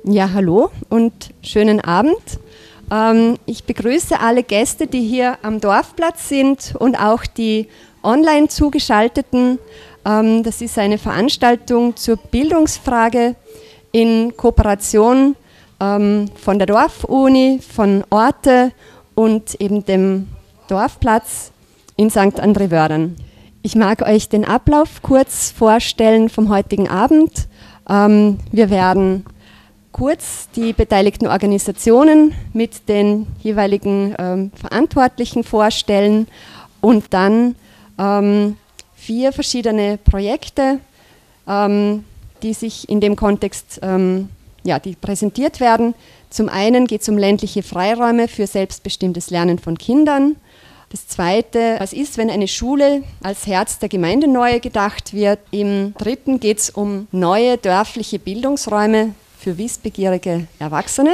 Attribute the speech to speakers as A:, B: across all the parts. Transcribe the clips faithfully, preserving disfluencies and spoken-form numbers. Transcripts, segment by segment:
A: Ja, hallo und schönen Abend. Ähm, ich begrüße alle Gäste, die hier am Dorfplatz sind und auch die online zugeschalteten. Ähm, das ist eine Veranstaltung zur Bildungsfrage in Kooperation ähm, von der Dorfuni, von Orte und eben dem Dorfplatz in Sankt André-Wördern. Ich mag euch den Ablauf kurz vorstellen vom heutigen Abend. Ähm, wir werden kurz die beteiligten Organisationen mit den jeweiligen ähm, Verantwortlichen vorstellen und dann ähm, vier verschiedene Projekte, ähm, die sich in dem Kontext ähm, ja, die präsentiert werden. Zum einen geht es um ländliche Freiräume für selbstbestimmtes Lernen von Kindern. Das zweite, was ist, wenn eine Schule als Herz der Gemeinde neu gedacht wird. Im dritten geht es um neue dörfliche Bildungsräume für wissbegierige Erwachsene.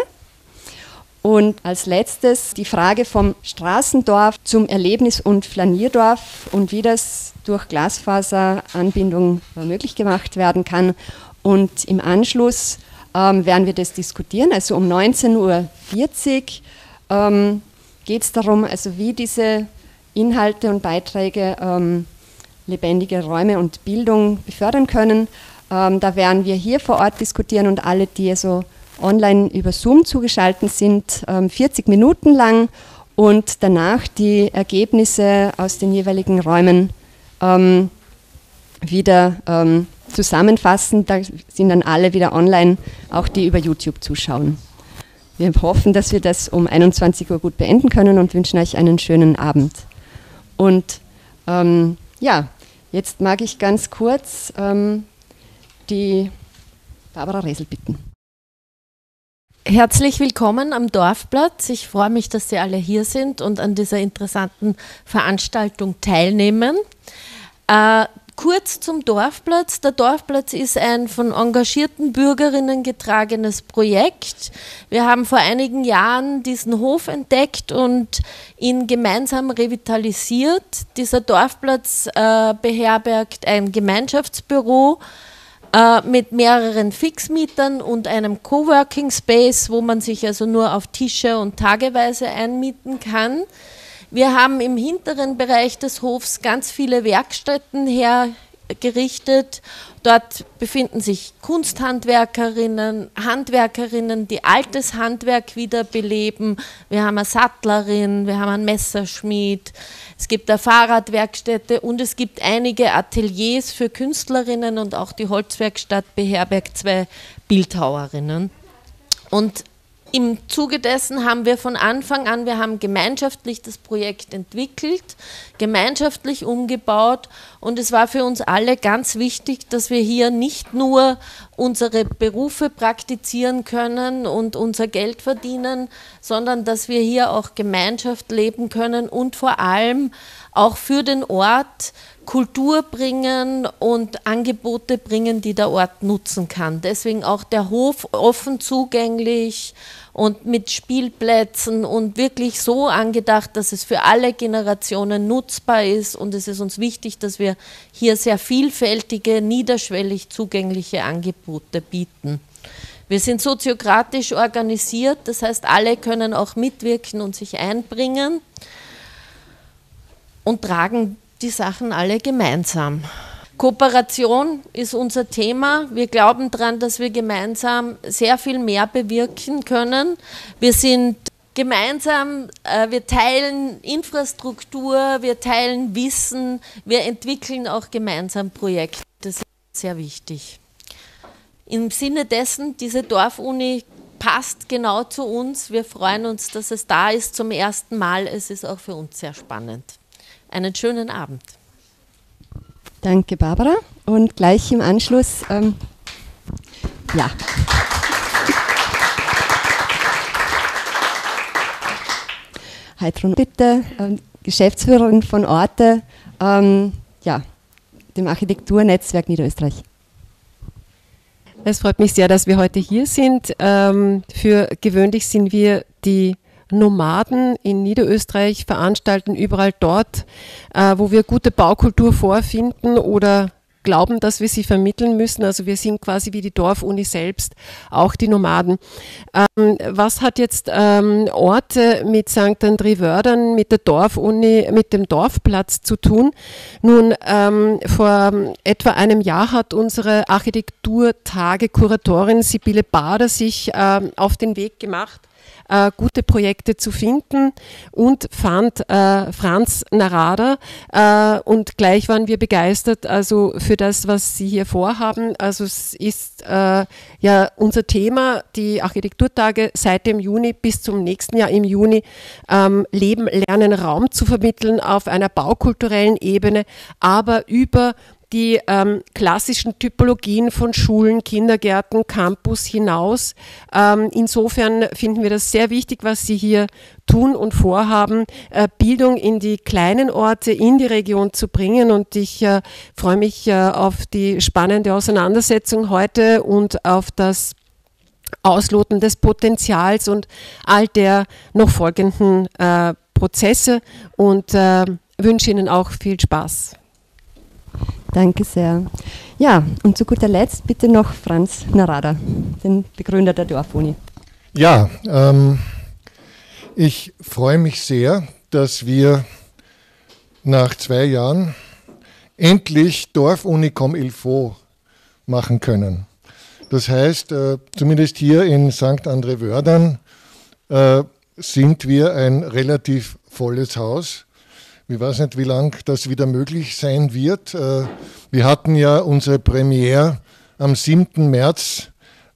A: Und als letztes die Frage vom Straßendorf zum Erlebnis- und Flanierdorf und wie das durch Glasfaseranbindung möglich gemacht werden kann. Und im Anschluss ähm, werden wir das diskutieren. Also um neunzehn Uhr vierzig ähm, geht es darum, also wie diese Inhalte und Beiträge ähm, lebendige Räume und Bildung befördern können. Ähm, da werden wir hier vor Ort diskutieren und alle, die also online über Zoom zugeschaltet sind, ähm, vierzig Minuten lang und danach die Ergebnisse aus den jeweiligen Räumen ähm, wieder ähm, zusammenfassen. Da sind dann alle wieder online, auch die über YouTube zuschauen. Wir hoffen, dass wir das um einundzwanzig Uhr gut beenden können und wünschen euch einen schönen Abend. Und ähm, ja, jetzt mag ich ganz kurz ähm, die Barbara Resel bitten.
B: Herzlich willkommen am Dorfplatz. Ich freue mich, dass Sie alle hier sind und an dieser interessanten Veranstaltung teilnehmen. Äh, kurz zum Dorfplatz. Der Dorfplatz ist ein von engagierten Bürgerinnen getragenes Projekt. Wir haben vor einigen Jahren diesen Hof entdeckt und ihn gemeinsam revitalisiert. Dieser Dorfplatz äh, beherbergt ein Gemeinschaftsbüro mit mehreren Fixmietern und einem Coworking Space, wo man sich also nur auf Tische und tageweise einmieten kann. Wir haben im hinteren Bereich des Hofs ganz viele Werkstätten hergerichtet. Dort befinden sich Kunsthandwerkerinnen, Handwerkerinnen, die altes Handwerk wiederbeleben. Wir haben eine Sattlerin, wir haben einen Messerschmied. Es gibt eine Fahrradwerkstätte und es gibt einige Ateliers für Künstlerinnen und auch die Holzwerkstatt beherbergt zwei Bildhauerinnen. Und im Zuge dessen haben wir von Anfang an, wir haben gemeinschaftlich das Projekt entwickelt, gemeinschaftlich umgebaut und es war für uns alle ganz wichtig, dass wir hier nicht nur unsere Berufe praktizieren können und unser Geld verdienen, sondern dass wir hier auch Gemeinschaft leben können und vor allem auch für den Ort Kultur bringen und Angebote bringen, die der Ort nutzen kann. Deswegen auch der Hof offen zugänglich und mit Spielplätzen und wirklich so angedacht, dass es für alle Generationen nutzbar ist und es ist uns wichtig, dass wir hier sehr vielfältige, niederschwellig zugängliche Angebote bieten. Wir sind soziokratisch organisiert, das heißt, alle können auch mitwirken und sich einbringen und tragen die Sachen alle gemeinsam. Kooperation ist unser Thema. Wir glauben daran, dass wir gemeinsam sehr viel mehr bewirken können. Wir sind gemeinsam, äh, wir teilen Infrastruktur, wir teilen Wissen, wir entwickeln auch gemeinsam Projekte. Das ist sehr wichtig. Im Sinne dessen, diese Dorfuni passt genau zu uns. Wir freuen uns, dass es da ist zum ersten Mal. Es ist auch für uns sehr spannend. Einen schönen Abend.
A: Danke, Barbara. Und gleich im Anschluss, ähm, ja. Heidrun, bitte, ähm, Geschäftsführerin von Orte, ähm, ja, dem Architekturnetzwerk Niederösterreich.
C: Es freut mich sehr, dass wir heute hier sind. Ähm, für gewöhnlich sind wir die Nomaden in Niederösterreich, veranstalten überall dort, äh, wo wir gute Baukultur vorfinden oder glauben, dass wir sie vermitteln müssen. Also wir sind quasi wie die Dorfuni selbst, auch die Nomaden. Ähm, was hat jetzt ähm, Orte mit Sankt André-Wördern, mit der Dorfuni, mit dem Dorfplatz zu tun? Nun, ähm, vor etwa einem Jahr hat unsere Architekturtage-Kuratorin Sibylle Bader sich ähm, auf den Weg gemacht, Äh, gute Projekte zu finden und fand äh, Franz Narada äh, und gleich waren wir begeistert also für das, was Sie hier vorhaben. Also es ist äh, ja unser Thema, die Architekturtage seit dem Juni bis zum nächsten Jahr im Juni, ähm, Leben, Lernen, Raum zu vermitteln auf einer baukulturellen Ebene, aber über die ähm, klassischen Typologien von Schulen, Kindergärten, Campus hinaus. Ähm, insofern finden wir das sehr wichtig, was Sie hier tun und vorhaben, äh, Bildung in die kleinen Orte, in die Region zu bringen. Und ich äh, freue mich äh, auf die spannende Auseinandersetzung heute und auf das Ausloten des Potenzials und all der noch folgenden äh, Prozesse und äh, wünsche Ihnen auch viel Spaß.
A: Danke sehr. Ja, und zu guter Letzt bitte noch Franz Narada, den Begründer der Dorfuni.
D: Ja, ähm, ich freue mich sehr, dass wir nach zwei Jahren endlich Dorfuni comme il faut machen können. Das heißt, äh, zumindest hier in Sankt André-Wördern äh, sind wir ein relativ volles Haus. Ich weiß nicht, wie lange das wieder möglich sein wird. Wir hatten ja unsere Premiere am siebten März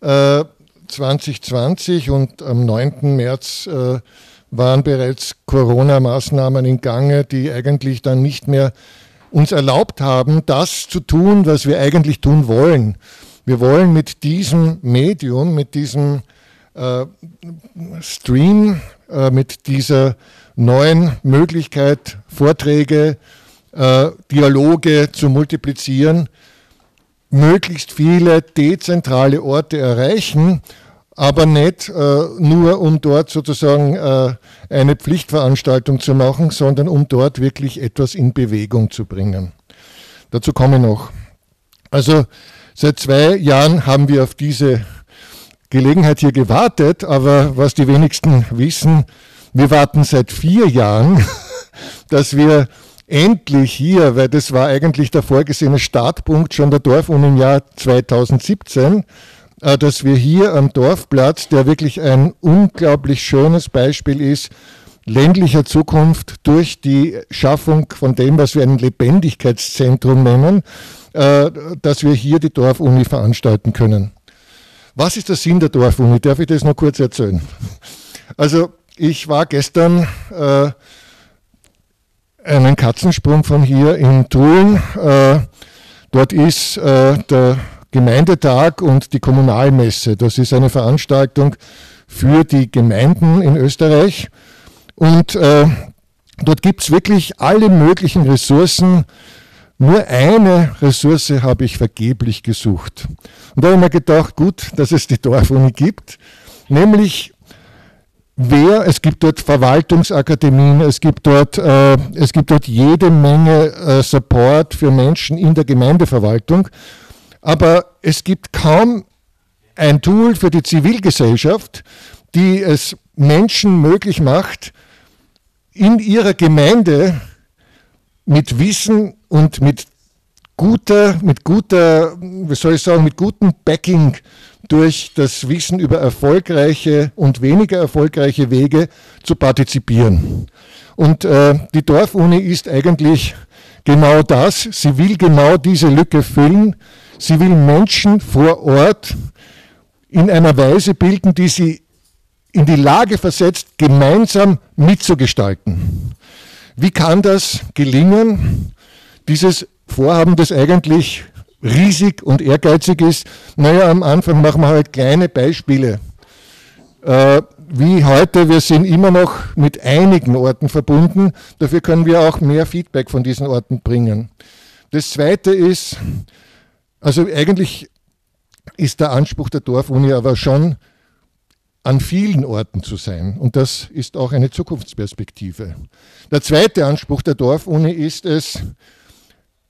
D: zwanzig zwanzig und am neunten März waren bereits Corona-Maßnahmen in Gange, die eigentlich dann nicht mehr uns erlaubt haben, das zu tun, was wir eigentlich tun wollen. Wir wollen mit diesem Medium, mit diesem äh, Stream, äh, mit dieser neuen Möglichkeit, Vorträge, äh, Dialoge zu multiplizieren, möglichst viele dezentrale Orte erreichen, aber nicht äh, nur, um dort sozusagen äh, eine Pflichtveranstaltung zu machen, sondern um dort wirklich etwas in Bewegung zu bringen. Dazu komme ich noch. Also seit zwei Jahren haben wir auf diese Gelegenheit hier gewartet, aber was die wenigsten wissen, wir warten seit vier Jahren, dass wir endlich hier, weil das war eigentlich der vorgesehene Startpunkt schon der Dorfuni im Jahr zweitausendsiebzehn, äh, dass wir hier am Dorfplatz, der wirklich ein unglaublich schönes Beispiel ist, ländlicher Zukunft durch die Schaffung von dem, was wir ein Lebendigkeitszentrum nennen, äh, dass wir hier die Dorfuni veranstalten können. Was ist der Sinn der Dorfuni? Darf ich das noch kurz erzählen? Also ich war gestern äh, einen Katzensprung von hier in Tulln. Äh, dort ist äh, der Gemeindetag und die Kommunalmesse. Das ist eine Veranstaltung für die Gemeinden in Österreich. Und äh, dort gibt es wirklich alle möglichen Ressourcen. Nur eine Ressource habe ich vergeblich gesucht. Und da habe ich mir gedacht, gut, dass es die Dorfuni gibt, nämlich wer, es gibt dort Verwaltungsakademien, es gibt dort, äh, es gibt dort jede Menge äh, Support für Menschen in der Gemeindeverwaltung, aber es gibt kaum ein Tool für die Zivilgesellschaft, die es Menschen möglich macht, in ihrer Gemeinde mit Wissen und mit guter, mit guter, wie soll ich sagen, mit gutem Backing durch das Wissen über erfolgreiche und weniger erfolgreiche Wege zu partizipieren. Und äh, die Dorfuni ist eigentlich genau das. Sie will genau diese Lücke füllen. Sie will Menschen vor Ort in einer Weise bilden, die sie in die Lage versetzt, gemeinsam mitzugestalten. Wie kann das gelingen? Dieses Vorhaben, das eigentlich riesig und ehrgeizig ist, naja, am Anfang machen wir halt kleine Beispiele. Äh, wie heute, wir sind immer noch mit einigen Orten verbunden, dafür können wir auch mehr Feedback von diesen Orten bringen. Das Zweite ist, also eigentlich ist der Anspruch der Dorfuni aber schon, an vielen Orten zu sein. Und das ist auch eine Zukunftsperspektive. Der zweite Anspruch der Dorfuni ist es,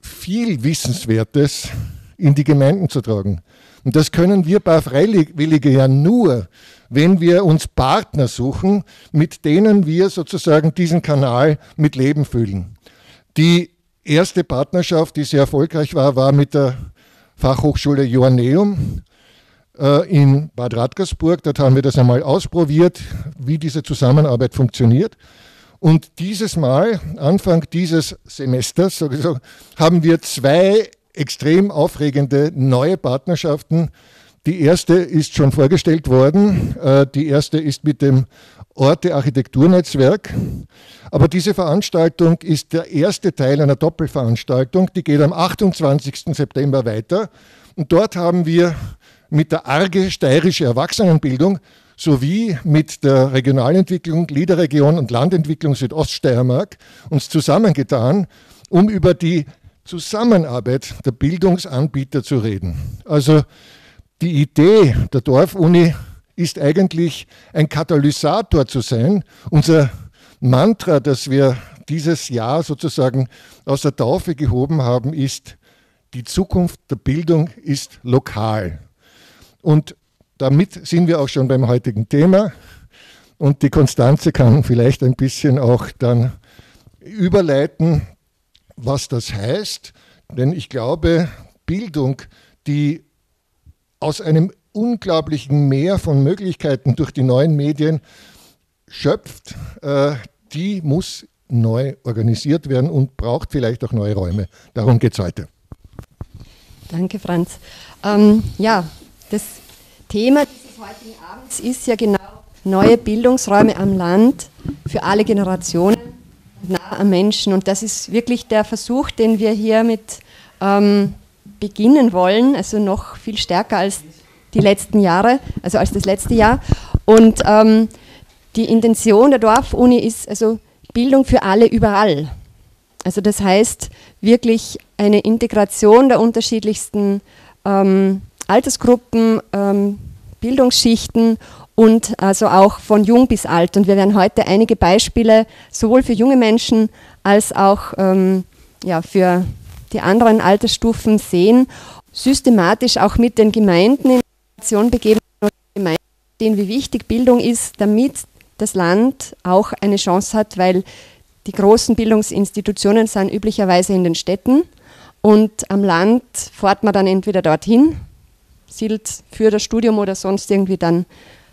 D: viel Wissenswertes in die Gemeinden zu tragen. Und das können wir paar Freiwillige ja nur, wenn wir uns Partner suchen, mit denen wir sozusagen diesen Kanal mit Leben füllen. Die erste Partnerschaft, die sehr erfolgreich war, war mit der Fachhochschule Joanneum äh, in Bad Radkersburg. Dort haben wir das einmal ausprobiert, wie diese Zusammenarbeit funktioniert. Und dieses Mal, Anfang dieses Semesters, sowieso, haben wir zwei extrem aufregende neue Partnerschaften. Die erste ist schon vorgestellt worden. Die erste ist mit dem Orte Architekturnetzwerk. Aber diese Veranstaltung ist der erste Teil einer Doppelveranstaltung. Die geht am achtundzwanzigsten September weiter. Und dort haben wir mit der A R G Steirische Erwachsenenbildung sowie mit der Regionalentwicklung, Liederregion und Landentwicklung Südoststeiermark uns zusammengetan, um über die Zusammenarbeit der Bildungsanbieter zu reden. Also die Idee der Dorfuni ist eigentlich ein Katalysator zu sein. Unser Mantra, das wir dieses Jahr sozusagen aus der Taufe gehoben haben, ist, die Zukunft der Bildung ist lokal. Und damit sind wir auch schon beim heutigen Thema. Und die Konstanze kann vielleicht ein bisschen auch dann überleiten, was das heißt. Denn ich glaube, Bildung, die aus einem unglaublichen Meer von Möglichkeiten durch die neuen Medien schöpft, äh, die muss neu organisiert werden und braucht vielleicht auch neue Räume. Darum geht es heute.
A: Danke, Franz. Ähm, ja, das Thema dieses heutigen Abends ist ja genau neue Bildungsräume am Land für alle Generationen, nah am Menschen. Und das ist wirklich der Versuch, den wir hiermit ähm, beginnen wollen, also noch viel stärker als die letzten Jahre, also als das letzte Jahr. Und ähm, die Intention der Dorfuni ist also Bildung für alle überall. Also das heißt wirklich eine Integration der unterschiedlichsten ähm, Altersgruppen, ähm, Bildungsschichten und also auch von jung bis alt. Und wir werden heute einige Beispiele sowohl für junge Menschen als auch ähm, ja, für die anderen Altersstufen sehen, systematisch auch mit den Gemeinden in Aktion begeben und Gemeinden sehen, wie wichtig Bildung ist, damit das Land auch eine Chance hat, weil die großen Bildungsinstitutionen sind üblicherweise in den Städten und am Land fährt man dann entweder dorthin, siedelt für das Studium oder sonst irgendwie dann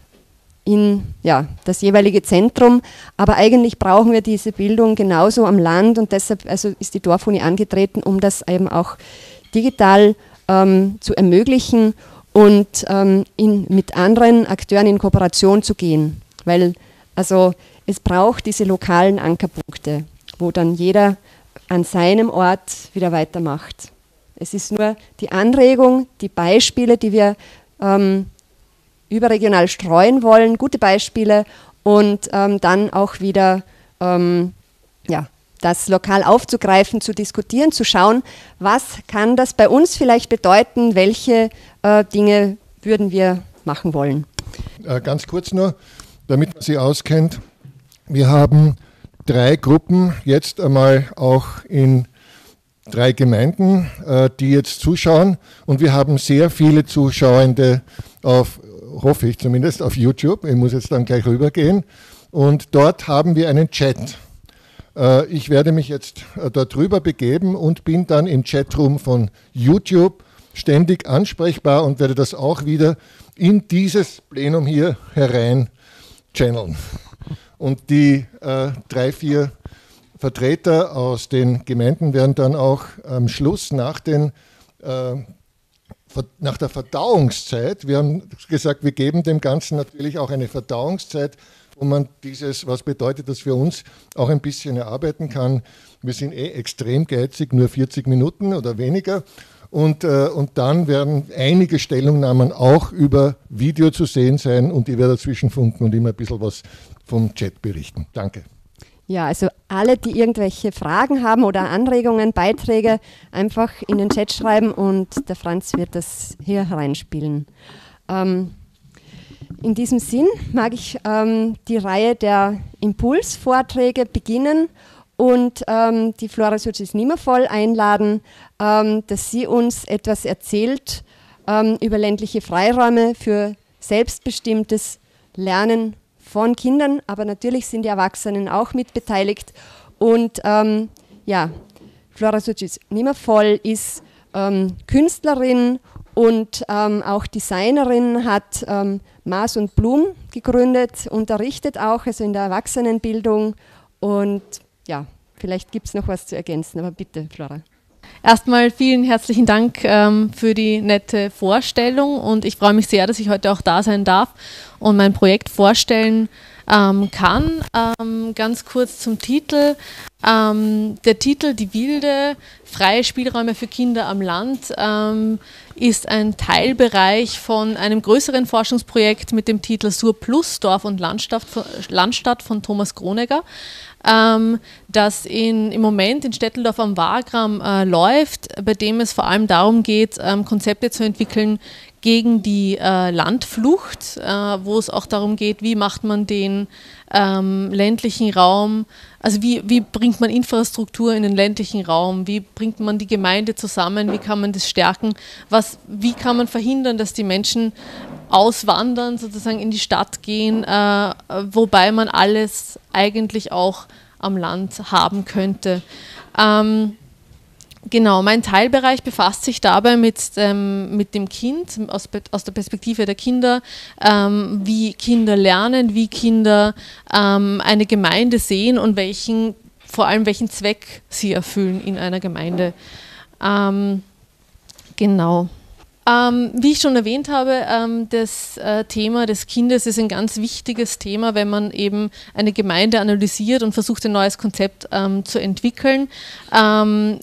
A: in ja, das jeweilige Zentrum. Aber eigentlich brauchen wir diese Bildung genauso am Land und deshalb also ist die Dorfuni angetreten, um das eben auch digital ähm, zu ermöglichen und ähm, in, mit anderen Akteuren in Kooperation zu gehen. Weil also es braucht diese lokalen Ankerpunkte, wo dann jeder an seinem Ort wieder weitermacht. Es ist nur die Anregung, die Beispiele, die wir ähm, überregional streuen wollen, gute Beispiele und ähm, dann auch wieder ähm, ja, das lokal aufzugreifen, zu diskutieren, zu schauen, was kann das bei uns vielleicht bedeuten, welche äh, Dinge würden wir machen wollen.
D: Äh, ganz kurz nur, damit man sie auskennt, wir haben drei Gruppen jetzt einmal auch in drei Gemeinden, äh, die jetzt zuschauen und wir haben sehr viele Zuschauende auf, hoffe ich zumindest, auf YouTube. Ich muss jetzt dann gleich rübergehen und dort haben wir einen Chat. Äh, ich werde mich jetzt äh, dort rüber begeben und bin dann im Chatroom von YouTube ständig ansprechbar und werde das auch wieder in dieses Plenum hier herein channeln. Und die äh, drei, vier Vertreter aus den Gemeinden werden dann auch am Schluss nach, den, äh, nach der Verdauungszeit, wir haben gesagt, wir geben dem Ganzen natürlich auch eine Verdauungszeit, wo man dieses, was bedeutet das für uns, auch ein bisschen erarbeiten kann. Wir sind eh extrem geizig, nur vierzig Minuten oder weniger. Und, äh, und dann werden einige Stellungnahmen auch über Video zu sehen sein und ich werde dazwischen funken und immer ein bisschen was vom Chat berichten. Danke.
A: Ja, also alle, die irgendwelche Fragen haben oder Anregungen, Beiträge, einfach in den Chat schreiben und der Franz wird das hier hereinspielen. Ähm, in diesem Sinn mag ich ähm, die Reihe der Impulsvorträge beginnen und ähm, die Flora Surcis Nimmervoll einladen, ähm, dass sie uns etwas erzählt ähm, über ländliche Freiräume für selbstbestimmtes Lernen von Kindern, aber natürlich sind die Erwachsenen auch mit beteiligt. Und ähm, ja, Flora Surcis Nimmervoll ist ähm, Künstlerin und ähm, auch Designerin, hat ähm, Maß und Blum gegründet, unterrichtet auch, also in der Erwachsenenbildung. Und ja, vielleicht gibt es noch was zu ergänzen, aber bitte, Flora.
E: Erstmal vielen herzlichen Dank ähm, für die nette Vorstellung und ich freue mich sehr, dass ich heute auch da sein darf und mein Projekt vorstellen ähm, kann. Ähm, ganz kurz zum Titel. Ähm, der Titel Die Wilde, freie Spielräume für Kinder am Land ähm, ist ein Teilbereich von einem größeren Forschungsprojekt mit dem Titel Surplus, Dorf und Landstadt von, Landstadt von Thomas Kronegger, ähm, das in, im Moment in Stetteldorf am Wagram äh, läuft, bei dem es vor allem darum geht, ähm, Konzepte zu entwickeln gegen die äh, Landflucht, äh, wo es auch darum geht, wie macht man den ähm, ländlichen Raum, also wie, wie bringt man Infrastruktur in den ländlichen Raum, wie bringt man die Gemeinde zusammen, wie kann man das stärken, was, wie kann man verhindern, dass die Menschen auswandern, sozusagen in die Stadt gehen, äh, wobei man alles eigentlich auch am Land haben könnte. Ähm, genau, mein Teilbereich befasst sich dabei mit, ähm, mit dem Kind, aus, aus der Perspektive der Kinder, ähm, wie Kinder lernen, wie Kinder ähm, eine Gemeinde sehen und welchen, vor allem welchen Zweck sie erfüllen in einer Gemeinde. Ähm, genau. Ähm, wie ich schon erwähnt habe, ähm, das äh, Thema des Kindes ist ein ganz wichtiges Thema, wenn man eben eine Gemeinde analysiert und versucht, ein neues Konzept ähm, zu entwickeln. Ähm,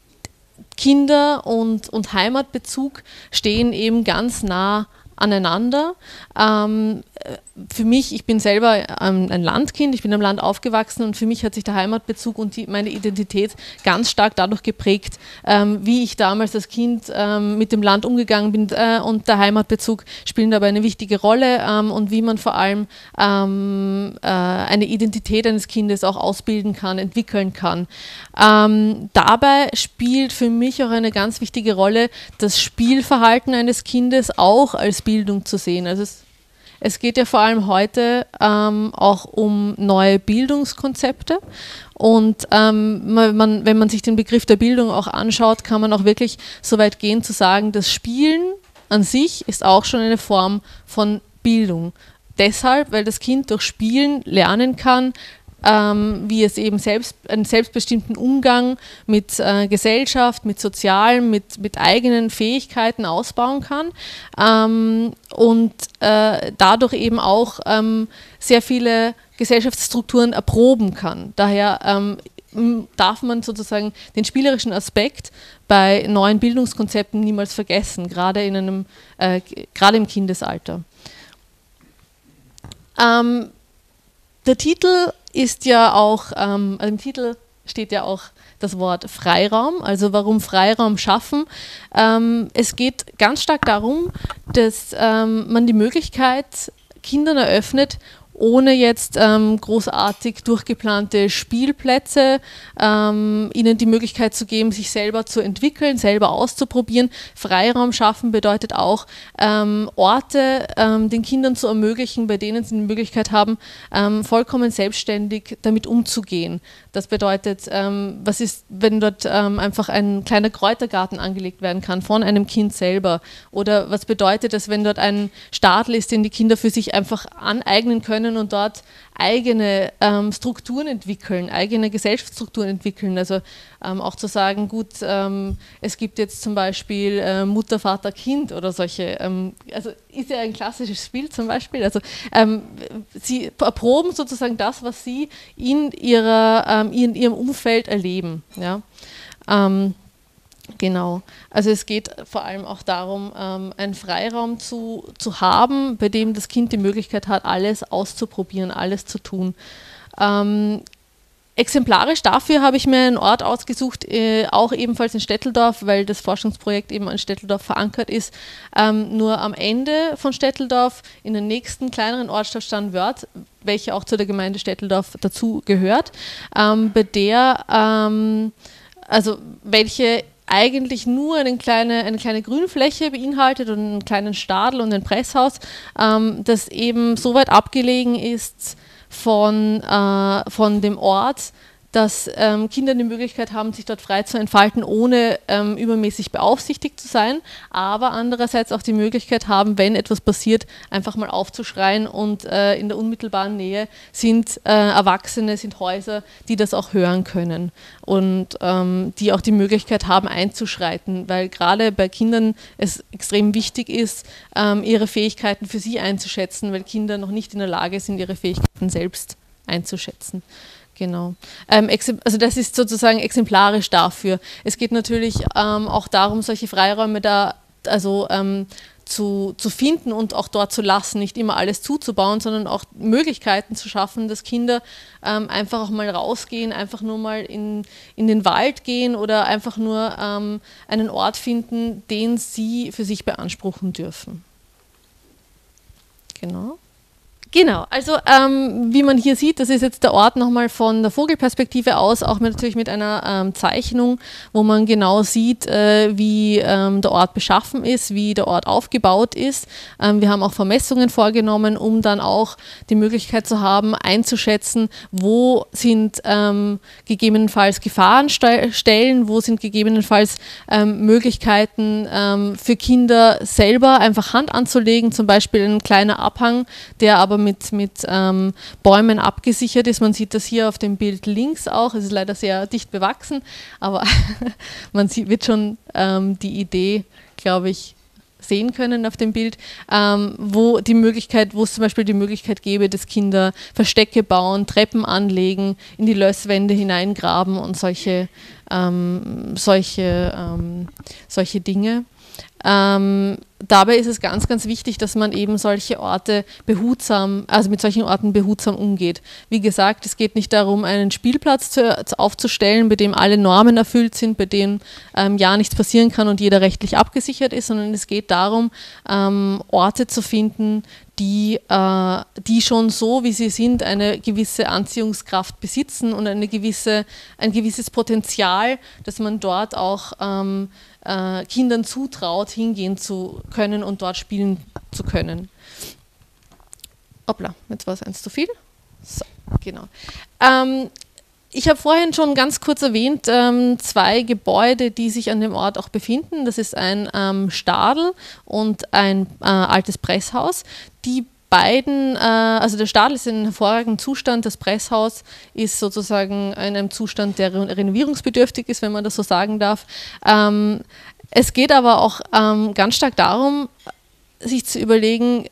E: Kinder und, und Heimatbezug stehen eben ganz nah aneinander. Ähm, für mich, ich bin selber ähm, ein Landkind, ich bin am Land aufgewachsen und für mich hat sich der Heimatbezug und die, meine Identität ganz stark dadurch geprägt, ähm, wie ich damals als Kind ähm, mit dem Land umgegangen bin äh, und der Heimatbezug spielt dabei eine wichtige Rolle ähm, und wie man vor allem ähm, äh, eine Identität eines Kindes auch ausbilden kann, entwickeln kann. Ähm, dabei spielt für mich auch eine ganz wichtige Rolle, das Spielverhalten eines Kindes auch als Bildung zu sehen. Also es Es geht ja vor allem heute ähm, auch um neue Bildungskonzepte und ähm, man, wenn man sich den Begriff der Bildung auch anschaut, kann man auch wirklich so weit gehen zu sagen, das Spielen an sich ist auch schon eine Form von Bildung. Deshalb, weil das Kind durch Spielen lernen kann, Ähm, wie es eben selbst, einen selbstbestimmten Umgang mit äh, Gesellschaft, mit Sozialem, mit, mit eigenen Fähigkeiten ausbauen kann ähm, und äh, dadurch eben auch ähm, sehr viele Gesellschaftsstrukturen erproben kann. Daher ähm, darf man sozusagen den spielerischen Aspekt bei neuen Bildungskonzepten niemals vergessen, gerade in einem, äh, gerade im Kindesalter. Ähm, der Titel ist ja auch, ähm, also im Titel steht ja auch das Wort Freiraum, also warum Freiraum schaffen. Ähm, es geht ganz stark darum, dass ähm, man die Möglichkeit Kindern eröffnet, ohne jetzt ähm, großartig durchgeplante Spielplätze, ähm, ihnen die Möglichkeit zu geben, sich selber zu entwickeln, selber auszuprobieren. Freiraum schaffen bedeutet auch, ähm, Orte ähm, den Kindern zu ermöglichen, bei denen sie die Möglichkeit haben, ähm, vollkommen selbstständig damit umzugehen. Das bedeutet, ähm, was ist, wenn dort ähm, einfach ein kleiner Kräutergarten angelegt werden kann von einem Kind selber? Oder was bedeutet das, wenn dort ein Stadel ist, den die Kinder für sich einfach aneignen können und dort eigene ähm, Strukturen entwickeln, eigene Gesellschaftsstrukturen entwickeln. Also ähm, auch zu sagen, gut, ähm, es gibt jetzt zum Beispiel äh, Mutter, Vater, Kind oder solche, ähm, also ist ja ein klassisches Spiel zum Beispiel. Also ähm, sie erproben sozusagen das, was sie in, ihrer, ähm, in ihrem Umfeld erleben. Ja? Ähm, Genau, also es geht vor allem auch darum, ähm, einen Freiraum zu, zu haben, bei dem das Kind die Möglichkeit hat, alles auszuprobieren, alles zu tun. Ähm, exemplarisch dafür habe ich mir einen Ort ausgesucht, äh, auch ebenfalls in Stetteldorf, weil das Forschungsprojekt eben in Stetteldorf verankert ist. Ähm, nur am Ende von Stetteldorf, in der nächsten kleineren Ortschaft Stannwörth, welche auch zu der Gemeinde Stetteldorf dazu gehört, ähm, bei der, ähm, also welche eigentlich nur eine kleine, eine kleine Grünfläche beinhaltet und einen kleinen Stadel und ein Presshaus, ähm, das eben so weit abgelegen ist von, äh, von dem Ort, dass ähm, Kinder die Möglichkeit haben, sich dort frei zu entfalten, ohne ähm, übermäßig beaufsichtigt zu sein, aber andererseits auch die Möglichkeit haben, wenn etwas passiert, einfach mal aufzuschreien, und äh, in der unmittelbaren Nähe sind äh, Erwachsene, sind Häuser, die das auch hören können und ähm, die auch die Möglichkeit haben, einzuschreiten, weil gerade bei Kindern es extrem wichtig ist, ähm, ihre Fähigkeiten für sie einzuschätzen, weil Kinder noch nicht in der Lage sind, ihre Fähigkeiten selbst einzuschätzen. Genau. Ähm, also das ist sozusagen exemplarisch dafür. Es geht natürlich ähm, auch darum, solche Freiräume da also ähm, zu, zu finden und auch dort zu lassen, nicht immer alles zuzubauen, sondern auch Möglichkeiten zu schaffen, dass Kinder ähm, einfach auch mal rausgehen, einfach nur mal in, in den Wald gehen oder einfach nur ähm, einen Ort finden, den sie für sich beanspruchen dürfen. Genau. Genau, also ähm, wie man hier sieht, das ist jetzt der Ort nochmal von der Vogelperspektive aus, auch mit, natürlich mit einer ähm, Zeichnung, wo man genau sieht, äh, wie ähm, der Ort beschaffen ist, wie der Ort aufgebaut ist. Ähm, wir haben auch Vermessungen vorgenommen, um dann auch die Möglichkeit zu haben, einzuschätzen, wo sind ähm, gegebenenfalls Gefahrenstellen, wo sind gegebenenfalls ähm, Möglichkeiten ähm, für Kinder selber einfach Hand anzulegen, zum Beispiel ein kleiner Abhang, der aber mit, mit ähm, Bäumen abgesichert ist. Man sieht das hier auf dem Bild links auch. Es ist leider sehr dicht bewachsen, aber man sieht, wird schon ähm, die Idee, glaube ich, sehen können auf dem Bild, ähm, wo die Möglichkeit, wo es zum Beispiel die Möglichkeit gäbe, dass Kinder Verstecke bauen, Treppen anlegen, in die Lösswände hineingraben und solche, ähm, solche, ähm, solche Dinge. Ähm, dabei ist es ganz, ganz wichtig, dass man eben solche Orte behutsam, also mit solchen Orten behutsam umgeht. Wie gesagt, es geht nicht darum, einen Spielplatz zu, zu aufzustellen, bei dem alle Normen erfüllt sind, bei dem ähm, ja nichts passieren kann und jeder rechtlich abgesichert ist, sondern es geht darum, ähm, Orte zu finden, die, äh, die schon so, wie sie sind, eine gewisse Anziehungskraft besitzen und eine gewisse, ein gewisses Potenzial, dass man dort auch ähm, äh, Kindern zutraut, hingehen zu können und dort spielen zu können. Hoppla, jetzt war es eins zu viel. So, genau. Ähm, Ich habe vorhin schon ganz kurz erwähnt, ähm, zwei Gebäude, die sich an dem Ort auch befinden. Das ist ein ähm, Stadel und ein äh, altes Presshaus. Die beiden, äh, also der Stadel ist in einem hervorragenden Zustand, das Presshaus ist sozusagen in einem Zustand, der renovierungsbedürftig ist, wenn man das so sagen darf. Ähm, es geht aber auch ähm, ganz stark darum, sich zu überlegen,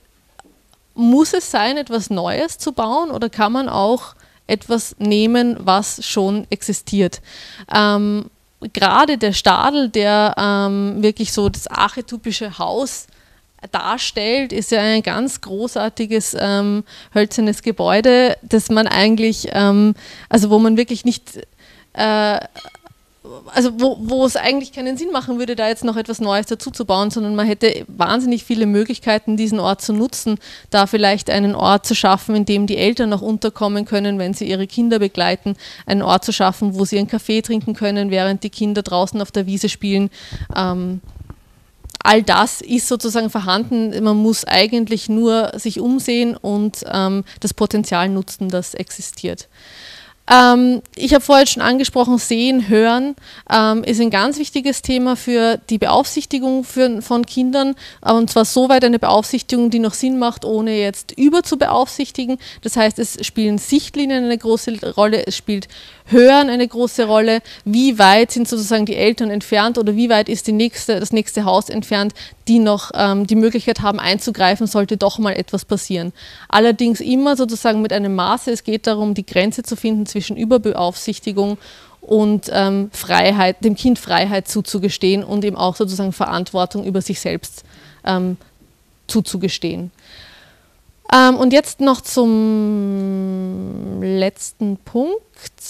E: muss es sein, etwas Neues zu bauen, oder kann man auch etwas nehmen, was schon existiert. Ähm, gerade der Stadel, der ähm, wirklich so das archetypische Haus darstellt, ist ja ein ganz großartiges ähm, hölzernes Gebäude, das man eigentlich, ähm, also wo man wirklich nicht, äh, also wo, wo es eigentlich keinen Sinn machen würde, da jetzt noch etwas Neues dazu zu bauen, sondern man hätte wahnsinnig viele Möglichkeiten, diesen Ort zu nutzen, da vielleicht einen Ort zu schaffen, in dem die Eltern noch unterkommen können, wenn sie ihre Kinder begleiten, einen Ort zu schaffen, wo sie einen Kaffee trinken können, während die Kinder draußen auf der Wiese spielen. Ähm, all das ist sozusagen vorhanden, man muss eigentlich nur sich umsehen und ähm, das Potenzial nutzen, das existiert. Ähm, ich habe vorhin schon angesprochen, Sehen, Hören ähm, ist ein ganz wichtiges Thema für die Beaufsichtigung für, von Kindern, und zwar soweit eine Beaufsichtigung, die noch Sinn macht, ohne jetzt über zu beaufsichtigen. Das heißt, es spielen Sichtlinien eine große Rolle, es spielt Hören eine große Rolle, wie weit sind sozusagen die Eltern entfernt oder wie weit ist die nächste, das nächste Haus entfernt, die noch ähm, die Möglichkeit haben einzugreifen, sollte doch mal etwas passieren. Allerdings immer sozusagen mit einem Maße, es geht darum, die Grenze zu finden zwischen Überbeaufsichtigung und ähm, Freiheit, dem Kind Freiheit zuzugestehen und ihm auch sozusagen Verantwortung über sich selbst ähm, zuzugestehen. Ähm, und jetzt noch zum letzten Punkt.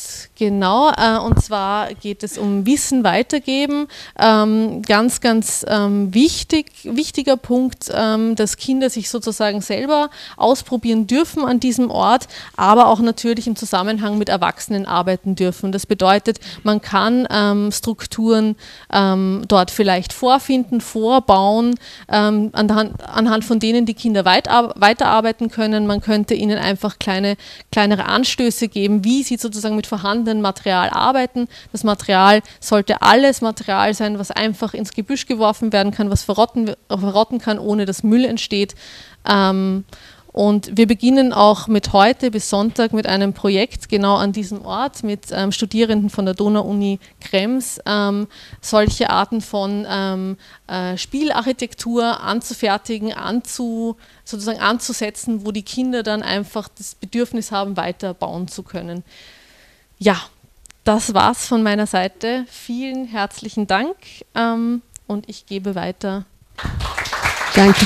E: Genau, äh, und zwar geht es um Wissen weitergeben. Ähm, ganz, ganz ähm, wichtig, wichtiger Punkt, ähm, dass Kinder sich sozusagen selber ausprobieren dürfen an diesem Ort, aber auch natürlich im Zusammenhang mit Erwachsenen arbeiten dürfen. Das bedeutet, man kann ähm, Strukturen ähm, dort vielleicht vorfinden, vorbauen, ähm, anhand, anhand von denen die Kinder weit, weiterarbeiten können. Man könnte ihnen einfach kleine, kleinere Anstöße geben, wie sie sozusagen mit vorhandenem Material arbeiten. Das Material sollte alles Material sein, was einfach ins Gebüsch geworfen werden kann, was verrotten, verrotten kann, ohne dass Müll entsteht. Ähm, Und wir beginnen auch mit heute bis Sonntag mit einem Projekt genau an diesem Ort mit ähm, Studierenden von der Donau-Uni Krems, ähm, solche Arten von ähm, äh, Spielarchitektur anzufertigen, anzu, sozusagen anzusetzen, wo die Kinder dann einfach das Bedürfnis haben, weiter bauen zu können. Ja, das war's von meiner Seite. Vielen herzlichen Dank ähm, und ich gebe weiter.
A: Danke.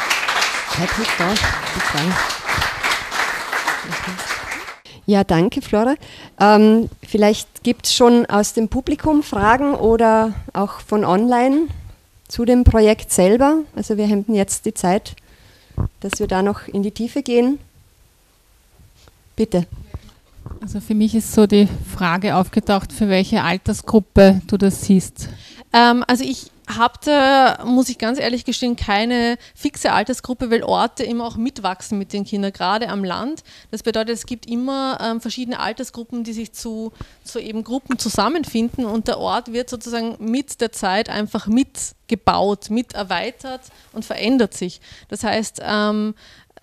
A: Ja, danke, Flora. Ähm, vielleicht gibt es schon aus dem Publikum Fragen oder auch von online zu dem Projekt selber. Also wir haben jetzt die Zeit, dass wir da noch in die Tiefe gehen. Bitte.
F: Also für mich ist so die Frage aufgetaucht, für welche Altersgruppe du das siehst.
E: Ähm, also ich habe da, muss ich ganz ehrlich gestehen, keine fixe Altersgruppe, weil Orte immer auch mitwachsen mit den Kindern, gerade am Land. Das bedeutet, es gibt immer ähm, verschiedene Altersgruppen, die sich zu, zu eben Gruppen zusammenfinden und der Ort wird sozusagen mit der Zeit einfach mitgebaut, mit erweitert und verändert sich. Das heißt, ähm,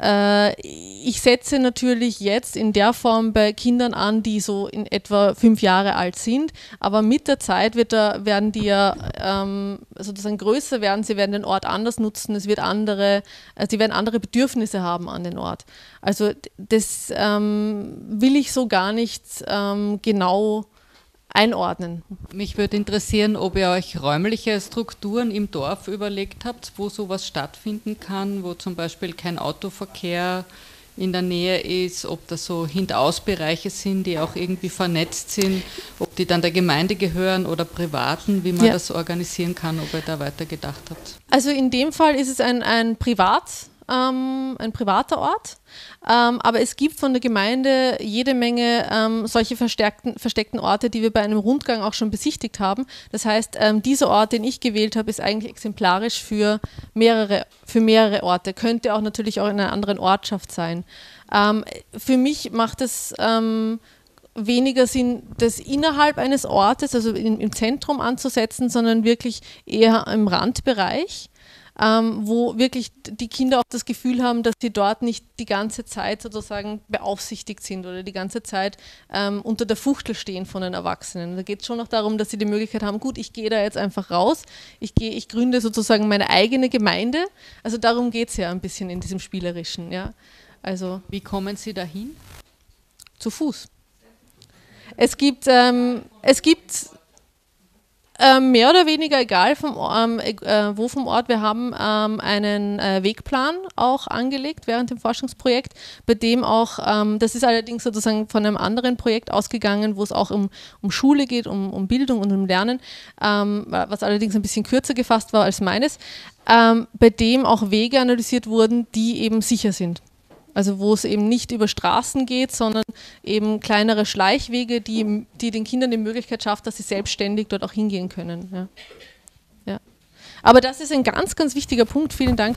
E: ich setze natürlich jetzt in der Form bei Kindern an, die so in etwa fünf Jahre alt sind, aber mit der Zeit wird da, werden die ja ähm, sozusagen größer werden, sie werden den Ort anders nutzen, es wird andere, äh, sie werden andere Bedürfnisse haben an den Ort. Also das ähm, will ich so gar nicht ähm, genau einordnen.
G: Mich würde interessieren, ob ihr euch räumliche Strukturen im Dorf überlegt habt, wo sowas stattfinden kann, wo zum Beispiel kein Autoverkehr in der Nähe ist, ob das so Hintausbereiche sind, die auch irgendwie vernetzt sind, ob die dann der Gemeinde gehören oder Privaten, wie man ja. das organisieren kann, ob ihr da weiter gedacht habt.
E: Also in dem Fall ist es ein, ein Privat, ähm, ein privater Ort. Ähm, aber es gibt von der Gemeinde jede Menge ähm, solche verstärkten, versteckten Orte, die wir bei einem Rundgang auch schon besichtigt haben. Das heißt, ähm, dieser Ort, den ich gewählt habe, ist eigentlich exemplarisch für mehrere, für mehrere Orte. Könnte auch natürlich auch in einer anderen Ortschaft sein. Ähm, für mich macht es ähm, weniger Sinn, das innerhalb eines Ortes, also in, im Zentrum anzusetzen, sondern wirklich eher im Randbereich. Ähm, wo wirklich die Kinder auch das Gefühl haben, dass sie dort nicht die ganze Zeit sozusagen beaufsichtigt sind oder die ganze Zeit ähm, unter der Fuchtel stehen von den Erwachsenen. Da geht es schon noch darum, dass sie die Möglichkeit haben, gut, ich gehe da jetzt einfach raus, ich, gehe, ich gründe sozusagen meine eigene Gemeinde. Also darum geht es ja ein bisschen in diesem Spielerischen. Ja. Also,
G: wie kommen Sie dahin?
E: Zu Fuß. Es gibt, ähm, es gibt Ähm, mehr oder weniger egal, vom, ähm, äh, wo vom Ort. Wir haben ähm, einen äh, Wegplan auch angelegt während dem Forschungsprojekt, bei dem auch, ähm, das ist allerdings sozusagen von einem anderen Projekt ausgegangen, wo es auch um, um Schule geht, um, um Bildung und um Lernen, ähm, was allerdings ein bisschen kürzer gefasst war als meines, ähm, bei dem auch Wege analysiert wurden, die eben sicher sind. Also wo es eben nicht über Straßen geht, sondern eben kleinere Schleichwege, die, die den Kindern die Möglichkeit schafft, dass sie selbstständig dort auch hingehen können. Ja. Ja. Aber das ist ein ganz, ganz wichtiger Punkt. Vielen Dank.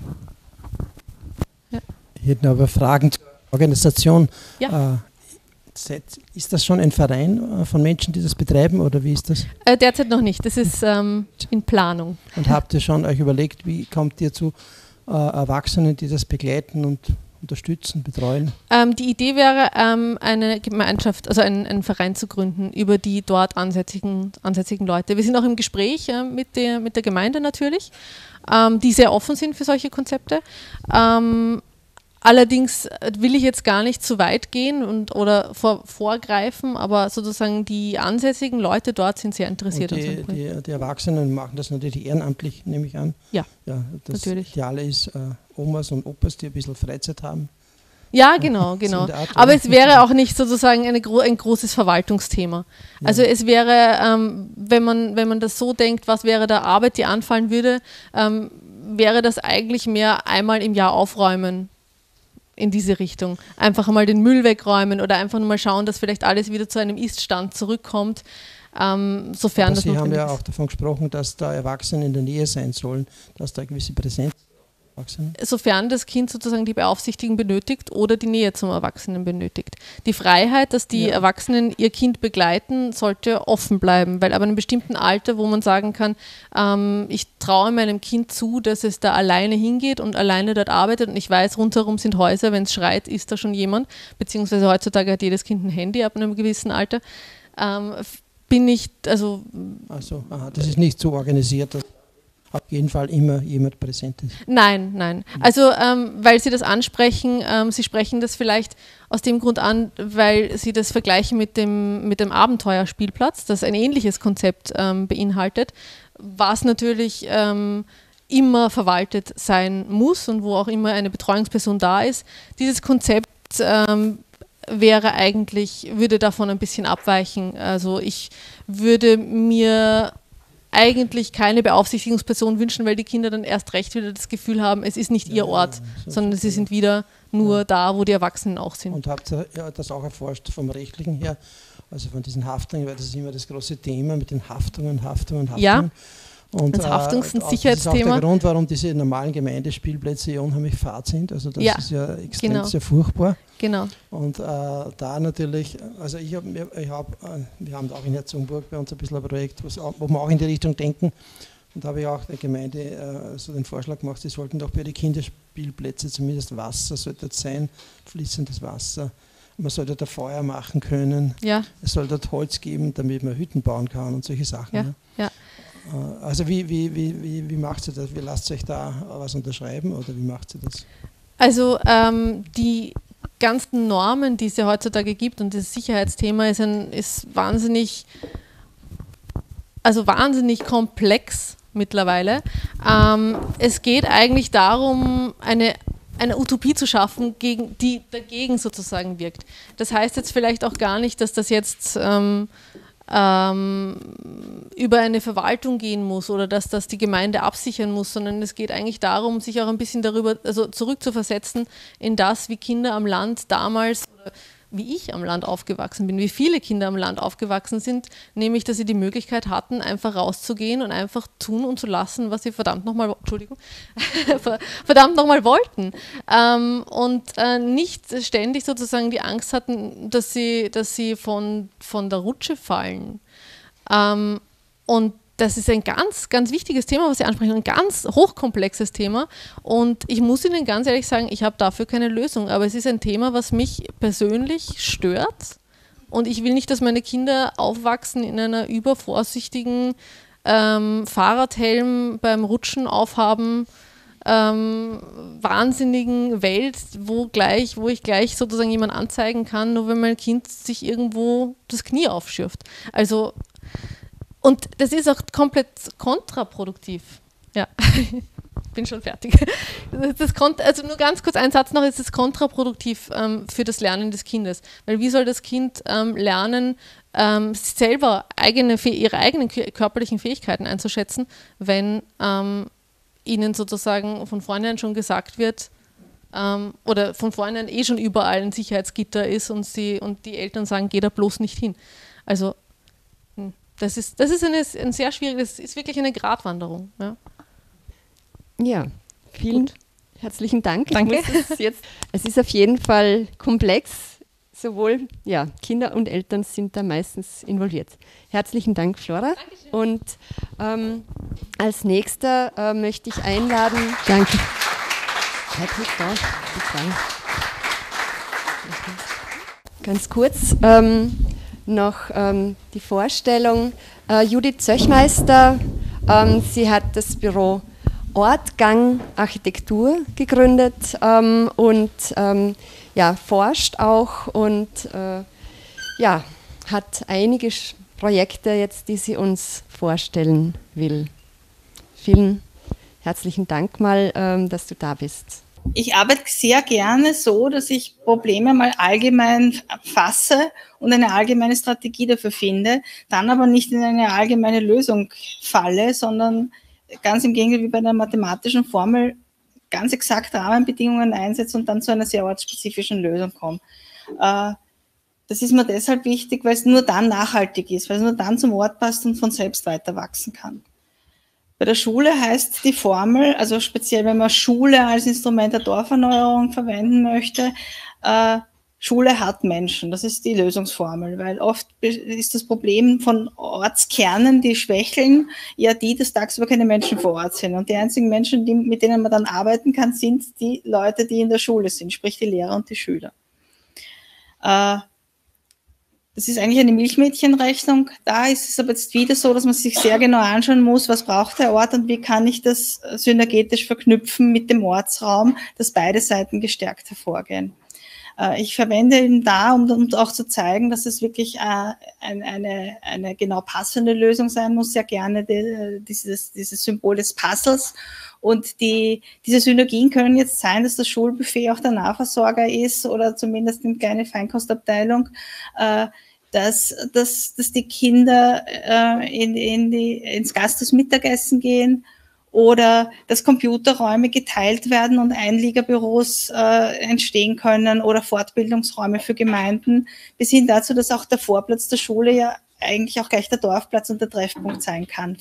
H: Ja. Ich hätte aber Fragen zur Organisation.
E: Ja.
H: Äh, ist das schon ein Verein von Menschen, die das betreiben, oder wie ist das?
E: Äh, derzeit noch nicht. Das ist ähm, in Planung.
H: Und habt ihr schon euch überlegt, wie kommt ihr zu äh, Erwachsenen, die das begleiten und unterstützen, betreuen? Ähm,
E: die Idee wäre, ähm, eine Gemeinschaft, also einen, einen Verein zu gründen über die dort ansässigen, ansässigen Leute. Wir sind auch im Gespräch äh, mit, der, mit der Gemeinde natürlich, ähm, die sehr offen sind für solche Konzepte. Ähm, allerdings will ich jetzt gar nicht zu weit gehen und, oder vor, vorgreifen, aber sozusagen die ansässigen Leute dort sind sehr interessiert.
H: Und die, die, die Erwachsenen machen das natürlich ehrenamtlich, nehme ich an.
E: Ja,
H: ja das
E: natürlich.
H: Ideale ist äh, Omas und Opas, die ein bisschen Freizeit haben,
E: Ja, genau, genau. Aber es wäre auch nicht sozusagen eine gro ein großes Verwaltungsthema. Ja. Also es wäre, ähm, wenn man, wenn man das so denkt, was wäre da Arbeit, die anfallen würde, ähm, wäre das eigentlich mehr einmal im Jahr aufräumen in diese Richtung. Einfach mal den Müll wegräumen oder einfach nur mal schauen, dass vielleicht alles wieder zu einem Ist-Stand zurückkommt. Ähm, sofern
H: Aber
E: das
H: Sie haben ja
E: ist.
H: auch davon gesprochen, dass da Erwachsene in der Nähe sein sollen, dass da eine gewisse Präsenz
E: sofern das Kind sozusagen die Beaufsichtigung benötigt oder die Nähe zum Erwachsenen benötigt. Die Freiheit, dass die ja. Erwachsenen ihr Kind begleiten, sollte offen bleiben, weil aber in einem bestimmten Alter, wo man sagen kann, ähm, ich traue meinem Kind zu, dass es da alleine hingeht und alleine dort arbeitet und ich weiß, rundherum sind Häuser, wenn es schreit, ist da schon jemand, beziehungsweise heutzutage hat jedes Kind ein Handy ab einem gewissen Alter, ähm, bin ich, also...
H: Also, aha, das ist nicht so organisiert, dass auf jeden Fall immer jemand präsent ist.
E: Nein, nein. Also ähm, weil Sie das ansprechen, ähm, Sie sprechen das vielleicht aus dem Grund an, weil Sie das vergleichen mit dem, mit dem Abenteuerspielplatz, das ein ähnliches Konzept ähm, beinhaltet, was natürlich ähm, immer verwaltet sein muss und wo auch immer eine Betreuungsperson da ist. Dieses Konzept ähm, wäre eigentlich, würde davon ein bisschen abweichen. Also ich würde mir eigentlich keine Beaufsichtigungsperson wünschen, weil die Kinder dann erst recht wieder das Gefühl haben, es ist nicht ja, ihr Ort, ja, so sondern sie sind wieder nur ja. da, wo die Erwachsenen auch sind.
H: Und habt ihr ja, das auch erforscht vom Rechtlichen her, also von diesen Haftungen, weil das ist immer das große Thema mit den Haftungen, Haftungen, Haftungen.
E: Ja.
H: Und
E: das Haftungs- und
H: äh,
E: Sicherheitsthema.
H: Das ist auch der Grund, warum diese normalen Gemeindespielplätze unheimlich fad sind. Also das
E: ja,
H: ist ja extrem
E: genau.
H: sehr furchtbar.
E: Genau.
H: Und äh, da natürlich, also ich habe, ich hab, äh, wir haben auch in Herzogenburg bei uns ein bisschen ein Projekt, was, wo wir auch in die Richtung denken. Und da habe ich auch der Gemeinde äh, so den Vorschlag gemacht, sie sollten doch bei den Kinderspielplätzen zumindest Wasser sollte das sein, fließendes Wasser. Man sollte da Feuer machen können.
E: Ja.
H: Es soll dort Holz geben, damit man Hütten bauen kann und solche Sachen.
E: Ja.
H: Ne?
E: Ja.
H: Also wie, wie, wie, wie, wie macht ihr das? Wie lasst ihr euch da was unterschreiben oder wie macht ihr das?
E: Also ähm, die ganzen Normen, die es ja heutzutage gibt und das Sicherheitsthema ist, ein, ist wahnsinnig, also wahnsinnig komplex mittlerweile. Ähm, es geht eigentlich darum, eine eine Utopie zu schaffen, gegen, die dagegen sozusagen wirkt. Das heißt jetzt vielleicht auch gar nicht, dass das jetzt ähm, ähm, über eine Verwaltung gehen muss oder dass das die Gemeinde absichern muss, sondern es geht eigentlich darum, sich auch ein bisschen darüber, also zurückzuversetzen in das, wie Kinder am Land damals, oder wie ich am Land aufgewachsen bin, wie viele Kinder am Land aufgewachsen sind, nämlich, dass sie die Möglichkeit hatten, einfach rauszugehen und einfach tun und zu lassen, was sie verdammt nochmal, Entschuldigung, verdammt nochmal wollten. Ähm, und äh, nicht ständig sozusagen die Angst hatten, dass sie, dass sie von, von der Rutsche fallen. Ähm, und das ist ein ganz, ganz wichtiges Thema, was Sie ansprechen, ein ganz hochkomplexes Thema. Und ich muss Ihnen ganz ehrlich sagen, ich habe dafür keine Lösung. Aber es ist ein Thema, was mich persönlich stört. Und ich will nicht, dass meine Kinder aufwachsen in einer übervorsichtigen ähm, Fahrradhelm beim Rutschen aufhaben, ähm, wahnsinnigen Welt, wo, gleich, wo ich gleich sozusagen jemanden anzeigen kann, nur wenn mein Kind sich irgendwo das Knie aufschürft. Also und das ist auch komplett kontraproduktiv. Ja, ich bin schon fertig. Das ist also nur ganz kurz ein Satz noch, ist es kontraproduktiv ähm, für das Lernen des Kindes. Weil wie soll das Kind ähm, lernen, ähm, selber eigene, ihre eigenen körperlichen Fähigkeiten einzuschätzen, wenn ähm, ihnen sozusagen von vornherein schon gesagt wird, ähm, oder von vornherein eh schon überall ein Sicherheitsgitter ist und, sie, und die Eltern sagen, geh da bloß nicht hin. Also Das ist, das ist eine, ein sehr schwieriges, das ist wirklich eine Gratwanderung. Ja,
A: ja vielen Gut. herzlichen Dank.
E: Danke.
A: Es, jetzt, es ist auf jeden Fall komplex, sowohl ja, Kinder und Eltern sind da meistens involviert. Herzlichen Dank, Flora.
E: Dankeschön.
A: Und ähm, als nächster äh, möchte ich einladen. Danke. Ganz kurz. Ähm, noch ähm, die Vorstellung. Äh, Judith Zöchmeister, ähm, sie hat das Büro Ortgang Architektur gegründet ähm, und ähm, ja, forscht auch und äh, ja, hat einige Projekte jetzt, die sie uns vorstellen will. Vielen herzlichen Dank mal, ähm, dass du da bist.
I: ich arbeite sehr gerne so, dass ich Probleme mal allgemein fasse und eine allgemeine Strategie dafür finde, dann aber nicht in eine allgemeine Lösung falle, sondern ganz im Gegenteil wie bei einer mathematischen Formel ganz exakt Rahmenbedingungen einsetze und dann zu einer sehr ortsspezifischen Lösung komme. Äh, das ist mir deshalb wichtig, weil es nur dann nachhaltig ist, weil es nur dann zum Ort passt und von selbst weiter wachsen kann. Bei der Schule heißt die Formel, also speziell wenn man Schule als Instrument der Dorferneuerung verwenden möchte, äh, Schule hat Menschen, das ist die Lösungsformel, weil oft ist das Problem von Ortskernen, die schwächeln, ja die, dass tagsüber keine Menschen vor Ort sind. Und die einzigen Menschen, die, mit denen man dann arbeiten kann, sind die Leute, die in der Schule sind, sprich die Lehrer und die Schüler. Äh, Das ist eigentlich eine Milchmädchenrechnung. Da ist es aber jetzt wieder so, dass man sich sehr genau anschauen muss, was braucht der Ort und wie kann ich das synergetisch verknüpfen mit dem Ortsraum, dass beide Seiten gestärkt hervorgehen. Ich verwende ihn da, um, um auch zu zeigen, dass es wirklich äh, ein, eine, eine genau passende Lösung sein muss, sehr gerne die, dieses, dieses Symbol des Puzzles. Und die, diese Synergien können jetzt sein, dass das Schulbuffet auch der Nahversorger ist oder zumindest eine kleine Feinkostabteilung, äh, dass, dass, dass die Kinder äh, in, in die, ins Gasthaus Mittagessen gehen oder dass Computerräume geteilt werden und Einliegerbüros äh, entstehen können oder Fortbildungsräume für Gemeinden, bis hin dazu, dass auch der Vorplatz der Schule ja eigentlich auch gleich der Dorfplatz und der Treffpunkt sein kann.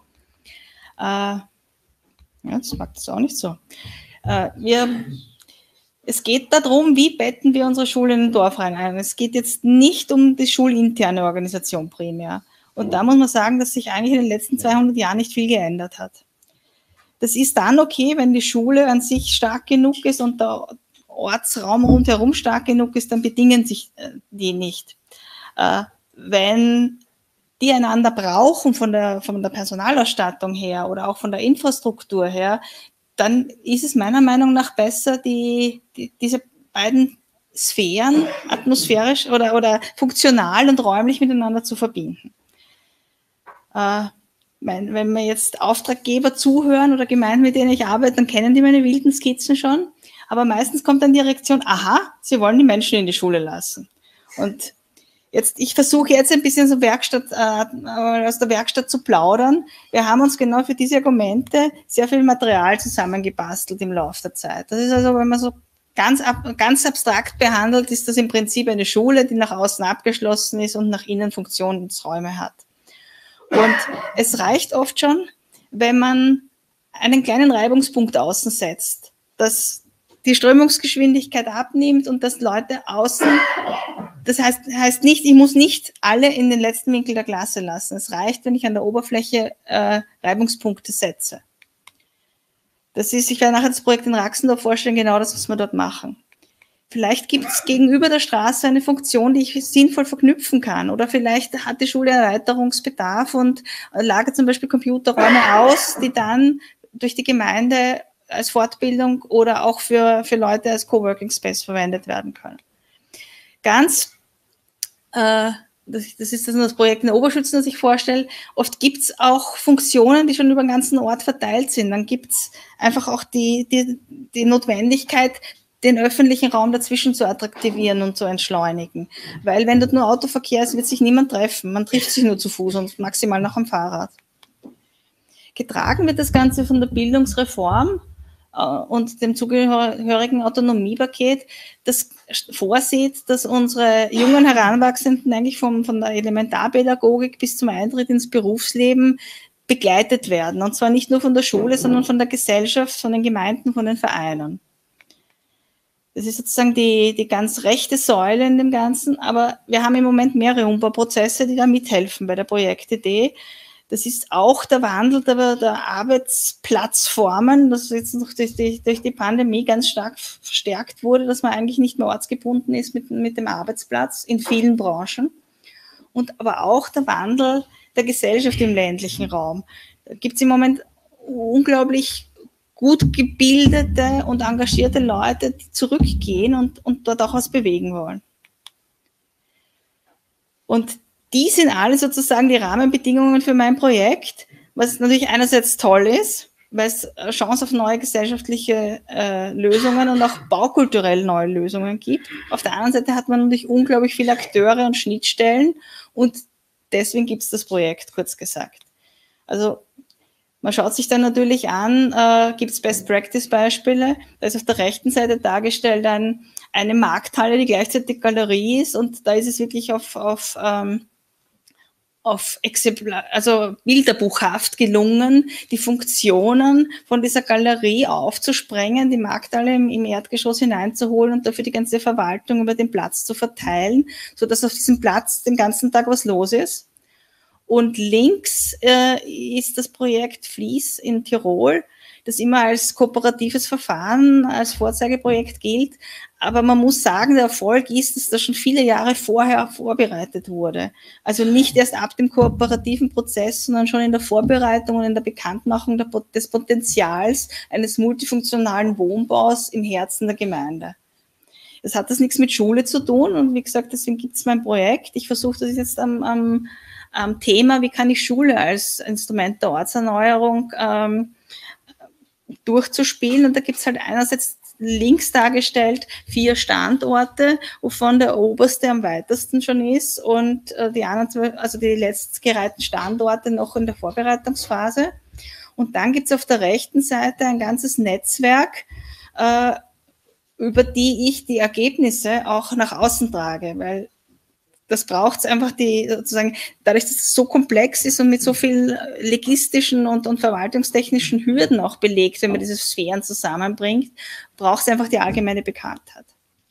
I: Äh, Ja, das mag das auch nicht so. Äh, wir, es geht darum, wie betten wir unsere Schule in den Dorfraum ein. Es geht jetzt nicht um die schulinterne Organisation primär. Und da muss man sagen, dass sich eigentlich in den letzten zweihundert Jahren nicht viel geändert hat. Das ist dann okay, wenn die Schule an sich stark genug ist und der Ortsraum rundherum stark genug ist, dann bedingen sich die nicht. Äh, wenn die einander brauchen von der, von der Personalausstattung her oder auch von der Infrastruktur her, dann ist es meiner Meinung nach besser, die, die, diese beiden Sphären atmosphärisch oder, oder funktional und räumlich miteinander zu verbinden. Äh, mein, wenn mir jetzt Auftraggeber zuhören oder Gemeinden, mit denen ich arbeite, dann kennen die meine wilden Skizzen schon, aber meistens kommt dann die Reaktion, aha, sie wollen die Menschen in die Schule lassen. Und Jetzt, ich versuche jetzt ein bisschen so Werkstatt, äh, aus der Werkstatt zu plaudern. Wir haben uns genau für diese Argumente sehr viel Material zusammengebastelt im Laufe der Zeit. Das ist also, wenn man so ganz, ab, ganz abstrakt behandelt, ist das im Prinzip eine Schule, die nach außen abgeschlossen ist und nach innen Funktionsräume hat. Und es reicht oft schon, wenn man einen kleinen Reibungspunkt außen setzt, dass die Strömungsgeschwindigkeit abnimmt und dass Leute außen, das heißt, heißt nicht, ich muss nicht alle in den letzten Winkel der Klasse lassen. Es reicht, wenn ich an der Oberfläche äh, Reibungspunkte setze. Das ist, ich werde nachher das Projekt in Raxendorf vorstellen, genau das, was wir dort machen. Vielleicht gibt es gegenüber der Straße eine Funktion, die ich sinnvoll verknüpfen kann. Oder vielleicht hat die Schule Erweiterungsbedarf und lagert zum Beispiel Computerräume aus, die dann durch die Gemeinde als Fortbildung oder auch für, für Leute als Coworking Space verwendet werden können. Ganz, äh, das, das ist das, das Projekt in der Oberschützen, das ich vorstelle, oft gibt es auch Funktionen, die schon über den ganzen Ort verteilt sind. Dann gibt es einfach auch die, die, die Notwendigkeit, den öffentlichen Raum dazwischen zu attraktivieren und zu entschleunigen. Weil wenn dort nur Autoverkehr ist, wird sich niemand treffen. Man trifft sich nur zu Fuß und maximal noch am Fahrrad. Getragen wird das Ganze von der Bildungsreform und dem zugehörigen Autonomiepaket, das vorsieht, dass unsere jungen Heranwachsenden eigentlich vom, von der Elementarpädagogik bis zum Eintritt ins Berufsleben begleitet werden. Und zwar nicht nur von der Schule, sondern von der Gesellschaft, von den Gemeinden, von den Vereinen. Das ist sozusagen die, die ganz rechte Säule in dem Ganzen, aber wir haben im Moment mehrere Umbauprozesse, die da mithelfen bei der Projektidee. Das ist auch der Wandel der, der Arbeitsplatzformen, das jetzt noch durch die, durch die Pandemie ganz stark verstärkt wurde, dass man eigentlich nicht mehr ortsgebunden ist mit, mit dem Arbeitsplatz in vielen Branchen. Und aber auch der Wandel der Gesellschaft im ländlichen Raum. Da gibt es im Moment unglaublich gut gebildete und engagierte Leute, die zurückgehen und, und dort auch was bewegen wollen. Und die sind alle sozusagen die Rahmenbedingungen für mein Projekt, was natürlich einerseits toll ist, weil es eine Chance auf neue gesellschaftliche äh, Lösungen und auch baukulturell neue Lösungen gibt. Auf der anderen Seite hat man natürlich unglaublich viele Akteure und Schnittstellen und deswegen gibt es das Projekt, kurz gesagt. Also man schaut sich dann natürlich an, äh, gibt es Best-Practice-Beispiele. Da ist auf der rechten Seite dargestellt ein, eine Markthalle, die gleichzeitig Galerie ist und da ist es wirklich auf, auf ähm, auf Exemplar, also bilderbuchhaft gelungen, die Funktionen von dieser Galerie aufzusprengen, die Markthalle im, im Erdgeschoss hineinzuholen und dafür die ganze Verwaltung über den Platz zu verteilen, sodass auf diesem Platz den ganzen Tag was los ist. Und links äh, ist das Projekt Fließ in Tirol, das immer als kooperatives Verfahren, als Vorzeigeprojekt gilt. Aber man muss sagen, der Erfolg ist, dass das schon viele Jahre vorher vorbereitet wurde. Also nicht erst ab dem kooperativen Prozess, sondern schon in der Vorbereitung und in der Bekanntmachung der, des Potenzials eines multifunktionalen Wohnbaus im Herzen der Gemeinde. Das hat das nichts mit Schule zu tun und wie gesagt, deswegen gibt es mein Projekt. Ich versuche das jetzt am, am, am Thema, wie kann ich Schule als Instrument der Ortserneuerung ähm, durchzuspielen. Und da gibt es halt einerseits links dargestellt vier Standorte, wovon der oberste am weitesten schon ist und äh, die anderen, also die letztgereihten Standorte noch in der Vorbereitungsphase. Und dann gibt es auf der rechten Seite ein ganzes Netzwerk, äh, über die ich die Ergebnisse auch nach außen trage, weil das braucht es einfach, die sozusagen, dadurch, dass es so komplex ist und mit so vielen logistischen und, und verwaltungstechnischen Hürden auch belegt, wenn man diese Sphären zusammenbringt, braucht es einfach die allgemeine Bekanntheit.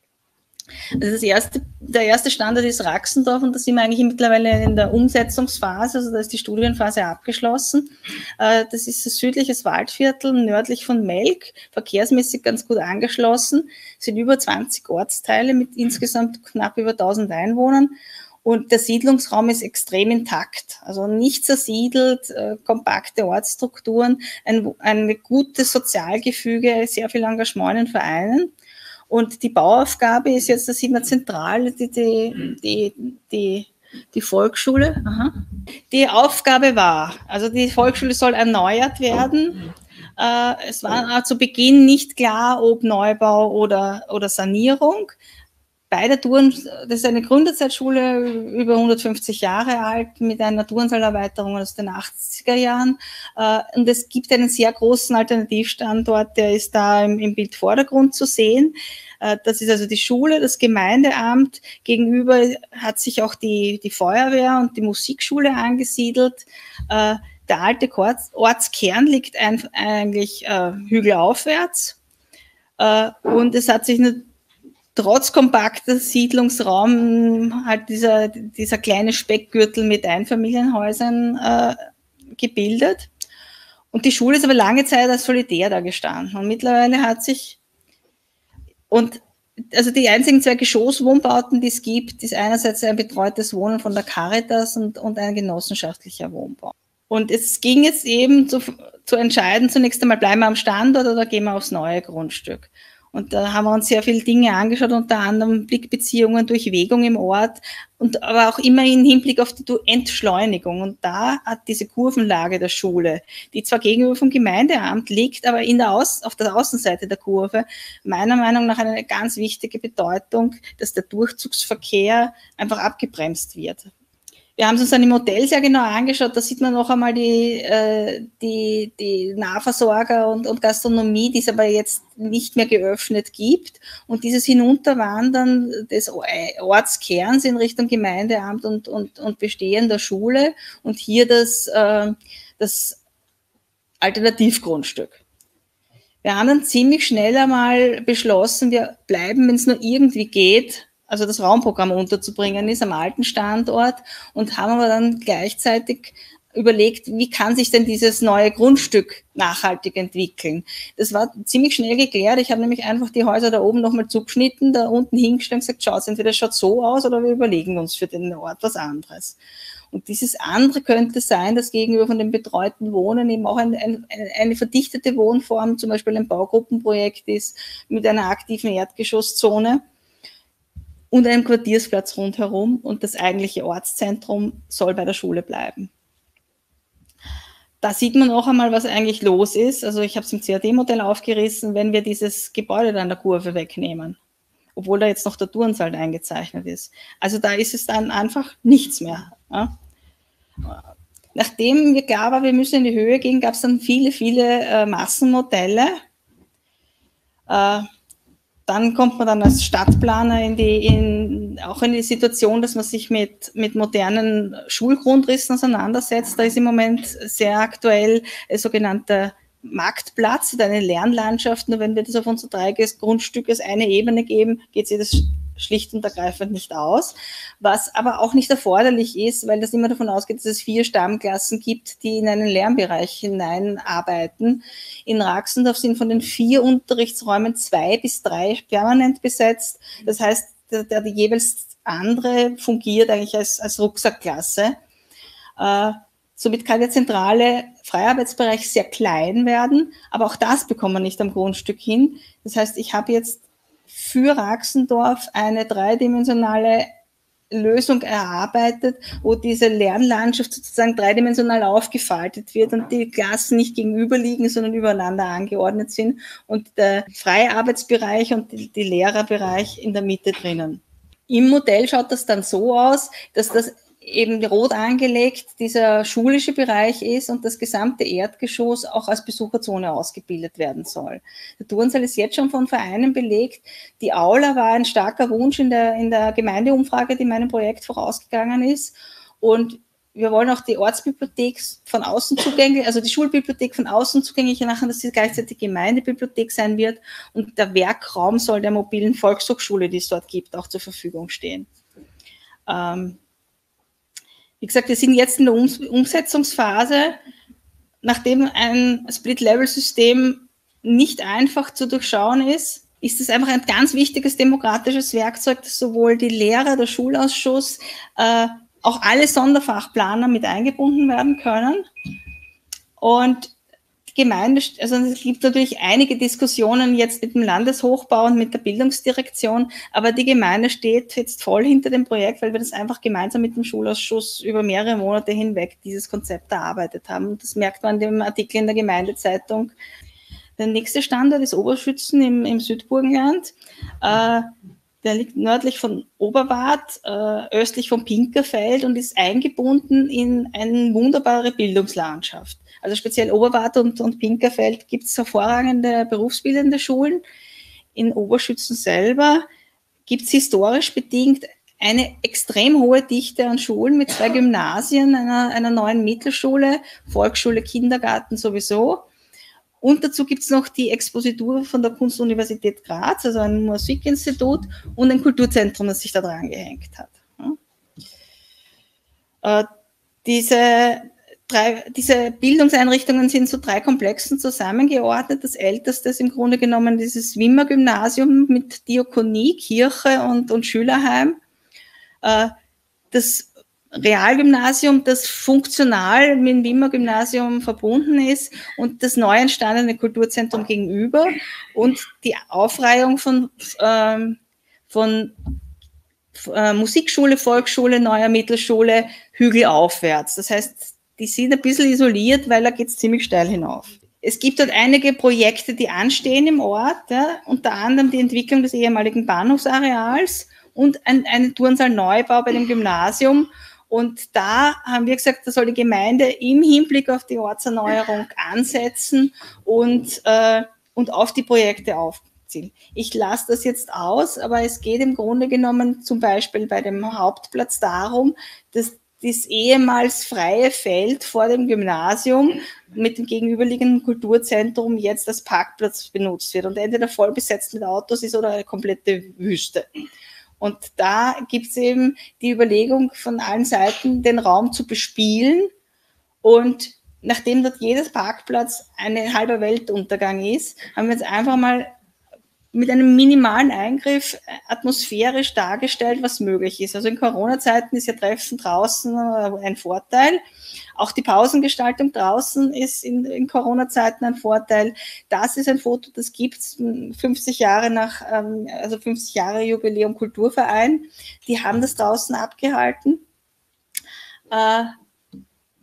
I: Also das erste, der erste Standort ist Raxendorf und da sind wir eigentlich mittlerweile in der Umsetzungsphase, also da ist die Studienphase abgeschlossen. Das ist ein südliches Waldviertel, nördlich von Melk, verkehrsmäßig ganz gut angeschlossen. Es sind über zwanzig Ortsteile mit insgesamt knapp über tausend Einwohnern und der Siedlungsraum ist extrem intakt, also nicht zersiedelt, äh, kompakte Ortsstrukturen, ein, ein gutes Sozialgefüge, sehr viel Engagement in Vereinen. Und die Bauaufgabe ist jetzt, da sieht man zentral die, die, die, die, die Volksschule. Aha. Die Aufgabe war, also die Volksschule soll erneuert werden. Äh, es war zu Beginn nicht klar, ob Neubau oder, oder Sanierung. Beide Touren, das ist eine Gründerzeitschule, über hundertfünfzig Jahre alt, mit einer Turnsalerweiterung aus den achtziger Jahren. Und es gibt einen sehr großen Alternativstandort, der ist da im, im Bildvordergrund zu sehen. Das ist also die Schule, das Gemeindeamt. Gegenüber hat sich auch die, die Feuerwehr und die Musikschule angesiedelt. Der alte Ortskern liegt ein, eigentlich äh, hügelaufwärts. Äh, und es hat sich eine trotz kompakter Siedlungsraum halt dieser, dieser kleine Speckgürtel mit Einfamilienhäusern äh, gebildet. Und die Schule ist aber lange Zeit als solitär da gestanden. Und mittlerweile hat sich, und also die einzigen zwei Geschosswohnbauten, die es gibt, ist einerseits ein betreutes Wohnen von der Caritas und, und ein genossenschaftlicher Wohnbau. Und es ging jetzt eben zu, zu entscheiden, zunächst einmal bleiben wir am Standort oder gehen wir aufs neue Grundstück. Und da haben wir uns sehr viele Dinge angeschaut, unter anderem Blickbeziehungen, Durchwegung im Ort und aber auch immer im Hinblick auf die Entschleunigung. Und da hat diese Kurvenlage der Schule, die zwar gegenüber vom Gemeindeamt liegt, aber in der Aus, auf der Außenseite der Kurve, meiner Meinung nach eine ganz wichtige Bedeutung, dass der Durchzugsverkehr einfach abgebremst wird. Wir haben uns dann im Hotel sehr genau angeschaut, da sieht man noch einmal die, äh, die, die Nahversorger und, und Gastronomie, die es aber jetzt nicht mehr geöffnet gibt. Und dieses Hinunterwandern des Ortskerns in Richtung Gemeindeamt und, und, und bestehender Schule und hier das, äh, das Alternativgrundstück. Wir haben dann ziemlich schnell einmal beschlossen, wir bleiben, wenn es nur irgendwie geht, also das Raumprogramm unterzubringen ist am alten Standort und haben aber dann gleichzeitig überlegt, wie kann sich denn dieses neue Grundstück nachhaltig entwickeln. Das war ziemlich schnell geklärt. Ich habe nämlich einfach die Häuser da oben nochmal zugeschnitten, da unten hingestellt und gesagt, schaut, entweder das schaut so aus oder wir überlegen uns für den Ort was anderes. Und dieses andere könnte sein, dass gegenüber von dem betreuten Wohnen eben auch ein, ein, eine verdichtete Wohnform, zum Beispiel ein Baugruppenprojekt ist mit einer aktiven Erdgeschosszone und einem Quartiersplatz rundherum und das eigentliche Ortszentrum soll bei der Schule bleiben. da sieht man auch einmal, was eigentlich los ist. Also ich habe es im C A D-Modell aufgerissen, wenn wir dieses Gebäude da an der Kurve wegnehmen, obwohl da jetzt noch der Turnsaal eingezeichnet ist. Also da ist es dann einfach nichts mehr. Ja. Nachdem mir klar war, wir müssen in die Höhe gehen, gab es dann viele, viele äh, Massenmodelle. Äh, Dann kommt man dann als Stadtplaner in die, in, auch in die Situation, dass man sich mit, mit modernen Schulgrundrissen auseinandersetzt. Da ist im Moment sehr aktuell ein sogenannter Marktplatz oder eine Lernlandschaft. Nur wenn wir das auf unsere drei Grundstücke als eine Ebene geben, geht sich das schlicht und ergreifend nicht aus. Was aber auch nicht erforderlich ist, weil das immer davon ausgeht, dass es vier Stammklassen gibt, die in einen Lernbereich hineinarbeiten. In Raxendorf sind von den vier Unterrichtsräumen zwei bis drei permanent besetzt. Das heißt, der, der die jeweils andere fungiert eigentlich als, als Rucksackklasse. Äh, somit kann der zentrale Freiarbeitsbereich sehr klein werden, aber auch das bekommt man nicht am Grundstück hin. Das heißt, ich habe jetzt für Raxendorf eine dreidimensionale Lösung erarbeitet, wo diese Lernlandschaft sozusagen dreidimensional aufgefaltet wird und die Klassen nicht gegenüberliegen, sondern übereinander angeordnet sind und der freie Arbeitsbereich und die, die Lehrerbereich in der Mitte drinnen. Im Modell schaut das dann so aus, dass das eben rot angelegt dieser schulische Bereich ist und das gesamte Erdgeschoss auch als Besucherzone ausgebildet werden soll. Der Turnsaal ist jetzt schon von Vereinen belegt. Die Aula war ein starker Wunsch in der, in der Gemeindeumfrage, die meinem Projekt vorausgegangen ist. Und wir wollen auch die Ortsbibliothek von außen zugänglich, also die Schulbibliothek von außen zugänglich machen, dass sie gleichzeitig Gemeindebibliothek sein wird. Und der Werkraum soll der mobilen Volkshochschule, die es dort gibt, auch zur Verfügung stehen. Ähm, Wie gesagt, wir sind jetzt in der Umsetzungsphase, nachdem ein Split-Level-System nicht einfach zu durchschauen ist, ist es einfach ein ganz wichtiges demokratisches Werkzeug, dass sowohl die Lehrer, der Schulausschuss, äh, auch alle Sonderfachplaner mit eingebunden werden können. Und die Gemeinde, also es gibt natürlich einige Diskussionen jetzt mit dem Landeshochbau und mit der Bildungsdirektion, aber die Gemeinde steht jetzt voll hinter dem Projekt, weil wir das einfach gemeinsam mit dem Schulausschuss über mehrere Monate hinweg dieses Konzept erarbeitet haben. Und das merkt man in dem Artikel in der Gemeindezeitung. Der nächste Standort ist Oberschützen im, im Südburgenland. Äh, der liegt nördlich von Oberwart, äh, östlich von Pinkerfeld und ist eingebunden in eine wunderbare Bildungslandschaft. Also speziell Oberwart und, und Pinkerfeld gibt es hervorragende berufsbildende Schulen. In Oberschützen selber gibt es historisch bedingt eine extrem hohe Dichte an Schulen mit zwei Gymnasien, einer, einer neuen Mittelschule, Volksschule, Kindergarten sowieso. Und dazu gibt es noch die Expositur von der Kunstuniversität Graz, also ein Musikinstitut und ein Kulturzentrum, das sich da dran gehängt hat. Ja. Äh, diese, drei, diese Bildungseinrichtungen sind zu drei Komplexen zusammengeordnet. Das älteste ist im Grunde genommen dieses Wimmer-Gymnasium mit Diakonie, Kirche und, und Schülerheim. Äh, das Realgymnasium, das funktional mit dem Wimmer-Gymnasium verbunden ist und das neu entstandene Kulturzentrum gegenüber und die Aufreihung von, ähm, von äh, Musikschule, Volksschule, neuer Mittelschule, Hügel aufwärts. Das heißt, die sind ein bisschen isoliert, weil da geht es ziemlich steil hinauf. Es gibt dort einige Projekte, die anstehen im Ort, ja, unter anderem die Entwicklung des ehemaligen Bahnhofsareals und ein, einen Turnsaal-Neubau bei dem Gymnasium. Und da haben wir gesagt, da soll die Gemeinde im Hinblick auf die Ortserneuerung ansetzen und, äh, und auf die Projekte aufziehen. Ich lasse das jetzt aus, aber es geht im Grunde genommen zum Beispiel bei dem Hauptplatz darum, dass das ehemals freie Feld vor dem Gymnasium mit dem gegenüberliegenden Kulturzentrum jetzt als Parkplatz benutzt wird und entweder voll besetzt mit Autos ist oder eine komplette Wüste. Und da gibt es eben die Überlegung von allen Seiten, den Raum zu bespielen. Und nachdem dort jedes Parkplatz eine halbe Weltuntergang ist, haben wir jetzt einfach mal mit einem minimalen Eingriff atmosphärisch dargestellt, was möglich ist. Also in Corona-Zeiten ist ja Treffen draußen ein Vorteil. Auch die Pausengestaltung draußen ist in, in Corona-Zeiten ein Vorteil. Das ist ein Foto, das gibt es fünfzig Jahre nach, also fünfzig Jahre Jubiläum Kulturverein. Die haben das draußen abgehalten.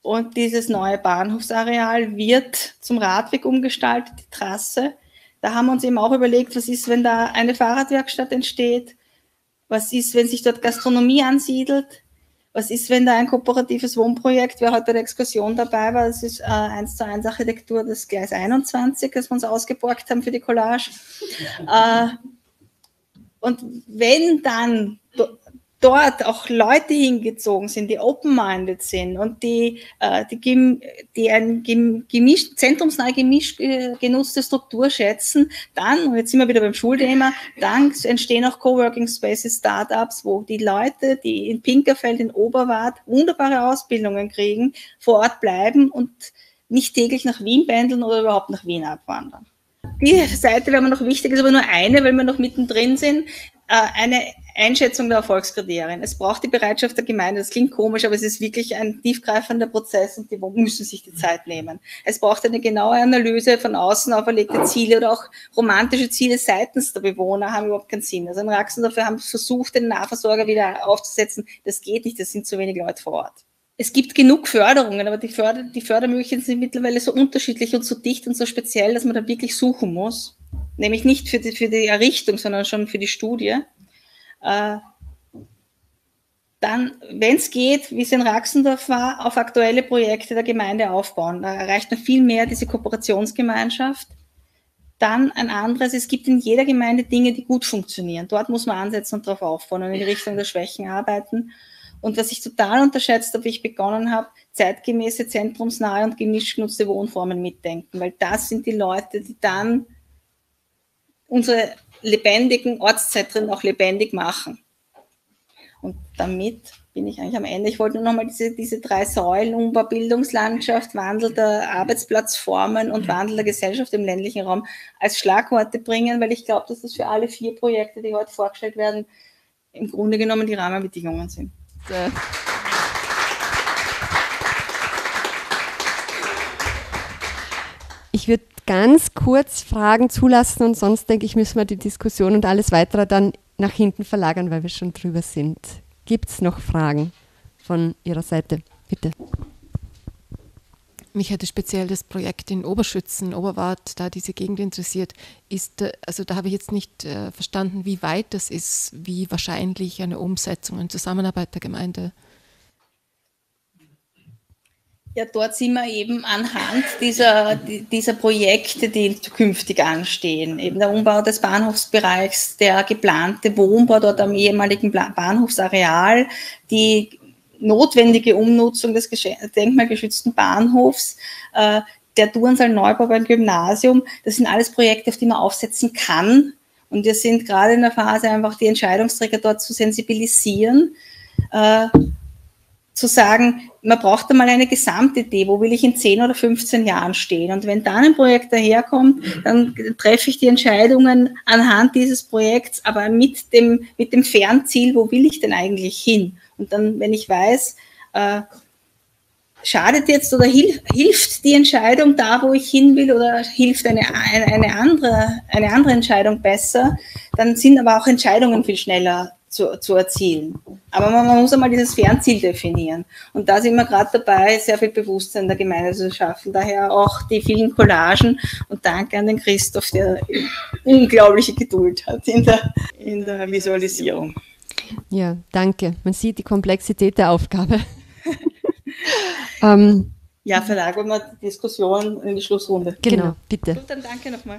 I: Und dieses neue Bahnhofsareal wird zum Radweg umgestaltet, die Trasse. Da haben wir uns eben auch überlegt, was ist, wenn da eine Fahrradwerkstatt entsteht? Was ist, wenn sich dort Gastronomie ansiedelt? Was ist, wenn da ein kooperatives Wohnprojekt, wer heute bei der Exkursion dabei war, das ist äh, eins zu eins Architektur des Gleis einundzwanzig, das wir uns ausgeborgt haben für die Collage. Äh, und wenn dann do, dort auch Leute hingezogen sind, die open-minded sind und die, äh, die, die ein gemisch, zentrumsnahe gemisch genutzte Struktur schätzen, dann, und jetzt sind wir wieder beim Schulthema, dann entstehen auch Coworking Spaces, Startups, wo die Leute, die in Pinkerfeld, in Oberwart wunderbare Ausbildungen kriegen, vor Ort bleiben und nicht täglich nach Wien pendeln oder überhaupt nach Wien abwandern. Die Seite wäre mir noch wichtig, ist aber nur eine, weil wir noch mittendrin sind, eine Einschätzung der Erfolgskriterien. Es braucht die Bereitschaft der Gemeinde, das klingt komisch, aber es ist wirklich ein tiefgreifender Prozess und die müssen sich die Zeit nehmen. Es braucht eine genaue Analyse von außen auferlegte Ziele oder auch romantische Ziele seitens der Bewohner haben überhaupt keinen Sinn. Also in Raxendorf haben versucht, den Nahversorger wieder aufzusetzen. Das geht nicht, das sind zu wenig Leute vor Ort. Es gibt genug Förderungen, aber die, Förder, die Fördermöglichkeiten sind mittlerweile so unterschiedlich und so dicht und so speziell, dass man da wirklich suchen muss. Nämlich nicht für die, für die Errichtung, sondern schon für die Studie. Äh, dann, wenn es geht, wie es in Raxendorf war, auf aktuelle Projekte der Gemeinde aufbauen. Da erreicht man viel mehr diese Kooperationsgemeinschaft. Dann ein anderes, es gibt in jeder Gemeinde Dinge, die gut funktionieren. Dort muss man ansetzen und darauf aufbauen und in die Richtung der Schwächen arbeiten. Und was ich total unterschätzt habe, wie ich begonnen habe, zeitgemäße, zentrumsnahe und gemischt genutzte Wohnformen mitdenken, weil das sind die Leute, die dann unsere lebendigen Ortszentren auch lebendig machen. Und damit bin ich eigentlich am Ende. Ich wollte nur nochmal diese, diese drei Säulen, Umbau, Bildungslandschaft, Wandel der Arbeitsplatzformen und Wandel der Gesellschaft im ländlichen Raum als Schlagworte bringen, weil ich glaube, dass das für alle vier Projekte, die heute vorgestellt werden, im Grunde genommen die Rahmenbedingungen sind.
A: Ich würde ganz kurz Fragen zulassen und sonst denke ich, müssen wir die Diskussion und alles weitere dann nach hinten verlagern, weil wir schon drüber sind. Gibt es noch Fragen von Ihrer Seite? Bitte.
C: Mich hätte speziell das Projekt in Oberschützen, Oberwart, da diese Gegend interessiert. Ist, also da habe ich jetzt nicht äh, verstanden, wie weit das ist, wie wahrscheinlich eine Umsetzung und Zusammenarbeit der Gemeinde.
I: Ja, dort sind wir eben anhand dieser, dieser Projekte, die zukünftig anstehen. Eben der Umbau des Bahnhofsbereichs, der geplante Wohnbau dort am ehemaligen Bahnhofsareal, die notwendige Umnutzung des denkmalgeschützten Bahnhofs, äh, der Turnsaal-Neubau beim Gymnasium. Das sind alles Projekte, auf die man aufsetzen kann. Und wir sind gerade in der Phase, einfach die Entscheidungsträger dort zu sensibilisieren, äh, zu sagen, man braucht einmal eine Gesamtidee, wo will ich in zehn oder fünfzehn Jahren stehen. Und wenn dann ein Projekt daherkommt, dann treffe ich die Entscheidungen anhand dieses Projekts, aber mit dem, mit dem Fernziel, wo will ich denn eigentlich hin? Und dann, wenn ich weiß, äh, schadet jetzt oder hilf, hilft die Entscheidung da, wo ich hin will, oder hilft eine, eine, eine, andere, eine andere Entscheidung besser, dann sind aber auch Entscheidungen viel schneller Zu, zu erzielen. Aber man, man muss einmal dieses Fernziel definieren. Und da sind wir gerade dabei, sehr viel Bewusstsein der Gemeinde zu schaffen. Daher auch die vielen Collagen und danke an den Christoph, der unglaubliche Geduld hat in der, in der Visualisierung.
A: Ja, danke. Man sieht die Komplexität der Aufgabe. ähm,
I: ja, verlagern wir die Diskussion in die Schlussrunde.
A: Genau, genau. Bitte.
I: Gut, dann danke nochmal.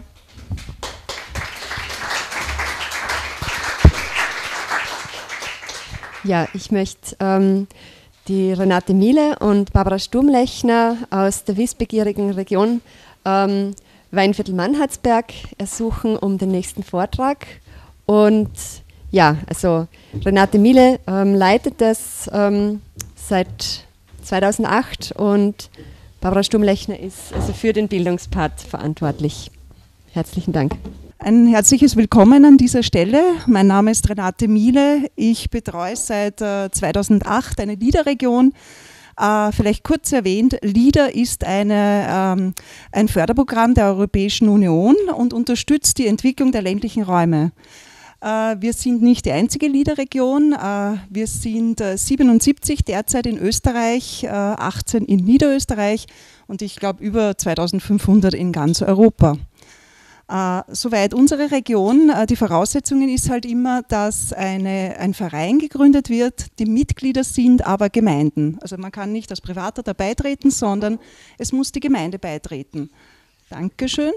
A: Ja, ich möchte ähm, die Renate Miele und Barbara Sturmlechner aus der wissbegierigen Region ähm, Weinviertel-Mannhardsberg ersuchen um den nächsten Vortrag. Und ja, also Renate Miele ähm, leitet das ähm, seit zweitausendacht und Barbara Sturmlechner ist also für den Bildungspart verantwortlich. Herzlichen Dank.
J: Ein herzliches Willkommen an dieser Stelle. Mein Name ist Renate Miele. Ich betreue seit äh, zweitausendacht eine LEADER-Region. Äh, vielleicht kurz erwähnt, LEADER ist eine, ähm, ein Förderprogramm der Europäischen Union und unterstützt die Entwicklung der ländlichen Räume. Äh, wir sind nicht die einzige LEADER-Region. Äh, wir sind äh, siebenundsiebzig derzeit in Österreich, äh, achtzehn in Niederösterreich und ich glaube über zweitausendfünfhundert in ganz Europa. Äh, soweit unsere Region. Äh, die Voraussetzungen ist halt immer, dass eine, ein Verein gegründet wird, die Mitglieder sind aber Gemeinden. Also man kann nicht als Privater da beitreten, sondern es muss die Gemeinde beitreten. Dankeschön.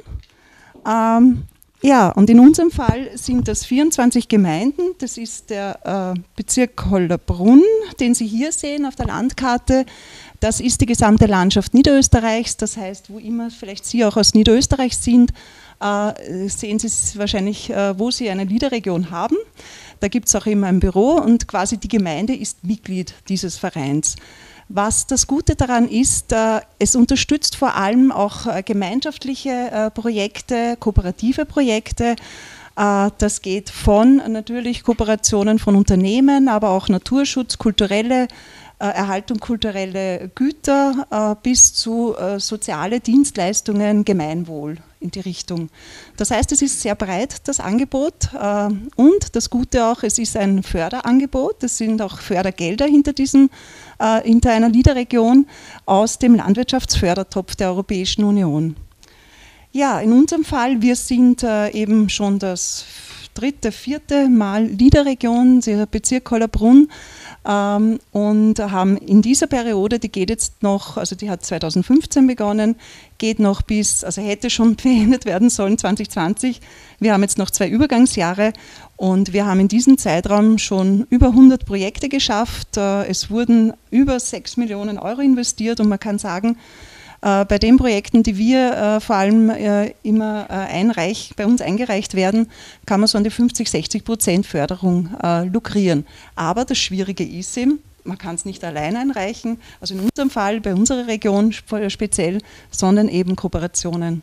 J: Ähm, ja, und in unserem Fall sind das vierundzwanzig Gemeinden. Das ist der äh, Bezirk Hollabrunn, den Sie hier sehen auf der Landkarte. Das ist die gesamte Landschaft Niederösterreichs. Das heißt, wo immer vielleicht Sie auch aus Niederösterreich sind, äh, sehen Sie es wahrscheinlich, äh, wo Sie eine LEADER-Region haben. Da gibt es auch immer ein Büro und quasi die Gemeinde ist Mitglied dieses Vereins. Was das Gute daran ist, äh, es unterstützt vor allem auch äh, gemeinschaftliche äh, Projekte, kooperative Projekte. Äh, das geht von natürlich Kooperationen von Unternehmen, aber auch Naturschutz, kulturelle äh, Erhaltung kulturelle Güter äh, bis zu äh, soziale Dienstleistungen, Gemeinwohl in die Richtung. Das heißt, es ist sehr breit, das Angebot, äh, und das Gute auch, es ist ein Förderangebot, es sind auch Fördergelder hinter diesem äh, hinter einer LEADER-Region aus dem Landwirtschaftsfördertopf der Europäischen Union. Ja, in unserem Fall, wir sind äh, eben schon das dritte, vierte Mal LEADER-Region, der Bezirk Hollabrunn, ähm, und haben in dieser Periode, die geht jetzt noch, also die hat zweitausendfünfzehn begonnen, geht noch bis, also hätte schon beendet werden sollen zwanzig zwanzig. Wir haben jetzt noch zwei Übergangsjahre und wir haben in diesem Zeitraum schon über hundert Projekte geschafft. Es wurden über sechs Millionen Euro investiert und man kann sagen, bei den Projekten, die wir vor allem immer einreich, bei uns eingereicht werden, kann man so an die fünfzig, sechzig Prozent Förderung lukrieren. Aber das Schwierige ist eben, man kann es nicht allein einreichen, also in unserem Fall, bei unserer Region speziell, sondern eben Kooperationen.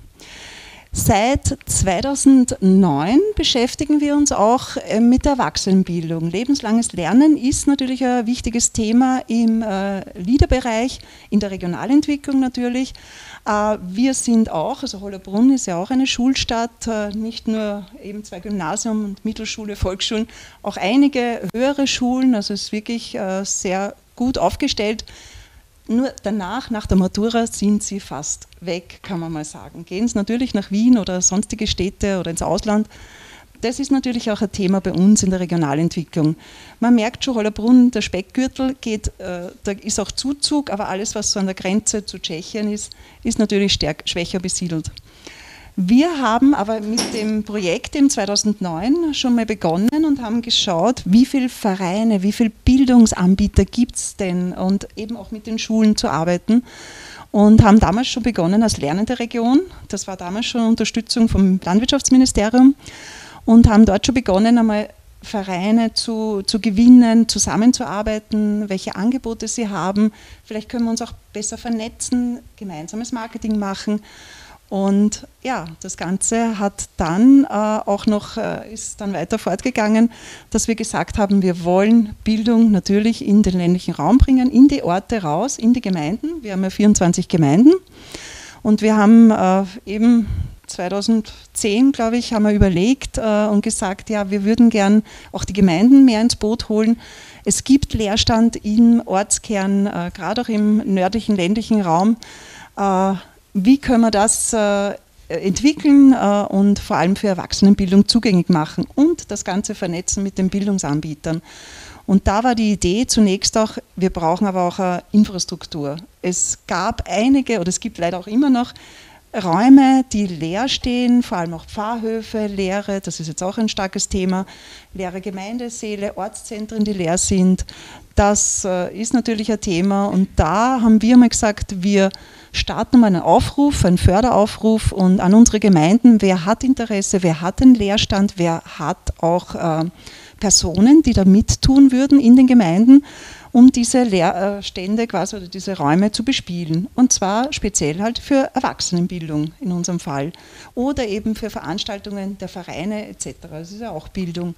J: Seit zweitausendneun beschäftigen wir uns auch mit der Erwachsenenbildung. Lebenslanges Lernen ist natürlich ein wichtiges Thema im äh, LEADER-Bereich, in der Regionalentwicklung natürlich. Äh, wir sind auch, also Hollabrunn ist ja auch eine Schulstadt, äh, nicht nur eben zwei Gymnasien und Mittelschule, Volksschulen, auch einige höhere Schulen, also es ist wirklich äh, sehr gut aufgestellt. Nur danach, nach der Matura, sind sie fast weg, kann man mal sagen. Gehen sie natürlich nach Wien oder sonstige Städte oder ins Ausland. Das ist natürlich auch ein Thema bei uns in der Regionalentwicklung. Man merkt schon, Hollabrunn, der Speckgürtel, geht, äh, da ist auch Zuzug, aber alles, was so an der Grenze zu Tschechien ist, ist natürlich stärk, schwächer besiedelt. Wir haben aber mit dem Projekt im zweitausendneun schon mal begonnen und haben geschaut, wie viele Vereine, wie viele Bildungsanbieter gibt es denn und eben auch mit den Schulen zu arbeiten und haben damals schon begonnen als lernende Region, das war damals schon Unterstützung vom Landwirtschaftsministerium und haben dort schon begonnen, einmal Vereine zu, zu gewinnen, zusammenzuarbeiten, welche Angebote sie haben, vielleicht können wir uns auch besser vernetzen, gemeinsames Marketing machen. Und ja, das Ganze hat dann äh, auch noch, äh, ist dann weiter fortgegangen, dass wir gesagt haben, wir wollen Bildung natürlich in den ländlichen Raum bringen, in die Orte raus, in die Gemeinden. Wir haben ja vierundzwanzig Gemeinden und wir haben äh, eben zweitausendzehn, glaube ich, haben wir überlegt äh, und gesagt, ja, wir würden gern auch die Gemeinden mehr ins Boot holen. Es gibt Leerstand im Ortskern, äh, gerade auch im nördlichen ländlichen Raum. Äh, Wie können wir das äh, entwickeln äh, und vor allem für Erwachsenenbildung zugänglich machen und das Ganze vernetzen mit den Bildungsanbietern? Und da war die Idee zunächst auch, wir brauchen aber auch eine Infrastruktur. Es gab einige, oder es gibt leider auch immer noch, Räume, die leer stehen, vor allem auch Pfarrhöfe, leere, das ist jetzt auch ein starkes Thema, leere Gemeindesäle, Ortszentren, die leer sind. Das äh, ist natürlich ein Thema und da haben wir mal gesagt, wir starten mal einen Aufruf, einen Förderaufruf und an unsere Gemeinden, wer hat Interesse, wer hat einen Leerstand, wer hat auch äh, Personen, die da mittun würden in den Gemeinden, um diese Leerstände quasi oder diese Räume zu bespielen. Und zwar speziell halt für Erwachsenenbildung in unserem Fall oder eben für Veranstaltungen der Vereine et cetera. Das ist ja auch Bildung.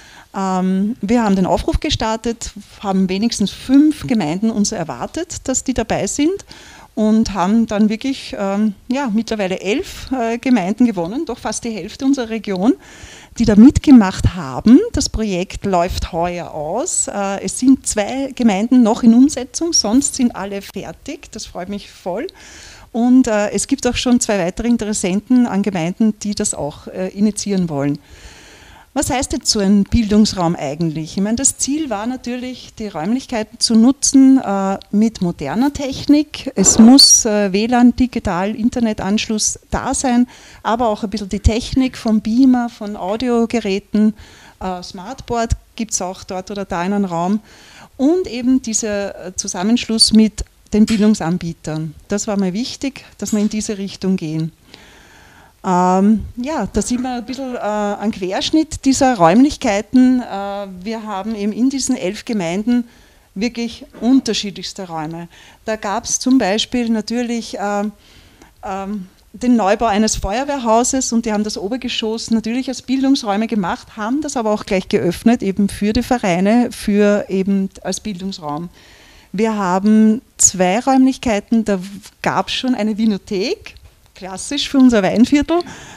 J: Ähm, wir haben den Aufruf gestartet, haben wenigstens fünf Gemeinden uns erwartet, dass die dabei sind. und haben dann wirklich ähm, ja, mittlerweile elf äh, Gemeinden gewonnen, doch fast die Hälfte unserer Region, die da mitgemacht haben. Das Projekt läuft heuer aus. Äh, es sind zwei Gemeinden noch in Umsetzung, sonst sind alle fertig. Das freut mich voll. Und äh, es gibt auch schon zwei weitere Interessenten an Gemeinden, die das auch äh, initiieren wollen. Was heißt jetzt so ein Bildungsraum eigentlich? Ich meine, das Ziel war natürlich, die Räumlichkeiten zu nutzen äh, mit moderner Technik. Es muss äh, W L A N, digital, Internetanschluss da sein, aber auch ein bisschen die Technik vom Beamer, von Audiogeräten, äh, Smartboard gibt es auch dort oder da in einem Raum und eben dieser äh, Zusammenschluss mit den Bildungsanbietern. Das war mir wichtig, dass wir in diese Richtung gehen. Ähm, ja, da sieht man ein bisschen äh, einen Querschnitt dieser Räumlichkeiten. Äh, wir haben eben in diesen elf Gemeinden wirklich unterschiedlichste Räume. Da gab es zum Beispiel natürlich äh, äh, den Neubau eines Feuerwehrhauses und die haben das Obergeschoss natürlich als Bildungsräume gemacht, haben das aber auch gleich geöffnet, eben für die Vereine, für eben als Bildungsraum. Wir haben zwei Räumlichkeiten, da gab es schon eine Vinothek, klassisch für unser Weinviertel,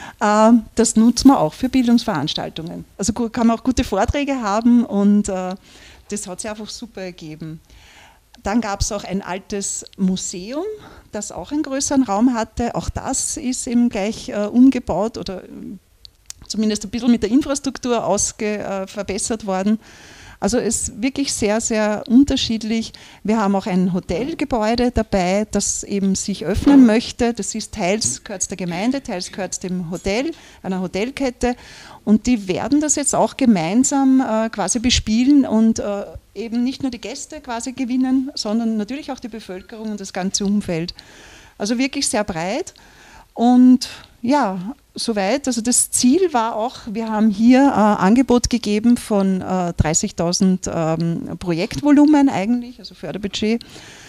J: das nutzen wir auch für Bildungsveranstaltungen. Also kann man auch gute Vorträge haben und das hat sich einfach super ergeben. Dann gab es auch ein altes Museum, das auch einen größeren Raum hatte. Auch das ist eben gleich umgebaut oder zumindest ein bisschen mit der Infrastruktur ausge, verbessert worden. Also es ist wirklich sehr, sehr unterschiedlich. Wir haben auch ein Hotelgebäude dabei, das eben sich öffnen möchte. Das ist teils gehört es der Gemeinde, teils gehört es dem Hotel, einer Hotelkette. Und die werden das jetzt auch gemeinsam äh, quasi bespielen und äh, eben nicht nur die Gäste quasi gewinnen, sondern natürlich auch die Bevölkerung und das ganze Umfeld. Also wirklich sehr breit. Und ja, soweit. Also das Ziel war auch, wir haben hier äh, Angebot gegeben von äh, dreißigtausend ähm, Projektvolumen eigentlich, also Förderbudget,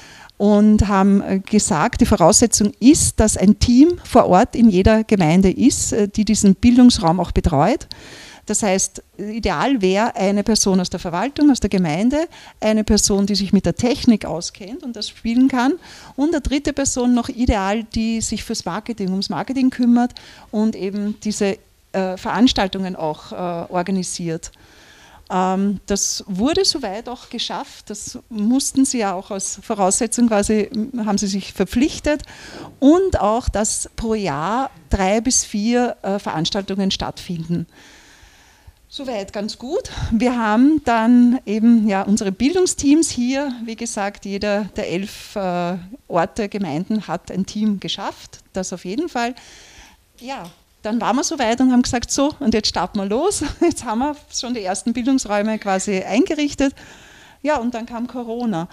J: und haben äh, gesagt, die Voraussetzung ist, dass ein Team vor Ort in jeder Gemeinde ist, äh, die diesen Bildungsraum auch betreut. Das heißt, ideal wäre eine Person aus der Verwaltung, aus der Gemeinde, eine Person, die sich mit der Technik auskennt und das spielen kann und eine dritte Person noch ideal, die sich fürs Marketing, ums Marketing kümmert und eben diese äh, Veranstaltungen auch äh, organisiert. Ähm, das wurde soweit auch geschafft, das mussten sie ja auch als Voraussetzung quasi, haben sie sich verpflichtet und auch, dass pro Jahr drei bis vier äh, Veranstaltungen stattfinden. Soweit ganz gut. Wir haben dann eben ja, unsere Bildungsteams hier, wie gesagt, jeder der elf äh, Orte, Gemeinden hat ein Team geschafft, das auf jeden Fall. Ja, dann waren wir soweit und haben gesagt, so, und jetzt starten wir los. Jetzt haben wir schon die ersten Bildungsräume quasi eingerichtet. Ja, und dann kam Corona.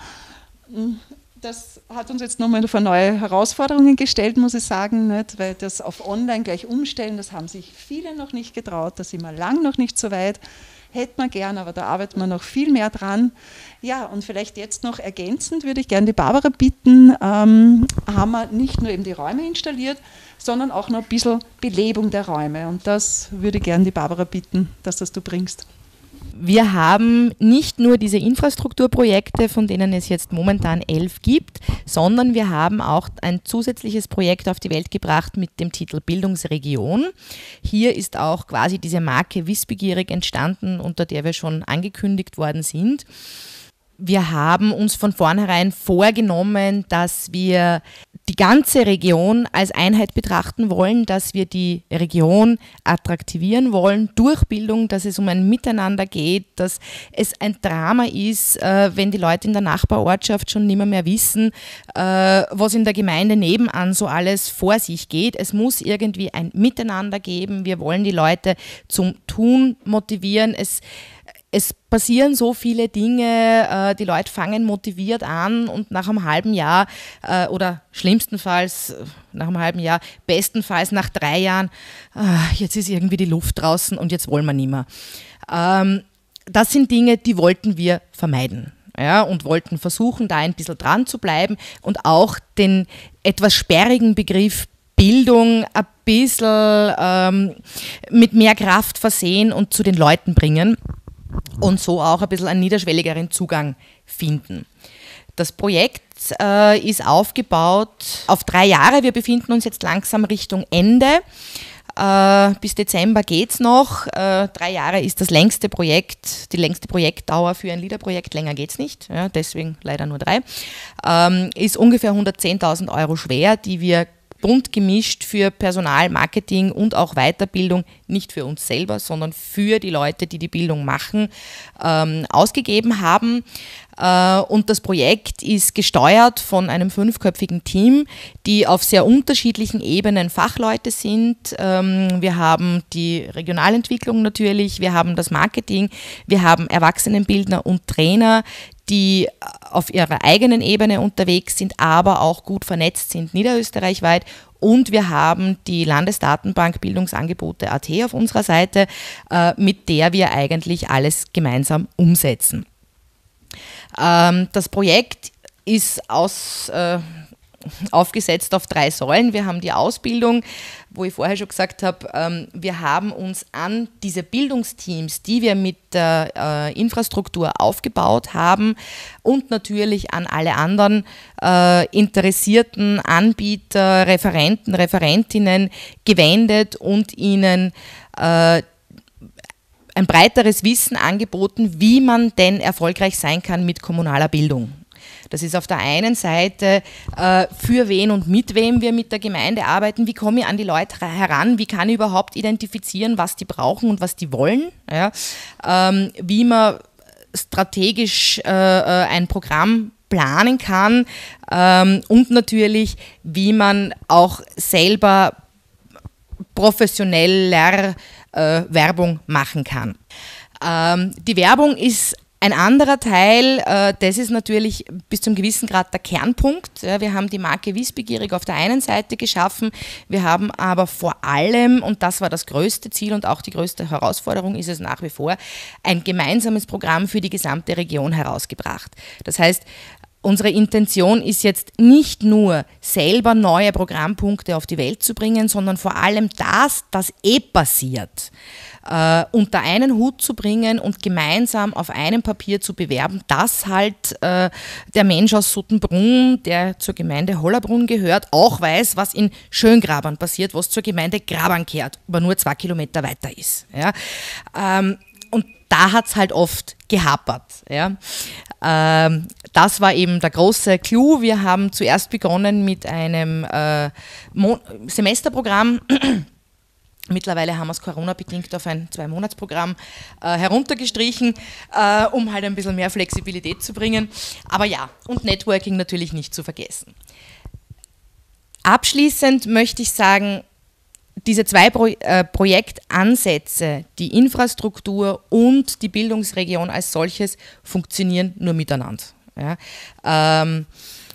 J: Das hat uns jetzt nochmal vor neue Herausforderungen gestellt, muss ich sagen, nicht? Weil das auf online gleich umstellen, das haben sich viele noch nicht getraut, da sind wir lang noch nicht so weit, hätten wir gern, aber da arbeiten wir noch viel mehr dran. Ja, und vielleicht jetzt noch ergänzend würde ich gerne die Barbara bitten, ähm, haben wir nicht nur eben die Räume installiert, sondern auch noch ein bisschen Belebung der Räume und das würde ich gerne die Barbara bitten, dass das du bringst.
K: Wir haben nicht nur diese Infrastrukturprojekte, von denen es jetzt momentan elf gibt, sondern wir haben auch ein zusätzliches Projekt auf die Welt gebracht mit dem Titel Bildungsregion. Hier ist auch quasi diese Marke Wissbegierig entstanden, unter der wir schon angekündigt worden sind. Wir haben uns von vornherein vorgenommen, dass wir die ganze Region als Einheit betrachten wollen, dass wir die Region attraktivieren wollen durch Bildung, dass es um ein Miteinander geht, dass es ein Drama ist, äh, wenn die Leute in der Nachbarortschaft schon nicht mehr, mehr wissen, äh, was in der Gemeinde nebenan so alles vor sich geht. Es muss irgendwie ein Miteinander geben. Wir wollen die Leute zum Tun motivieren. Es Es passieren so viele Dinge, die Leute fangen motiviert an und nach einem halben Jahr oder schlimmstenfalls nach einem halben Jahr, bestenfalls nach drei Jahren, jetzt ist irgendwie die Luft draußen und jetzt wollen wir nicht mehr. Das sind Dinge, die wollten wir vermeiden. Ja, und wollten versuchen, da ein bisschen dran zu bleiben und auch den etwas sperrigen Begriff Bildung ein bisschen ähm, mit mehr Kraft versehen und zu den Leuten bringen. Und so auch ein bisschen einen niederschwelligeren Zugang finden. Das Projekt äh, ist aufgebaut auf drei Jahre. Wir befinden uns jetzt langsam Richtung Ende. Äh, bis Dezember geht es noch. Äh, drei Jahre ist das längste Projekt, die längste Projektdauer für ein LEADER-Projekt. Länger geht es nicht, ja, deswegen leider nur drei. Ähm, ist ungefähr hundertzehntausend Euro schwer, die wir bunt gemischt für Personal, Marketing und auch Weiterbildung, nicht für uns selber, sondern für die Leute, die die Bildung machen, ähm, ausgegeben haben. Äh, und das Projekt ist gesteuert von einem fünfköpfigen Team, die auf sehr unterschiedlichen Ebenen Fachleute sind. Ähm, wir haben die Regionalentwicklung natürlich, wir haben das Marketing, wir haben Erwachsenenbildner und Trainer, die auf ihrer eigenen Ebene unterwegs sind, aber auch gut vernetzt sind niederösterreichweit. Und wir haben die Landesdatenbank Bildungsangebote Punkt at auf unserer Seite, äh, mit der wir eigentlich alles gemeinsam umsetzen. Ähm, das Projekt ist aus... Äh, aufgesetzt auf drei Säulen. Wir haben die Ausbildung, wo ich vorher schon gesagt habe, ähm, wir haben uns an diese Bildungsteams, die wir mit der äh, Infrastruktur aufgebaut haben und natürlich an alle anderen äh, interessierten Anbieter, Referenten, Referentinnen gewendet und ihnen äh, ein breiteres Wissen angeboten, wie man denn erfolgreich sein kann mit kommunaler Bildung. Das ist auf der einen Seite, äh, für wen und mit wem wir mit der Gemeinde arbeiten, wie komme ich an die Leute heran, wie kann ich überhaupt identifizieren, was die brauchen und was die wollen, ja? ähm, wie man strategisch äh, ein Programm planen kann ähm, und natürlich, wie man auch selber professioneller äh, Werbung machen kann. Ähm, die Werbung ist ein anderer Teil, äh, das ist natürlich bis zum gewissen Grad der Kernpunkt. Ja, wir haben die Marke Wissbegierig auf der einen Seite geschaffen, wir haben aber vor allem, und das war das größte Ziel und auch die größte Herausforderung ist es nach wie vor, ein gemeinsames Programm für die gesamte Region herausgebracht. Das heißt, unsere Intention ist jetzt nicht nur selber neue Programmpunkte auf die Welt zu bringen, sondern vor allem das, das eh passiert, äh, unter einen Hut zu bringen und gemeinsam auf einem Papier zu bewerben, dass halt äh, der Mensch aus Suttenbrunn, der zur Gemeinde Hollabrunn gehört, auch weiß, was in Schöngrabern passiert, was zur Gemeinde Grabern gehört, aber nur zwei Kilometer weiter ist. Ja. Ähm, und da hat es halt oft gehapert. Ja. Ähm, das war eben der große Clou. Wir haben zuerst begonnen mit einem äh, Mo- Semesterprogramm. Mittlerweile haben wir es Corona-bedingt auf ein Zwei-Monats-Programm äh, heruntergestrichen, äh, um halt ein bisschen mehr Flexibilität zu bringen. Aber ja, und Networking natürlich nicht zu vergessen. Abschließend möchte ich sagen, diese zwei Pro- äh, Projektansätze, die Infrastruktur und die Bildungsregion als solches, funktionieren nur miteinander. Ja. Ähm,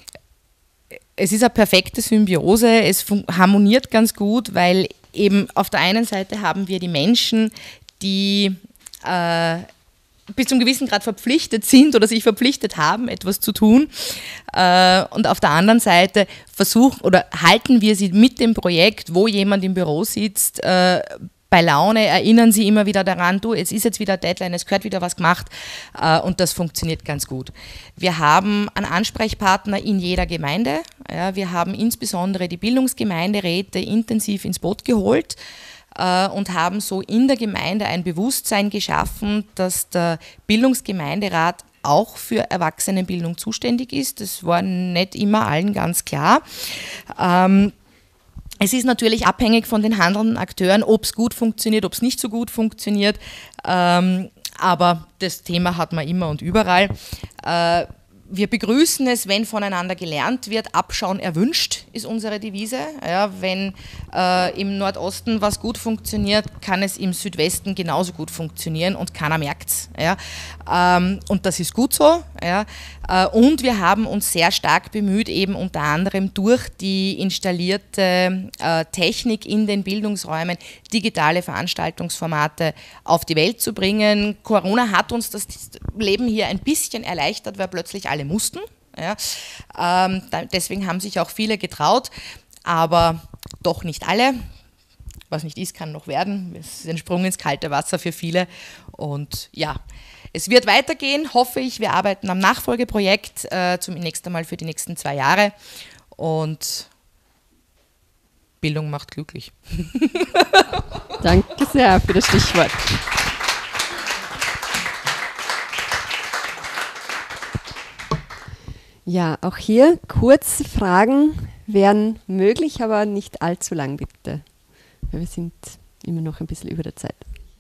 K: es ist eine perfekte Symbiose, es fun- harmoniert ganz gut, weil eben auf der einen Seite haben wir die Menschen, die äh, bis zum gewissen Grad verpflichtet sind oder sich verpflichtet haben, etwas zu tun. Äh, und auf der anderen Seite versuchen oder halten wir sie mit dem Projekt, wo jemand im Büro sitzt, äh, bei Laune, erinnern sie immer wieder daran, du, es ist jetzt wieder Deadline, es gehört wieder was gemacht äh, und das funktioniert ganz gut. Wir haben einen Ansprechpartner in jeder Gemeinde. Ja, wir haben insbesondere die Bildungsgemeinderäte intensiv ins Boot geholt äh, und haben so in der Gemeinde ein Bewusstsein geschaffen, dass der Bildungsgemeinderat auch für Erwachsenenbildung zuständig ist. Das war nicht immer allen ganz klar. Ähm, Es ist natürlich abhängig von den handelnden Akteuren, ob es gut funktioniert, ob es nicht so gut funktioniert, ähm, aber das Thema hat man immer und überall. Äh, wir begrüßen es, wenn voneinander gelernt wird. Abschauen erwünscht, ist unsere Devise. Ja, wenn äh, im Nordosten was gut funktioniert, kann es im Südwesten genauso gut funktionieren und keiner merkt es. Ja. Ähm, und das ist gut so. Ja. Äh, und wir haben uns sehr stark bemüht, eben unter anderem durch die installierte äh, Technik in den Bildungsräumen digitale Veranstaltungsformate auf die Welt zu bringen. Corona hat uns das Leben hier ein bisschen erleichtert, weil plötzlich alle mussten. Ja. Ähm, da, deswegen haben sich auch viele getraut, aber doch nicht alle. Was nicht ist, kann noch werden. Es ist ein Sprung ins kalte Wasser für viele. Und ja, Es wird weitergehen, hoffe ich. Wir arbeiten am Nachfolgeprojekt äh, zum nächsten Mal für die nächsten zwei Jahre. Und Bildung macht glücklich.
A: Danke sehr für das Stichwort. Ja, auch hier kurze Fragen wären möglich, aber nicht allzu lang, bitte. Wir sind immer noch ein bisschen über der Zeit.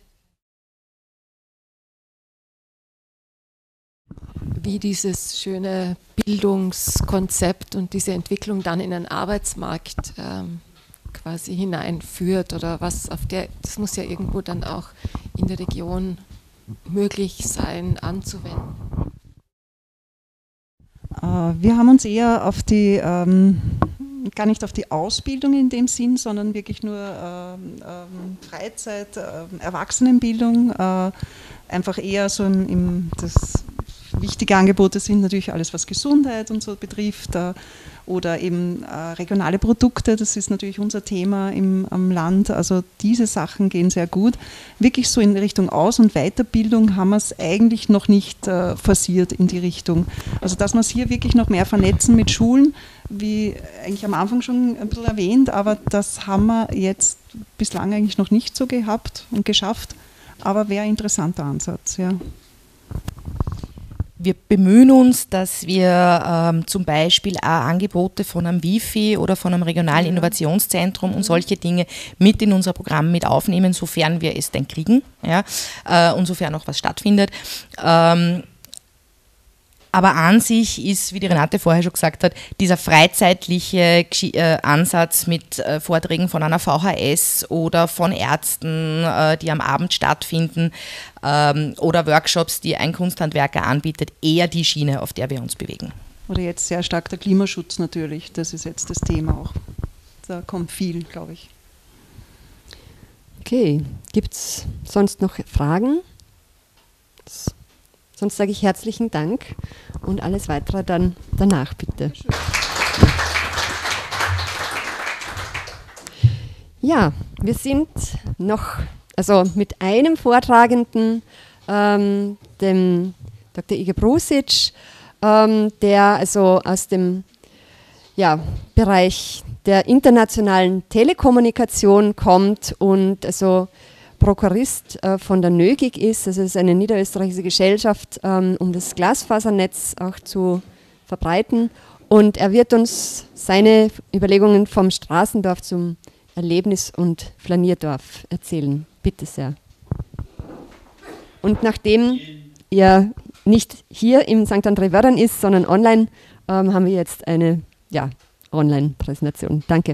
C: Wie dieses schöne Bildungskonzept und diese Entwicklung dann in einen Arbeitsmarkt ähm, quasi hineinführt oder was auf der, das muss ja irgendwo dann auch in der Region möglich sein, anzuwenden.
J: Wir haben uns eher auf die, ähm, gar nicht auf die Ausbildung in dem Sinn, sondern wirklich nur ähm, ähm, Freizeit, ähm, Erwachsenenbildung, äh, einfach eher so im, im das wichtige Angebote sind natürlich alles, was Gesundheit und so betrifft, äh, oder eben äh, regionale Produkte, das ist natürlich unser Thema im, am Land, also diese Sachen gehen sehr gut. Wirklich so in Richtung Aus- und Weiterbildung haben wir es eigentlich noch nicht äh, forciert in die Richtung. Also dass wir es hier wirklich noch mehr vernetzen mit Schulen, wie eigentlich am Anfang schon ein bisschen erwähnt, aber das haben wir jetzt bislang eigentlich noch nicht so gehabt und geschafft, aber wäre ein interessanter Ansatz, ja.
K: Wir bemühen uns, dass wir ähm, zum Beispiel auch Angebote von einem Wifi oder von einem regionalen ja. Innovationszentrum und solche Dinge mit in unser Programm mit aufnehmen, sofern wir es denn kriegen, ja, äh, und sofern auch was stattfindet. Ähm, Aber an sich ist, wie die Renate vorher schon gesagt hat, dieser freizeitliche äh, Ansatz mit äh, Vorträgen von einer V H S oder von Ärzten, äh, die am Abend stattfinden, ähm, oder Workshops, die ein Kunsthandwerker anbietet, eher die Schiene, auf der wir uns bewegen.
J: Oder jetzt sehr stark der Klimaschutz natürlich, das ist jetzt das Thema auch. Da kommt viel, glaube ich.
A: Okay, gibt es sonst noch Fragen? Das Sonst sage ich herzlichen Dank und alles Weitere dann danach, bitte. Ja, wir sind noch, also mit einem Vortragenden, ähm, dem Doktor Igor Brusic, ähm, der also aus dem ja, Bereich der internationalen Telekommunikation kommt und also Prokurist äh, von der NÖGIG ist, also es ist eine niederösterreichische Gesellschaft, ähm, um das Glasfasernetz auch zu verbreiten. Und er wird uns seine Überlegungen vom Straßendorf zum Erlebnis- und Flanierdorf erzählen. Bitte sehr. Und nachdem er nicht hier im Sankt André Wördern ist, sondern online, ähm, haben wir jetzt eine ja, Online-Präsentation. Danke.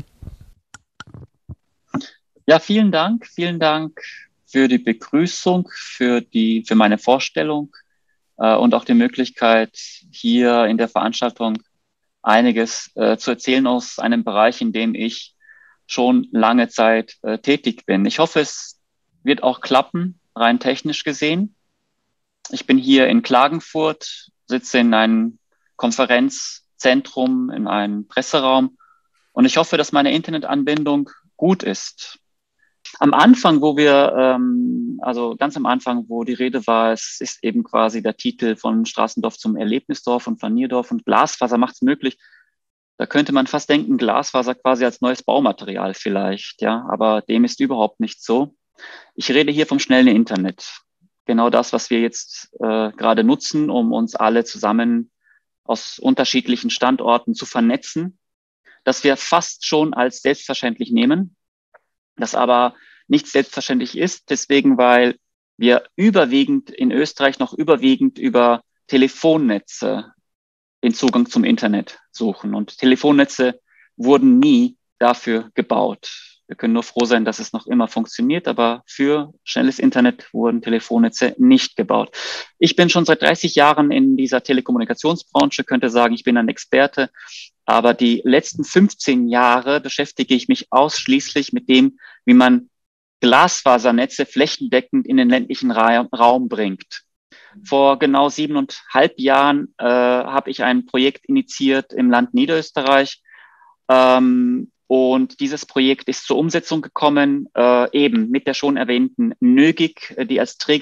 L: Ja, vielen Dank. Vielen Dank für die Begrüßung, für, die, für meine Vorstellung äh, und auch die Möglichkeit, hier in der Veranstaltung einiges äh, zu erzählen aus einem Bereich, in dem ich schon lange Zeit äh, tätig bin. Ich hoffe, es wird auch klappen, rein technisch gesehen. Ich bin hier in Klagenfurt, sitze in einem Konferenzzentrum, in einem Presseraum und ich hoffe, dass meine Internetanbindung gut ist. Am Anfang, wo wir, ähm, also ganz am Anfang, wo die Rede war, es ist eben quasi der Titel von Straßendorf zum Erlebnisdorf und Flanierdorf und Glasfaser macht es möglich. Da könnte man fast denken, Glasfaser quasi als neues Baumaterial vielleicht, ja, aber dem ist überhaupt nicht so. Ich rede hier vom schnellen Internet. Genau das, was wir jetzt äh, gerade nutzen, um uns alle zusammen aus unterschiedlichen Standorten zu vernetzen, das wir fast schon als selbstverständlich nehmen, das aber nicht selbstverständlich ist, deswegen, weil wir überwiegend in Österreich noch überwiegend über Telefonnetze den Zugang zum Internet suchen. Und Telefonnetze wurden nie dafür gebaut. Wir können nur froh sein, dass es noch immer funktioniert, aber für schnelles Internet wurden Telefonnetze nicht gebaut. Ich bin schon seit dreißig Jahren in dieser Telekommunikationsbranche, könnte sagen, ich bin ein Experte, aber die letzten fünfzehn Jahre beschäftige ich mich ausschließlich mit dem, wie man Glasfasernetze flächendeckend in den ländlichen Ra- Raum bringt. Vor genau siebeneinhalb Jahren äh, habe ich ein Projekt initiiert im Land Niederösterreich, ähm, und dieses Projekt ist zur Umsetzung gekommen, äh, eben mit der schon erwähnten NÖGIG, die als Träger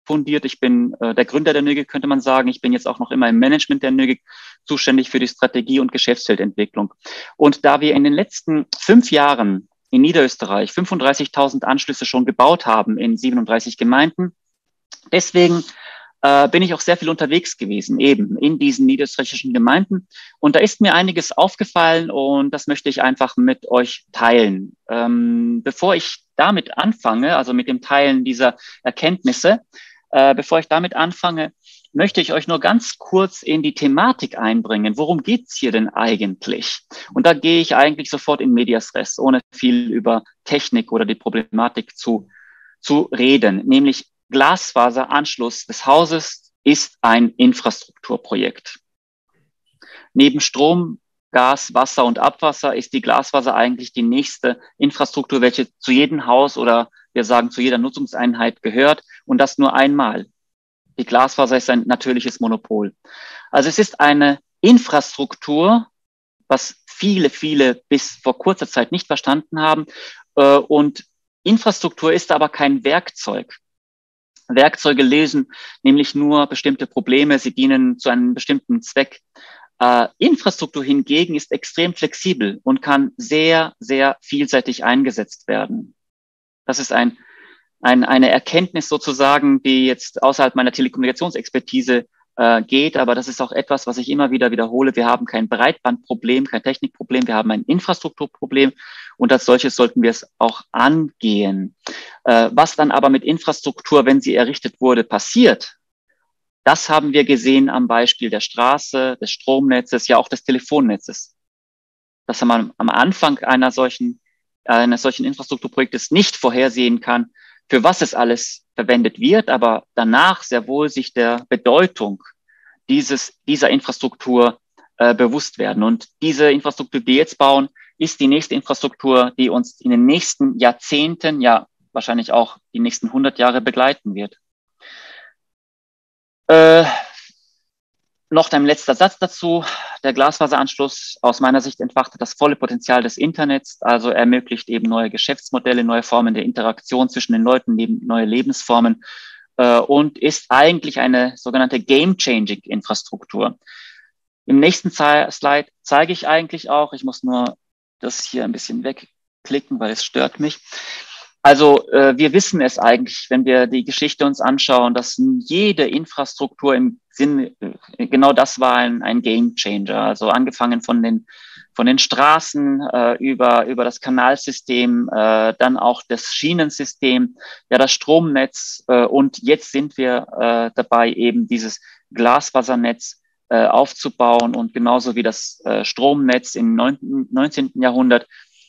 L: fundiert. Ich bin äh, der Gründer der N Ö G I, könnte man sagen. Ich bin jetzt auch noch immer im Management der N Ö G I zuständig für die Strategie- und Geschäftsfeldentwicklung. Und da wir in den letzten fünf Jahren in Niederösterreich fünfunddreißigtausend Anschlüsse schon gebaut haben in siebenunddreißig Gemeinden, deswegen äh, bin ich auch sehr viel unterwegs gewesen, eben in diesen niederösterreichischen Gemeinden. Und da ist mir einiges aufgefallen und das möchte ich einfach mit euch teilen. Ähm, bevor ich damit anfange, also mit dem Teilen dieser Erkenntnisse, äh, bevor ich damit anfange, möchte ich euch nur ganz kurz in die Thematik einbringen. Worum geht's hier denn eigentlich? Und da gehe ich eigentlich sofort in medias res, ohne viel über Technik oder die Problematik zu, zu reden. Nämlich Glasfaseranschluss des Hauses ist ein Infrastrukturprojekt. Neben Strom, Gas, Wasser und Abwasser ist die Glasfaser eigentlich die nächste Infrastruktur, welche zu jedem Haus oder wir sagen zu jeder Nutzungseinheit gehört und das nur einmal. Die Glasfaser ist ein natürliches Monopol. Also es ist eine Infrastruktur, was viele, viele bis vor kurzer Zeit nicht verstanden haben. Und Infrastruktur ist aber kein Werkzeug. Werkzeuge lösen nämlich nur bestimmte Probleme, sie dienen zu einem bestimmten Zweck. Äh, Infrastruktur hingegen ist extrem flexibel und kann sehr, sehr vielseitig eingesetzt werden. Das ist ein Ein, eine Erkenntnis sozusagen, die jetzt außerhalb meiner Telekommunikationsexpertise äh, geht, aber das ist auch etwas, was ich immer wieder wiederhole. Wir haben kein Breitbandproblem, kein Technikproblem, wir haben ein Infrastrukturproblem und als solches sollten wir es auch angehen. Äh, was dann aber mit Infrastruktur, wenn sie errichtet wurde, passiert, das haben wir gesehen am Beispiel der Straße, des Stromnetzes, ja auch des Telefonnetzes. Dass man am Anfang einer solchen, eines solchen Infrastrukturprojektes nicht vorhersehen kann, für was es alles verwendet wird, aber danach sehr wohl sich der Bedeutung dieses, dieser Infrastruktur äh, bewusst werden. Und diese Infrastruktur, die wir jetzt bauen, ist die nächste Infrastruktur, die uns in den nächsten Jahrzehnten, ja wahrscheinlich auch die nächsten hundert Jahre begleiten wird. Äh, Noch ein letzter Satz dazu. Der Glasfaseranschluss aus meiner Sicht entfachtet das volle Potenzial des Internets, also ermöglicht eben neue Geschäftsmodelle, neue Formen der Interaktion zwischen den Leuten, neue Lebensformen äh, und ist eigentlich eine sogenannte Game-Changing-Infrastruktur. Im nächsten Slide zeige ich eigentlich auch, ich muss nur das hier ein bisschen wegklicken, weil es stört mich. Also äh, wir wissen es eigentlich, wenn wir die Geschichte uns anschauen, dass jede Infrastruktur im Sinne, äh, genau das war ein, ein Game Changer. Also angefangen von den von den Straßen äh, über über das Kanalsystem, äh, dann auch das Schienensystem, ja das Stromnetz äh, und jetzt sind wir äh, dabei, eben dieses Glasfasernetz äh, aufzubauen und genauso wie das äh, Stromnetz im neunzehnten Jahrhundert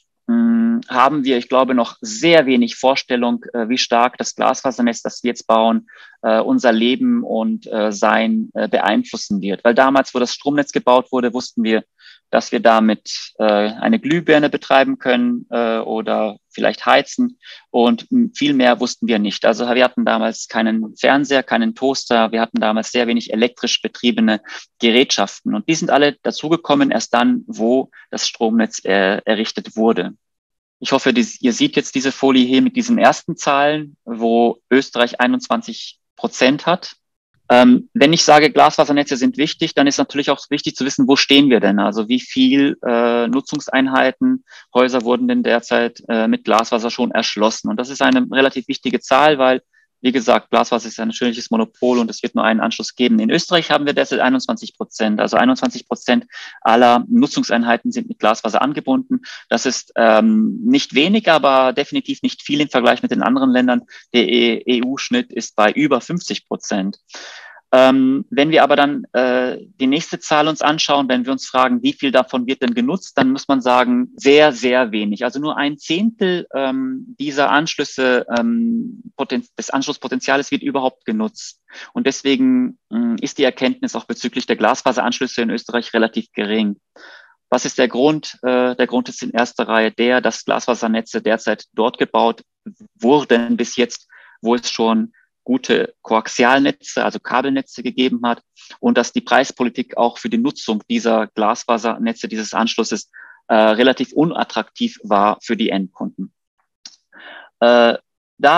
L: haben wir, ich glaube, noch sehr wenig Vorstellung, äh, wie stark das Glasfasernetz, das wir jetzt bauen, äh, unser Leben und äh, Sein äh, beeinflussen wird. Weil damals, wo das Stromnetz gebaut wurde, wussten wir, dass wir damit äh, eine Glühbirne betreiben können äh, oder vielleicht heizen und viel mehr wussten wir nicht. Also wir hatten damals keinen Fernseher, keinen Toaster, wir hatten damals sehr wenig elektrisch betriebene Gerätschaften und die sind alle dazugekommen erst dann, wo das Stromnetz äh, errichtet wurde. Ich hoffe, dies, ihr seht jetzt diese Folie hier mit diesen ersten Zahlen, wo Österreich einundzwanzig Prozent hat. Ähm, wenn ich sage, Glasfasernetze sind wichtig, dann ist natürlich auch wichtig zu wissen, wo stehen wir denn? Also wie viel äh, Nutzungseinheiten, Häuser wurden denn derzeit äh, mit Glasfaser schon erschlossen? Und das ist eine relativ wichtige Zahl, weil, wie gesagt, Glasfaser ist ein natürliches Monopol und es wird nur einen Anschluss geben. In Österreich haben wir derzeit einundzwanzig Prozent, also einundzwanzig Prozent aller Nutzungseinheiten sind mit Glasfaser angebunden. Das ist ähm, nicht wenig, aber definitiv nicht viel im Vergleich mit den anderen Ländern. Der E U-Schnitt ist bei über fünfzig Prozent. Ähm, wenn wir aber dann äh, die nächste Zahl uns anschauen, wenn wir uns fragen, wie viel davon wird denn genutzt, dann muss man sagen, sehr, sehr wenig. Also nur ein Zehntel ähm, dieser Anschlüsse, ähm, Poten- des Anschlusspotenziales wird überhaupt genutzt. Und deswegen ähm, ist die Erkenntnis auch bezüglich der Glasfaseranschlüsse in Österreich relativ gering. Was ist der Grund? Äh, der Grund ist in erster Reihe der, dass Glasfasernetze derzeit dort gebaut wurden bis jetzt, wo es schon gute Koaxialnetze, also Kabelnetze gegeben hat und dass die Preispolitik auch für die Nutzung dieser Glasfasernetze, dieses Anschlusses äh, relativ unattraktiv war für die Endkunden. Äh, da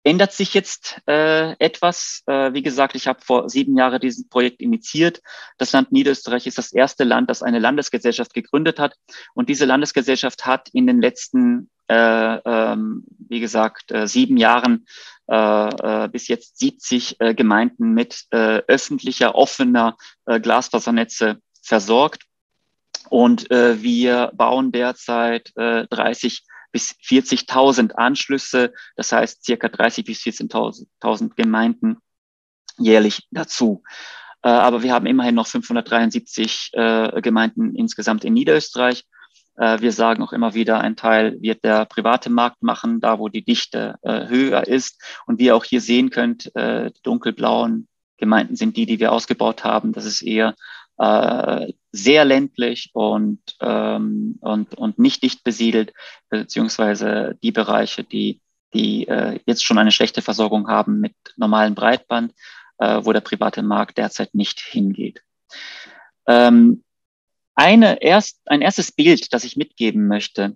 L: ändert sich jetzt äh, etwas. Äh, wie gesagt, ich habe vor sieben Jahren dieses Projekt initiiert. Das Land Niederösterreich ist das erste Land, das eine Landesgesellschaft gegründet hat. Und diese Landesgesellschaft hat in den letzten, äh, ähm, wie gesagt, äh, sieben Jahren äh, äh, bis jetzt siebzig äh, Gemeinden mit äh, öffentlicher, offener äh, Glasfasernetze versorgt. Und äh, wir bauen derzeit äh, dreißig bis vierzigtausend Anschlüsse, das heißt circa dreißig bis vierzehntausend Gemeinden jährlich dazu. Äh, aber wir haben immerhin noch fünfhundertdreiundsiebzig äh, Gemeinden insgesamt in Niederösterreich. Äh, wir sagen auch immer wieder, ein Teil wird der private Markt machen, da wo die Dichte äh, höher ist. Und wie ihr auch hier sehen könnt, äh, die dunkelblauen Gemeinden sind die, die wir ausgebaut haben. Das ist eher äh, sehr ländlich und, ähm, und, und nicht dicht besiedelt, beziehungsweise die Bereiche, die, die äh, jetzt schon eine schlechte Versorgung haben mit normalem Breitband, äh, wo der private Markt derzeit nicht hingeht. Ähm, eine erst, ein erstes Bild, das ich mitgeben möchte,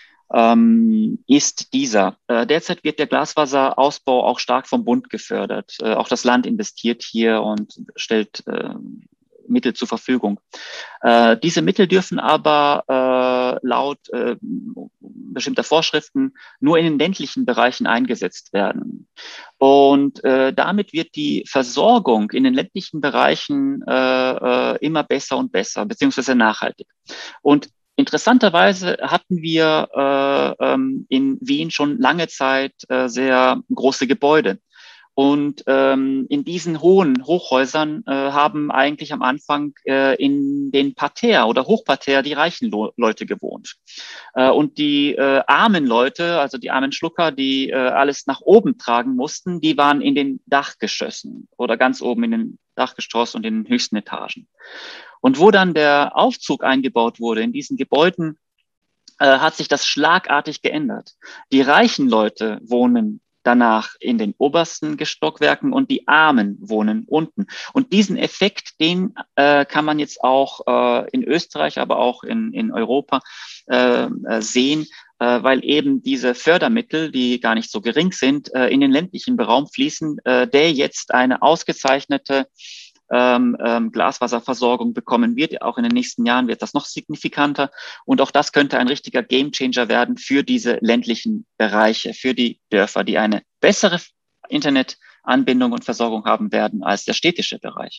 L: ähm, ist dieser. Äh, derzeit wird der Glasfaserausbau auch stark vom Bund gefördert. Äh, auch das Land investiert hier und stellt äh, Mittel zur Verfügung. Äh, diese Mittel dürfen aber äh, laut äh, bestimmter Vorschriften nur in den ländlichen Bereichen eingesetzt werden. Und äh, damit wird die Versorgung in den ländlichen Bereichen äh, äh, immer besser und besser, beziehungsweise nachhaltig. Und interessanterweise hatten wir äh, ähm, in Wien schon lange Zeit äh, sehr große Gebäude. Und ähm, in diesen hohen Hochhäusern äh, haben eigentlich am Anfang äh, in den Parterre oder Hochparterre die reichen Lo- Leute gewohnt. Äh, und die äh, armen Leute, also die armen Schlucker, die äh, alles nach oben tragen mussten, die waren in den Dachgeschossen oder ganz oben in den Dachgeschoss und in den höchsten Etagen. Und wo dann der Aufzug eingebaut wurde in diesen Gebäuden, äh, hat sich das schlagartig geändert. Die reichen Leute wohnen danach in den obersten Stockwerken und die Armen wohnen unten. Und diesen Effekt, den äh, kann man jetzt auch äh, in Österreich, aber auch in, in Europa äh, sehen, äh, weil eben diese Fördermittel, die gar nicht so gering sind, äh, in den ländlichen Raum fließen, äh, der jetzt eine ausgezeichnete Ähm, ähm, Glaswasserversorgung bekommen wird. Auch in den nächsten Jahren wird das noch signifikanter. Und auch das könnte ein richtiger Gamechanger werden für diese ländlichen Bereiche, für die Dörfer, die eine bessere Internetanbindung und Versorgung haben werden als der städtische Bereich.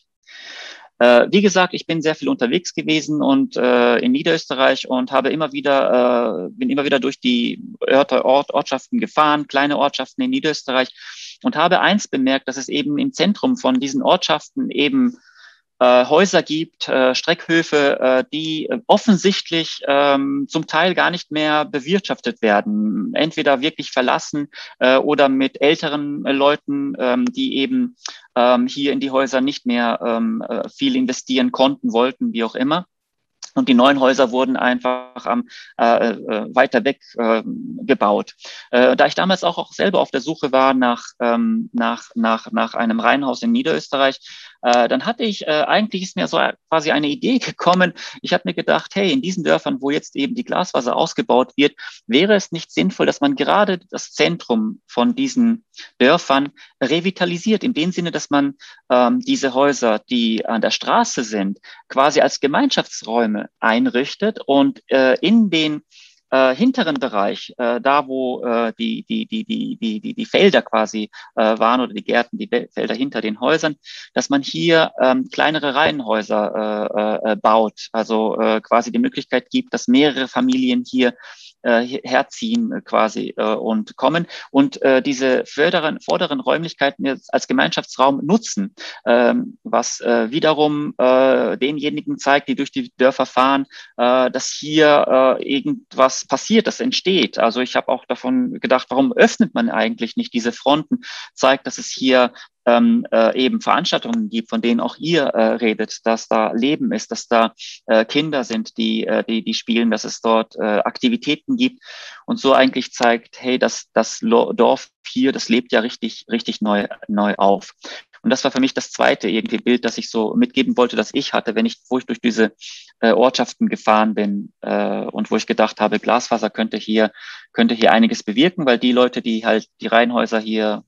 L: Äh, wie gesagt, ich bin sehr viel unterwegs gewesen und äh, in Niederösterreich und habe immer wieder, äh, bin immer wieder durch die Orte, Ort, Ortschaften gefahren, kleine Ortschaften in Niederösterreich, und habe eins bemerkt, dass es eben im Zentrum von diesen Ortschaften eben äh, Häuser gibt, äh, Streckhöfe, äh, die äh, offensichtlich ähm, zum Teil gar nicht mehr bewirtschaftet werden, entweder wirklich verlassen äh, oder mit älteren äh, Leuten, ähm, die eben ähm, hier in die Häuser nicht mehr ähm, äh, viel investieren konnten, wollten, wie auch immer. Und die neuen Häuser wurden einfach am, äh, äh, weiter weg äh, gebaut. Äh, da ich damals auch, auch selber auf der Suche war nach, ähm, nach, nach, nach einem Reihenhaus in Niederösterreich, äh, dann hatte ich, äh, eigentlich ist mir so quasi eine Idee gekommen. Ich habe mir gedacht, hey, in diesen Dörfern, wo jetzt eben die Glasfaser ausgebaut wird, wäre es nicht sinnvoll, dass man gerade das Zentrum von diesen Dörfern revitalisiert, in dem Sinne, dass man ähm, diese Häuser, die an der Straße sind, quasi als Gemeinschaftsräume einrichtet und äh, in den äh, hinteren Bereich, äh, da wo äh, die, die, die, die, die, die, die Felder quasi äh, waren oder die Gärten, die Felder hinter den Häusern, dass man hier ähm, kleinere Reihenhäuser äh, äh, baut, also äh, quasi die Möglichkeit gibt, dass mehrere Familien hier äh, herziehen äh, quasi äh, und kommen und äh, diese vorderen, vorderen Räumlichkeiten jetzt als Gemeinschaftsraum nutzen, ähm, was äh, wiederum äh, denjenigen zeigt, die durch die Dörfer fahren, äh, dass hier äh, irgendwas passiert, das entsteht. Also ich habe auch davon gedacht, warum öffnet man eigentlich nicht diese Fronten, zeigt, dass es hier ähm, äh, eben Veranstaltungen gibt, von denen auch ihr äh, redet, dass da Leben ist, dass da äh, Kinder sind, die, äh, die, die spielen, dass es dort äh, Aktivitäten gibt und so eigentlich zeigt, hey, das, das Dorf hier, das lebt ja richtig, richtig neu, neu auf. Und das war für mich das zweite irgendwie Bild, das ich so mitgeben wollte, das ich hatte, wenn ich, wo ich durch diese äh, Ortschaften gefahren bin äh, und wo ich gedacht habe, Glasfaser könnte hier, könnte hier einiges bewirken, weil die Leute, die halt die Reihenhäuser hier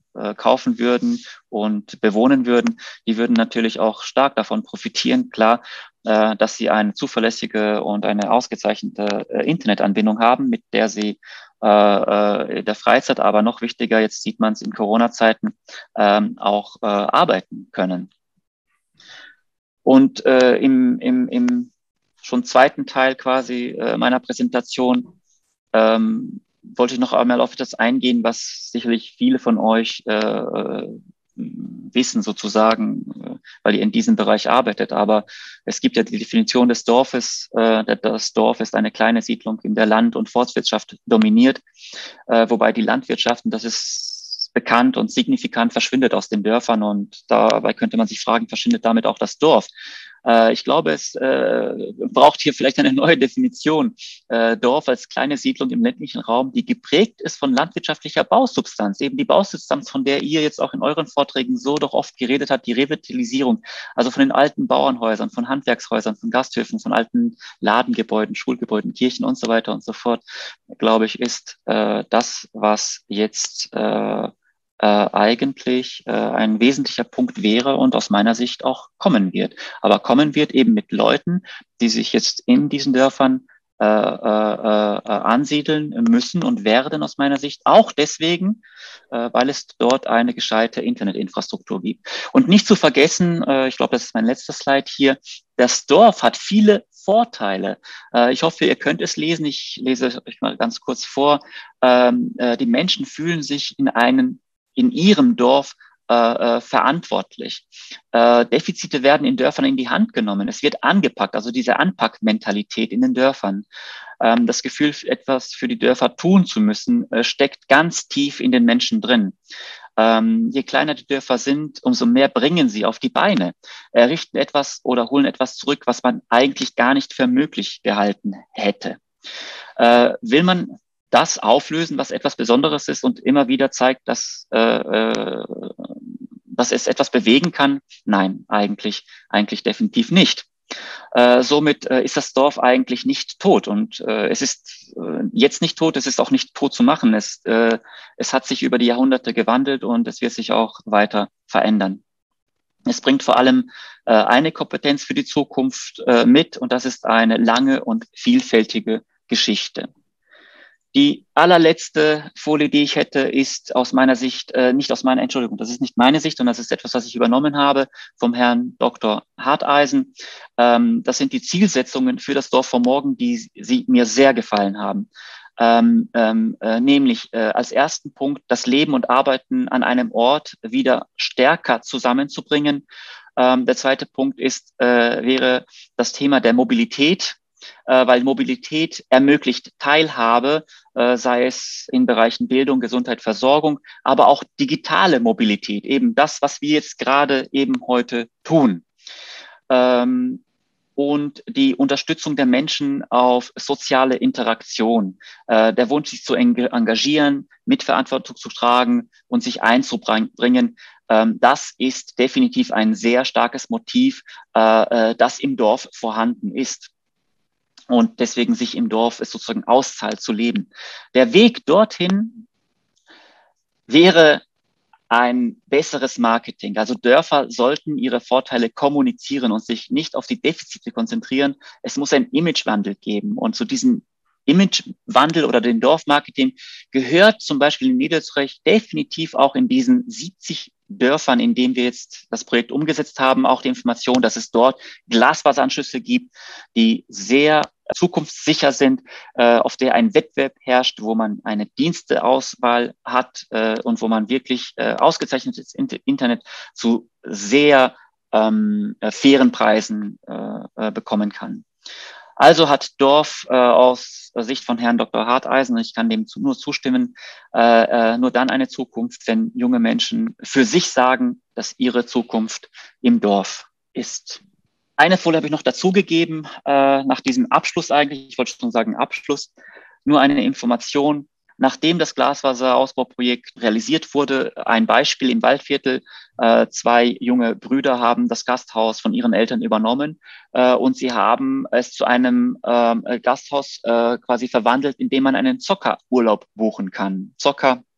L: äh, kaufen würden und bewohnen würden, die würden natürlich auch stark davon profitieren, klar, äh, dass sie eine zuverlässige und eine ausgezeichnete äh, Internetanbindung haben, mit der sie äh, in der Freizeit, aber noch wichtiger, jetzt sieht man es in Corona-Zeiten, ähm, auch äh, arbeiten können. Und äh, im, im, im schon zweiten Teil quasi äh, meiner Präsentation ähm, wollte ich noch einmal auf das eingehen, was sicherlich viele von euch äh, wissen sozusagen, äh, weil ihr in diesem Bereich arbeitet. Aber es gibt ja die Definition des Dorfes. Äh, das Dorf ist eine kleine Siedlung, in der Land- und Forstwirtschaft dominiert, äh, wobei die Landwirtschaft, und das ist bekannt und signifikant, verschwindet aus den Dörfern. Und dabei könnte man sich fragen, verschwindet damit auch das Dorf? Äh, ich glaube, es äh, braucht hier vielleicht eine neue Definition. Äh, Dorf als kleine Siedlung im ländlichen Raum, die geprägt ist von landwirtschaftlicher Bausubstanz, eben die Bausubstanz, von der ihr jetzt auch in euren Vorträgen so doch oft geredet habt, die Revitalisierung, also von den alten Bauernhäusern, von Handwerkshäusern, von Gasthöfen, von alten Ladengebäuden, Schulgebäuden, Kirchen und so weiter und so fort, glaube ich, ist äh, das, was jetzt äh, Äh, eigentlich äh, ein wesentlicher Punkt wäre und aus meiner Sicht auch kommen wird. Aber kommen wird eben mit Leuten, die sich jetzt in diesen Dörfern äh, äh, äh, ansiedeln müssen und werden aus meiner Sicht auch deswegen, äh, weil es dort eine gescheite Internetinfrastruktur gibt. Und nicht zu vergessen, äh, ich glaube, das ist mein letzter Slide hier, das Dorf hat viele Vorteile. Äh, ich hoffe, ihr könnt es lesen. Ich lese euch mal ganz kurz vor. Ähm, äh, die Menschen fühlen sich in einen in ihrem Dorf äh, äh, verantwortlich. Äh, Defizite werden in Dörfern in die Hand genommen. Es wird angepackt, also diese Anpackmentalität in den Dörfern. Ähm, das Gefühl, etwas für die Dörfer tun zu müssen, äh, steckt ganz tief in den Menschen drin. Ähm, je kleiner die Dörfer sind, umso mehr bringen sie auf die Beine, errichten etwas oder holen etwas zurück, was man eigentlich gar nicht für möglich gehalten hätte. Äh, will man das auflösen, was etwas Besonderes ist und immer wieder zeigt, dass, äh, äh, dass es etwas bewegen kann? Nein, eigentlich, eigentlich definitiv nicht. Äh, somit äh, ist das Dorf eigentlich nicht tot und äh, es ist äh, jetzt nicht tot, es ist auch nicht tot zu machen. Es, äh, es hat sich über die Jahrhunderte gewandelt und es wird sich auch weiter verändern. Es bringt vor allem äh, eine Kompetenz für die Zukunft äh, mit und das ist eine lange und vielfältige Geschichte. Die allerletzte Folie, die ich hätte, ist aus meiner Sicht, äh, nicht aus meiner, Entschuldigung, das ist nicht meine Sicht, und das ist etwas, was ich übernommen habe vom Herrn Doktor Harteisen. Ähm, das sind die Zielsetzungen für das Dorf von morgen, die sie mir sehr gefallen haben. Ähm, ähm, äh, nämlich äh, als ersten Punkt das Leben und Arbeiten an einem Ort wieder stärker zusammenzubringen. Ähm, der zweite Punkt ist, äh, wäre das Thema der Mobilität. Äh, weil Mobilität ermöglicht Teilhabe, äh, sei es in Bereichen Bildung, Gesundheit, Versorgung, aber auch digitale Mobilität, eben das, was wir jetzt gerade eben heute tun. Ähm, und die Unterstützung der Menschen auf soziale Interaktion, äh, der Wunsch, sich zu engagieren, Mitverantwortung zu tragen und sich einzubringen, ähm, das ist definitiv ein sehr starkes Motiv, äh, äh, das im Dorf vorhanden ist. Und deswegen sich im Dorf es sozusagen auszahlt zu leben. Der Weg dorthin wäre ein besseres Marketing. Also Dörfer sollten ihre Vorteile kommunizieren und sich nicht auf die Defizite konzentrieren. Es muss einen Imagewandel geben. Und zu diesem Imagewandel oder dem Dorfmarketing gehört zum Beispiel in Niederösterreich definitiv auch in diesen siebzig Dörfern, in denen wir jetzt das Projekt umgesetzt haben, auch die Information, dass es dort Glasfaseranschlüsse gibt, die sehr zukunftssicher sind, äh, auf der ein Wettbewerb herrscht, wo man eine Diensteauswahl hat äh, und wo man wirklich äh, ausgezeichnetes Internet zu sehr ähm, fairen Preisen äh, bekommen kann. Also hat Dorf äh, aus Sicht von Herrn Doktor Harteisen, und ich kann dem zu, nur zustimmen, äh, äh, nur dann eine Zukunft, wenn junge Menschen für sich sagen, dass ihre Zukunft im Dorf ist. Eine Folie habe ich noch dazugegeben, äh, nach diesem Abschluss eigentlich, ich wollte schon sagen Abschluss, nur eine Information. Nachdem das Glasfaserausbauprojekt realisiert wurde, ein Beispiel im Waldviertel, äh, zwei junge Brüder haben das Gasthaus von ihren Eltern übernommen äh, und sie haben es zu einem äh, Gasthaus äh, quasi verwandelt, in dem man einen Zockerurlaub buchen kann. Zocker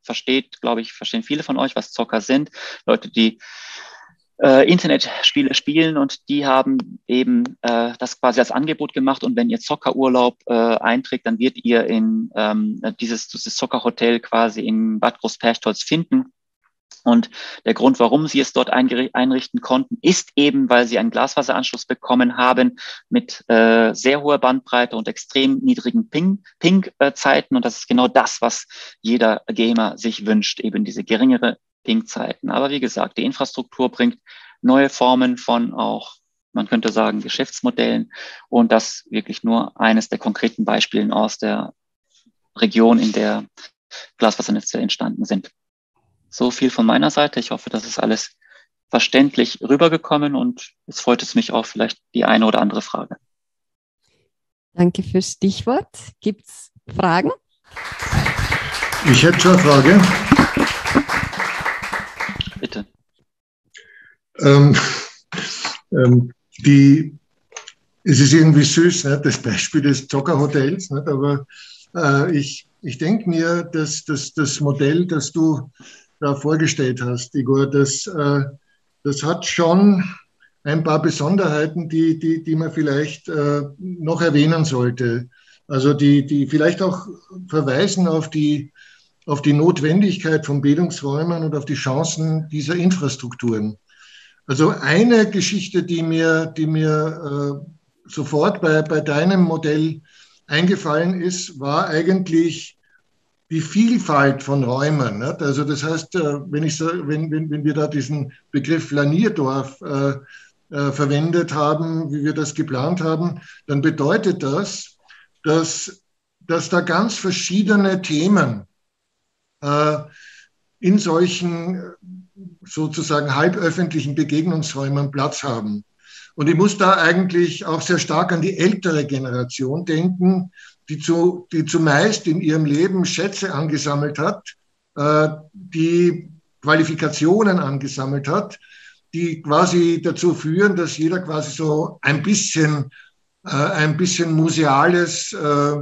L: versteht, glaube ich, verstehen viele von euch, was Zocker sind. Leute, die äh, Internetspiele spielen, und die haben eben äh, das quasi als Angebot gemacht. Und wenn ihr Zockerurlaub äh, einträgt, dann wird ihr in ähm, dieses, dieses Zockerhotel quasi in Bad Großperchtolz finden. Und der Grund, warum sie es dort einrichten konnten, ist eben, weil sie einen Glasfaseranschluss bekommen haben mit äh, sehr hoher Bandbreite und extrem niedrigen Ping-Zeiten. Und das ist genau das, was jeder Gamer sich wünscht, eben diese geringere Ping-Zeiten. Aber wie gesagt, die Infrastruktur bringt neue Formen von auch, man könnte sagen, Geschäftsmodellen. Und das wirklich nur eines der konkreten Beispielen aus der Region, in der Glasfasernetze entstanden sind. So viel von meiner Seite. Ich hoffe, das ist alles verständlich rübergekommen, und es freut es mich auch, vielleicht die eine oder andere Frage.
A: Danke fürs Stichwort. Gibt es Fragen?
D: Ich hätte schon eine Frage.
L: Bitte.
D: Ähm, ähm, die, es ist irgendwie süß, ne, das Beispiel des Zockerhotels, nicht? Aber äh, ich, ich denke mir, dass, dass das Modell, das du da vorgestellt hast, Igor, das, äh, das hat schon ein paar Besonderheiten, die, die, die man vielleicht äh, noch erwähnen sollte. Also die, die vielleicht auch verweisen auf die, auf die Notwendigkeit von Bildungsräumen und auf die Chancen dieser Infrastrukturen. Also eine Geschichte, die mir, die mir äh, sofort bei, bei deinem Modell eingefallen ist, war eigentlich die Vielfalt von Räumen. Nicht? Also das heißt, wenn, ich so, wenn, wenn, wenn wir da diesen Begriff Flanierdorf äh, äh, verwendet haben, wie wir das geplant haben, dann bedeutet das, dass, dass da ganz verschiedene Themen äh, in solchen sozusagen halböffentlichen Begegnungsräumen Platz haben. Und ich muss da eigentlich auch sehr stark an die ältere Generation denken, die, zu, die zumeist in ihrem Leben Schätze angesammelt hat, äh, die Qualifikationen angesammelt hat, die quasi dazu führen, dass jeder quasi so ein bisschen, äh, ein bisschen Museales äh,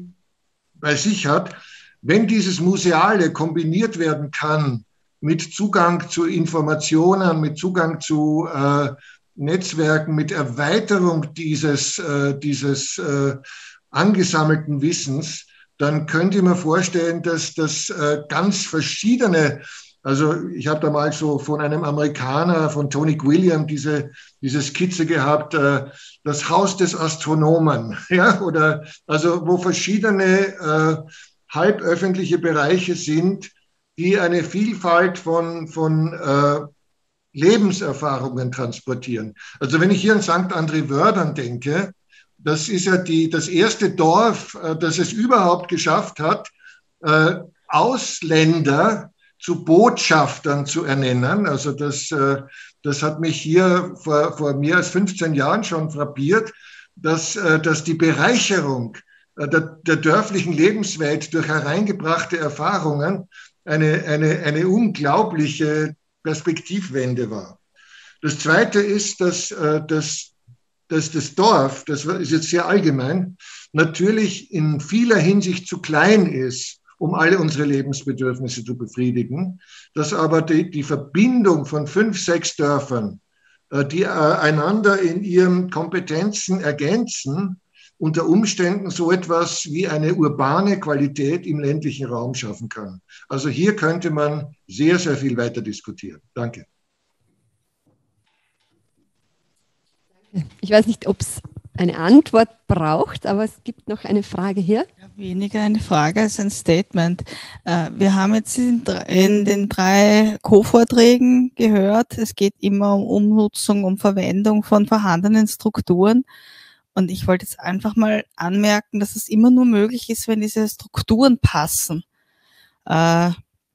D: bei sich hat. Wenn dieses Museale kombiniert werden kann mit Zugang zu Informationen, mit Zugang zu äh, Netzwerken, mit Erweiterung dieses, äh, dieses äh, angesammelten Wissens, dann könnt ihr mir vorstellen, dass das äh, ganz verschiedene, also ich habe da mal so von einem Amerikaner, von Tony Gwilliam, diese, diese Skizze gehabt, äh, das Haus des Astronomen, ja, oder also wo verschiedene äh, halböffentliche Bereiche sind, die eine Vielfalt von, von äh, Lebenserfahrungen transportieren. Also wenn ich hier an Sankt André-Wördern denke, das ist ja die, das erste Dorf, äh, das es überhaupt geschafft hat, äh, Ausländer zu Botschaftern zu ernennen. Also das, äh, das hat mich hier vor, vor mehr als fünfzehn Jahren schon frappiert, dass, äh, dass die Bereicherung äh, der, der dörflichen Lebenswelt durch hereingebrachte Erfahrungen eine, eine, eine unglaubliche Perspektivwende war. Das Zweite ist, dass, äh, dass dass das Dorf, das ist jetzt sehr allgemein, natürlich in vieler Hinsicht zu klein ist, um alle unsere Lebensbedürfnisse zu befriedigen, dass aber die, die Verbindung von fünf, sechs Dörfern, die einander in ihren Kompetenzen ergänzen, unter Umständen so etwas wie eine urbane Qualität im ländlichen Raum schaffen kann. Also hier könnte man sehr, sehr viel weiter diskutieren. Danke.
A: Ich weiß nicht, ob es eine Antwort braucht, aber es gibt noch eine Frage hier.
M: Ja, weniger eine Frage als ein Statement. Wir haben jetzt in den drei Co-Vorträgen gehört, es geht immer um Umnutzung, um Verwendung von vorhandenen Strukturen. Und ich wollte jetzt einfach mal anmerken, dass es immer nur möglich ist, wenn diese Strukturen passen. Wir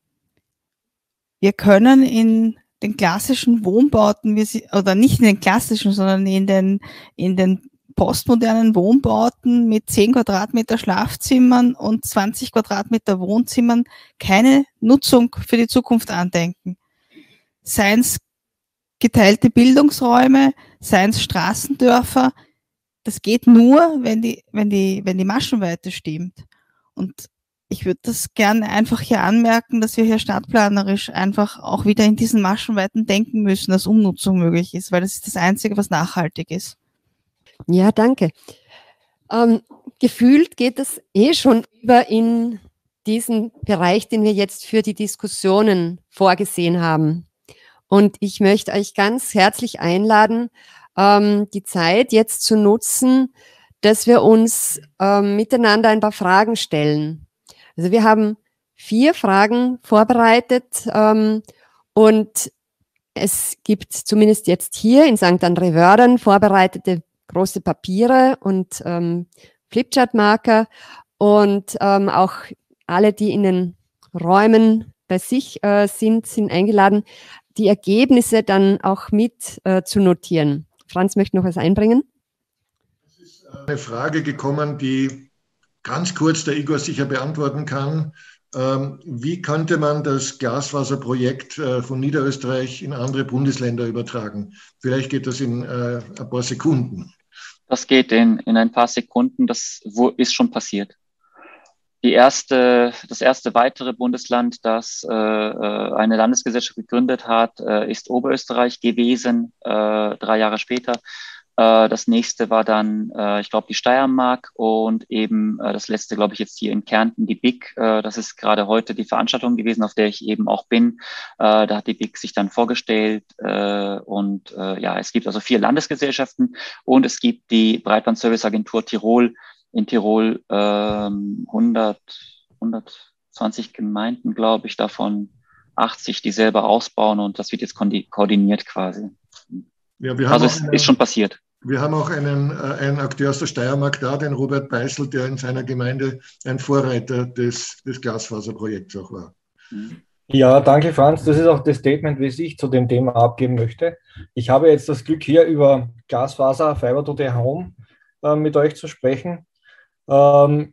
M: können in den klassischen Wohnbauten, wie sie, oder nicht in den klassischen, sondern in den, in den postmodernen Wohnbauten mit zehn Quadratmeter Schlafzimmern und zwanzig Quadratmeter Wohnzimmern keine Nutzung für die Zukunft andenken. Seien es geteilte Bildungsräume, seien es Straßendörfer, das geht nur, wenn die, wenn die, wenn die Maschenweite stimmt. Und ich würde das gerne einfach hier anmerken, dass wir hier stadtplanerisch einfach auch wieder in diesen Maschenweiten denken müssen, dass Umnutzung möglich ist, weil das ist das Einzige, was nachhaltig ist.
A: Ja, danke. Ähm, gefühlt geht das eh schon über in diesen Bereich, den wir jetzt für die Diskussionen vorgesehen haben. Und ich möchte euch ganz herzlich einladen, ähm, die Zeit jetzt zu nutzen, dass wir uns ähm, miteinander ein paar Fragen stellen. Also wir haben vier Fragen vorbereitet ähm, und es gibt zumindest jetzt hier in Sankt André Wördern vorbereitete große Papiere und ähm, Flipchart-Marker und ähm, auch alle, die in den Räumen bei sich äh, sind, sind eingeladen, die Ergebnisse dann auch mit äh, zu notieren. Franz möchte noch was einbringen.
D: Es ist eine Frage gekommen, die ganz kurz der Igor sicher beantworten kann. Ähm, wie könnte man das Glasfaserprojekt äh, von Niederösterreich in andere Bundesländer übertragen? Vielleicht geht das in äh, ein paar Sekunden.
L: Das geht in, in ein paar Sekunden. Das wo, ist schon passiert. Die erste, das erste weitere Bundesland, das äh, eine Landesgesellschaft gegründet hat, äh, ist Oberösterreich gewesen, äh, drei Jahre später. Äh, das nächste war dann, äh, ich glaube, die Steiermark und eben äh, das letzte, glaube ich, jetzt hier in Kärnten, die B I C. Äh, das ist gerade heute die Veranstaltung gewesen, auf der ich eben auch bin. Äh, da hat die B I C sich dann vorgestellt äh, und äh, ja, es gibt also vier Landesgesellschaften und es gibt die Breitbandserviceagentur Tirol, in Tirol ähm, hundert, hundertzwanzig Gemeinden, glaube ich, davon achtzig, die selber ausbauen und das wird jetzt koordiniert quasi.
D: Ja, wir haben
L: also es
D: einen,
L: ist schon passiert.
D: Wir haben auch einen, äh, einen Akteur aus der Steiermark da, den Robert Beißel, der in seiner Gemeinde ein Vorreiter des, des Glasfaserprojekts auch war.
N: Ja, danke Franz. Das ist auch das Statement, wie ich zu dem Thema abgeben möchte. Ich habe jetzt das Glück, hier über Glasfaser, Fiber to the Home äh, mit euch zu sprechen. Ähm,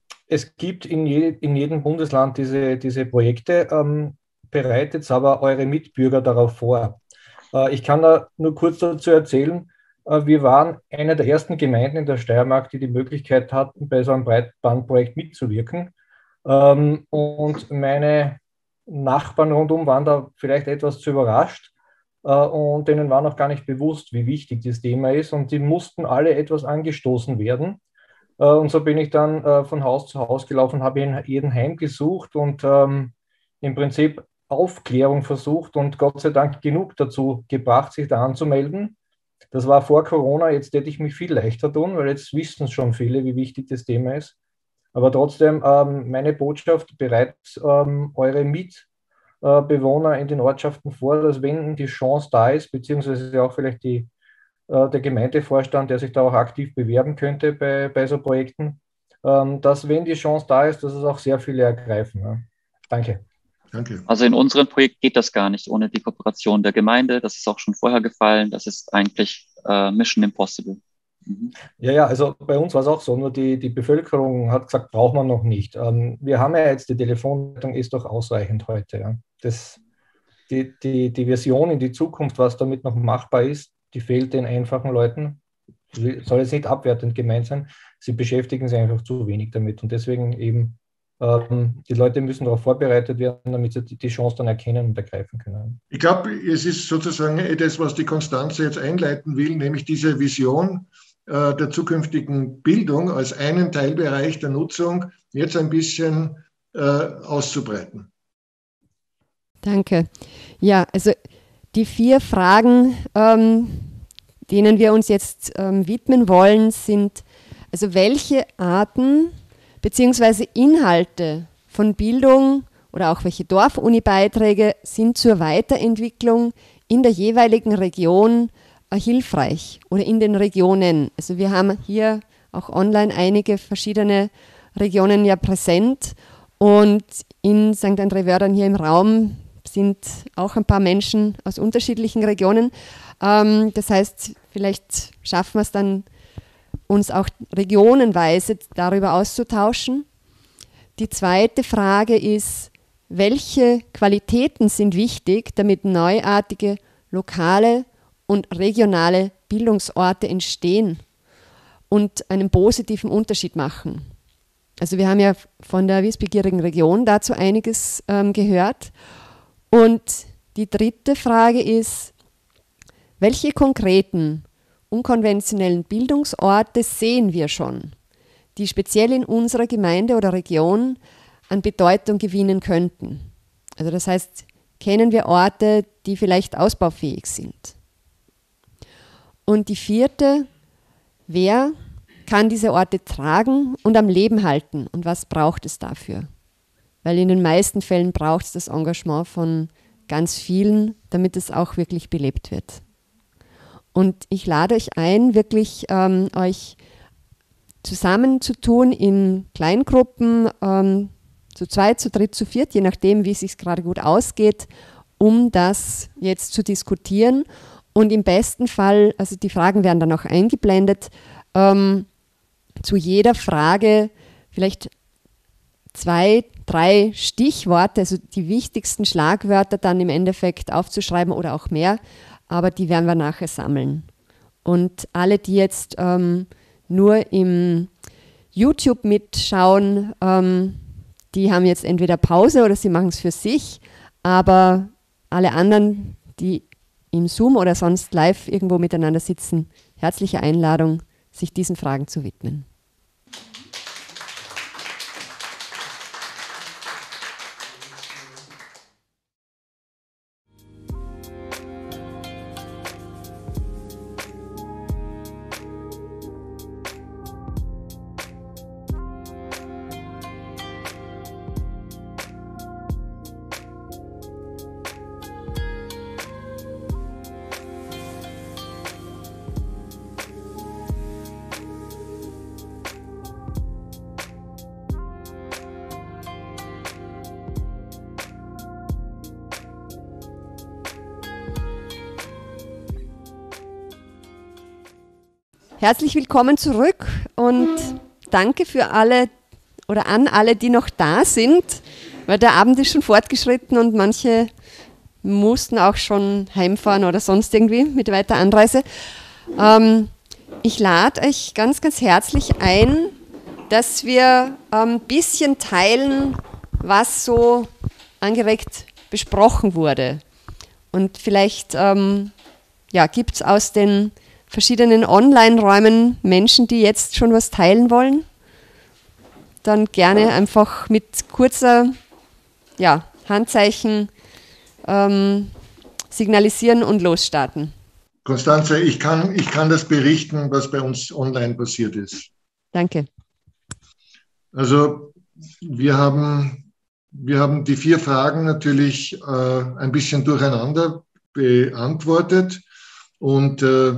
N: es gibt in, je, in jedem Bundesland diese, diese Projekte, ähm, bereitet aber eure Mitbürger darauf vor. Äh, ich kann da nur kurz dazu erzählen, äh, wir waren eine der ersten Gemeinden in der Steiermark, die die Möglichkeit hatten, bei so einem Breitbandprojekt mitzuwirken. Ähm, und meine Nachbarn rundum waren da vielleicht etwas zu überrascht äh, und denen war noch gar nicht bewusst, wie wichtig das Thema ist und die mussten alle etwas angestoßen werden. Und so bin ich dann äh, von Haus zu Haus gelaufen, habe in jeden Heim gesucht und ähm, im Prinzip Aufklärung versucht und Gott sei Dank genug dazu gebracht, sich da anzumelden. Das war vor Corona, jetzt hätte ich mich viel leichter tun, weil jetzt wissen schon viele, wie wichtig das Thema ist. Aber trotzdem, ähm, meine Botschaft, bereitet ähm, eure Mitbewohner in den Ortschaften vor, dass wenn die Chance da ist, beziehungsweise auch vielleicht die der Gemeindevorstand, der sich da auch aktiv bewerben könnte bei, bei so Projekten, ähm, dass wenn die Chance da ist, dass es auch sehr viele ergreifen. Ja. Danke.
D: Danke.
L: Also in unserem Projekt geht das gar nicht ohne die Kooperation der Gemeinde. Das ist auch schon vorher gefallen. Das ist eigentlich äh, Mission Impossible. Mhm.
N: Ja, ja, also bei uns war es auch so, nur die, die Bevölkerung hat gesagt, braucht man noch nicht. Ähm, wir haben ja jetzt, die Telefonleitung ist doch ausreichend heute. Ja. Das, die, die, die Vision in die Zukunft, was damit noch machbar ist, die fehlt den einfachen Leuten. Soll jetzt nicht abwertend gemeint sein. Sie beschäftigen sich einfach zu wenig damit. Und deswegen eben, ähm, die Leute müssen darauf vorbereitet werden, damit sie die Chance dann erkennen und ergreifen können.
D: Ich glaube, es ist sozusagen das, was die Konstanze jetzt einleiten will, nämlich diese Vision äh, der zukünftigen Bildung als einen Teilbereich der Nutzung jetzt ein bisschen äh, auszubreiten.
A: Danke. Ja, also die vier Fragen, ähm, denen wir uns jetzt ähm, widmen wollen, sind, also welche Arten bzw. Inhalte von Bildung oder auch welche Dorfuni-Beiträge sind zur Weiterentwicklung in der jeweiligen Region äh, hilfreich oder in den Regionen. Also wir haben hier auch online einige verschiedene Regionen ja präsent und in Sankt André Wördern hier im Raum sind auch ein paar Menschen aus unterschiedlichen Regionen. Ähm, das heißt, vielleicht schaffen wir es dann, uns auch regionenweise darüber auszutauschen. Die zweite Frage ist, welche Qualitäten sind wichtig, damit neuartige lokale und regionale Bildungsorte entstehen und einen positiven Unterschied machen? also wir haben ja von der wissbegierigen Region dazu einiges ähm, gehört. Und die dritte Frage ist, welche konkreten, unkonventionellen Bildungsorte sehen wir schon, die speziell in unserer Gemeinde oder Region an Bedeutung gewinnen könnten? Also das heißt, kennen wir Orte, die vielleicht ausbaufähig sind? Und die vierte, wer kann diese Orte tragen und am Leben halten und was braucht es dafür? Weil in den meisten Fällen braucht es das Engagement von ganz vielen, damit es auch wirklich belebt wird. Und ich lade euch ein, wirklich ähm, euch zusammenzutun in Kleingruppen, ähm, zu zweit, zu dritt, zu viert, je nachdem, wie es sich gerade gut ausgeht, um das jetzt zu diskutieren. Und im besten Fall, also die Fragen werden dann auch eingeblendet, ähm, zu jeder Frage vielleicht zwei, drei Stichworte, also die wichtigsten Schlagwörter dann im Endeffekt aufzuschreiben oder auch mehr, aber die werden wir nachher sammeln. Und alle, die jetzt ähm, nur im YouTube mitschauen, ähm, die haben jetzt entweder Pause oder sie machen es für sich, aber alle anderen, die im Zoom oder sonst live irgendwo miteinander sitzen, herzliche Einladung, sich diesen Fragen zu widmen. Herzlich willkommen zurück und danke für alle oder an alle, die noch da sind, weil der Abend ist schon fortgeschritten und manche mussten auch schon heimfahren oder sonst irgendwie mit weiter Anreise. Ähm, ich lade euch ganz, ganz herzlich ein, dass wir ein bisschen teilen, was so angeregt besprochen wurde. Und vielleicht ähm, ja, gibt es aus den verschiedenen Online-Räumen Menschen, die jetzt schon was teilen wollen, dann gerne einfach mit kurzer ja, Handzeichen ähm, signalisieren und losstarten.
D: Constanze, ich kann, ich kann das berichten, was bei uns online passiert ist.
A: Danke.
D: Also wir haben, wir haben die vier Fragen natürlich äh, ein bisschen durcheinander beantwortet und äh,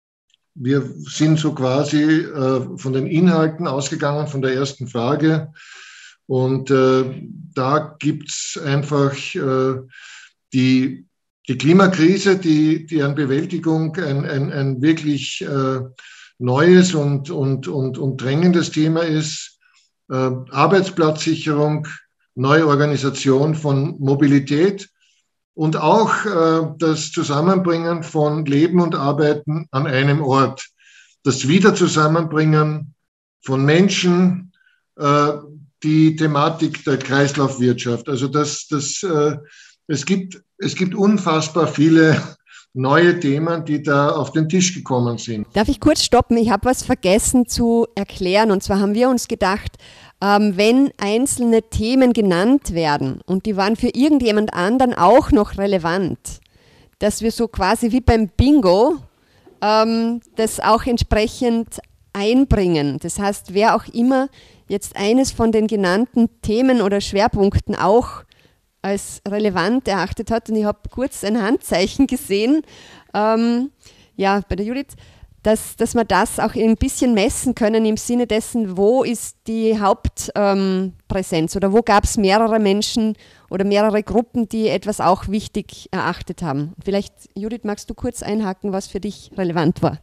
D: wir sind so quasi äh, von den Inhalten ausgegangen, von der ersten Frage. Und äh, da gibt es einfach äh, die, die Klimakrise, die, deren Bewältigung ein, ein, ein wirklich äh, neues und, und, und, und drängendes Thema ist. Äh, Arbeitsplatzsicherung, neue Organisation von Mobilität. Und auch äh, das Zusammenbringen von Leben und Arbeiten an einem Ort. Das Wiederzusammenbringen von Menschen, äh, die Thematik der Kreislaufwirtschaft. Also das, das, äh, es gibt, es gibt unfassbar viele neue Themen, die da auf den Tisch gekommen sind.
A: Darf ich kurz stoppen? Ich habe was vergessen zu erklären. Und zwar haben wir uns gedacht, Ähm, wenn einzelne Themen genannt werden und die waren für irgendjemand anderen auch noch relevant, dass wir so quasi wie beim Bingo ähm, das auch entsprechend einbringen. Das heißt, wer auch immer jetzt eines von den genannten Themen oder Schwerpunkten auch als relevant erachtet hat, und ich habe kurz ein Handzeichen gesehen, ähm, ja, bei der Judith, Dass, dass wir das auch ein bisschen messen können im Sinne dessen, wo ist die Hauptpräsenz ähm, oder wo gab es mehrere Menschen oder mehrere Gruppen, die etwas auch wichtig erachtet haben. Vielleicht, Judith, magst du kurz einhaken, was für dich relevant war?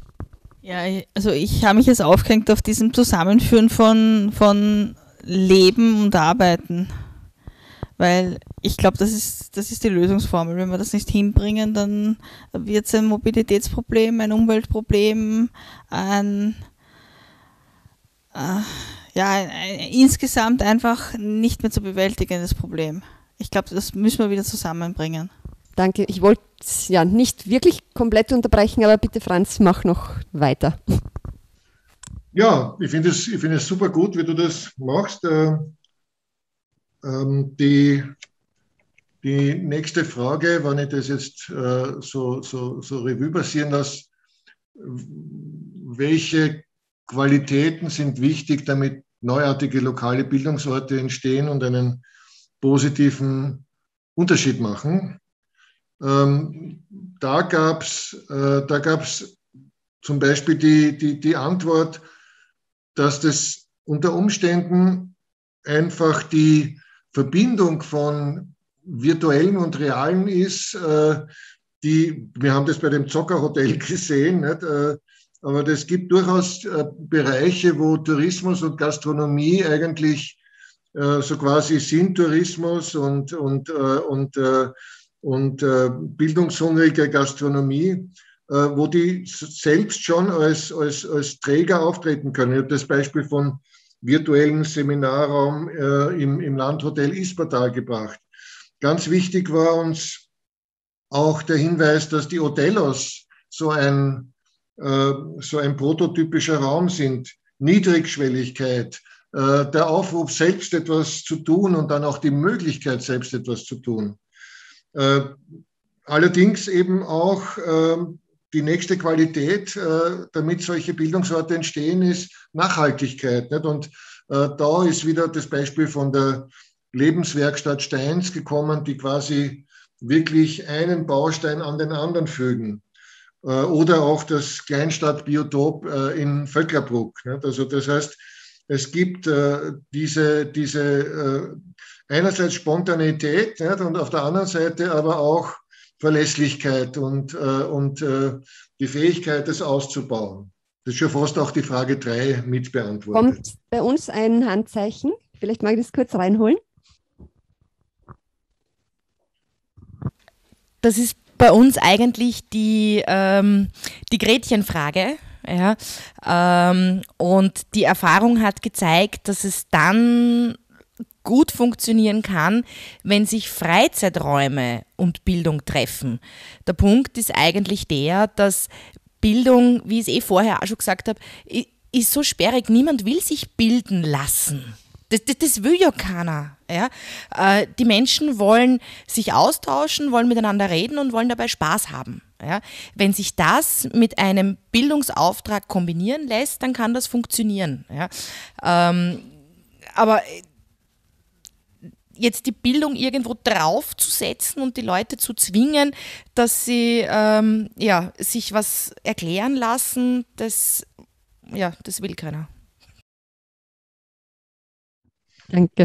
M: Ja, also ich habe mich jetzt aufgehängt auf diesem Zusammenführen von, von Leben und Arbeiten, weil ich glaube, das ist, das ist die Lösungsformel. Wenn wir das nicht hinbringen, dann wird es ein Mobilitätsproblem, ein Umweltproblem, ein, äh, ja, ein, ein, insgesamt einfach nicht mehr zu bewältigendes Problem. Ich glaube, das müssen wir wieder zusammenbringen.
A: Danke. Ich wollte ja nicht wirklich komplett unterbrechen, aber bitte Franz, mach noch weiter.
D: Ja, ich finde es, ich finde es super gut, wie du das machst. Äh, ähm, die, die nächste Frage, wenn ich das jetzt äh, so, so, so Revue passieren lasse, welche Qualitäten sind wichtig, damit neuartige lokale Bildungsorte entstehen und einen positiven Unterschied machen? Ähm, da gab es äh, da gab's zum Beispiel die, die, die Antwort, dass das unter Umständen einfach die Verbindung von virtuellen und realen ist, äh, die, wir haben das bei dem Zockerhotel gesehen, nicht? Äh, aber es gibt durchaus äh, Bereiche, wo Tourismus und Gastronomie eigentlich äh, so quasi sind, Tourismus und, und, äh, und, äh, und äh, bildungshungrige Gastronomie, äh, wo die selbst schon als, als, als Träger auftreten können. Ich habe das Beispiel von virtuellen Seminarraum äh, im, im Landhotel Ispertal gebracht. Ganz wichtig war uns auch der Hinweis, dass die Othellos so ein, äh, so ein prototypischer Raum sind. Niedrigschwelligkeit, äh, der Aufruf, selbst etwas zu tun und dann auch die Möglichkeit, selbst etwas zu tun. Äh, allerdings eben auch äh, die nächste Qualität, äh, damit solche Bildungsorte entstehen, ist Nachhaltigkeit. Nicht? Und äh, da ist wieder das Beispiel von der Lebenswerkstatt Steins gekommen, die quasi wirklich einen Baustein an den anderen fügen. Äh, oder auch das Kleinstadtbiotop äh, in Vöcklerbruck. Nicht? Also das heißt, es gibt äh, diese, diese äh, einerseits Spontanität, nicht? Und auf der anderen Seite aber auch Verlässlichkeit und, äh, und äh, die Fähigkeit, das auszubauen. Das ist schon fast auch die Frage drei mit beantwortet.
A: Kommt bei uns ein Handzeichen? Vielleicht mag ich das kurz reinholen.
K: Das ist bei uns eigentlich die, ähm, die Gretchenfrage. Ja? Ähm, und die Erfahrung hat gezeigt, dass es dann gut funktionieren kann, wenn sich Freizeiträume und Bildung treffen. Der Punkt ist eigentlich der, dass Bildung, wie ich es eh vorher auch schon gesagt habe, ist so sperrig. Niemand will sich bilden lassen. Das, das, das will ja keiner. Ja? Äh, die Menschen wollen sich austauschen, wollen miteinander reden und wollen dabei Spaß haben. Ja? Wenn sich das mit einem Bildungsauftrag kombinieren lässt, dann kann das funktionieren. Ja? Ähm, aber jetzt die Bildung irgendwo draufzusetzen und die Leute zu zwingen, dass sie ähm, ja, sich was erklären lassen, das, ja, das will keiner.
A: Danke.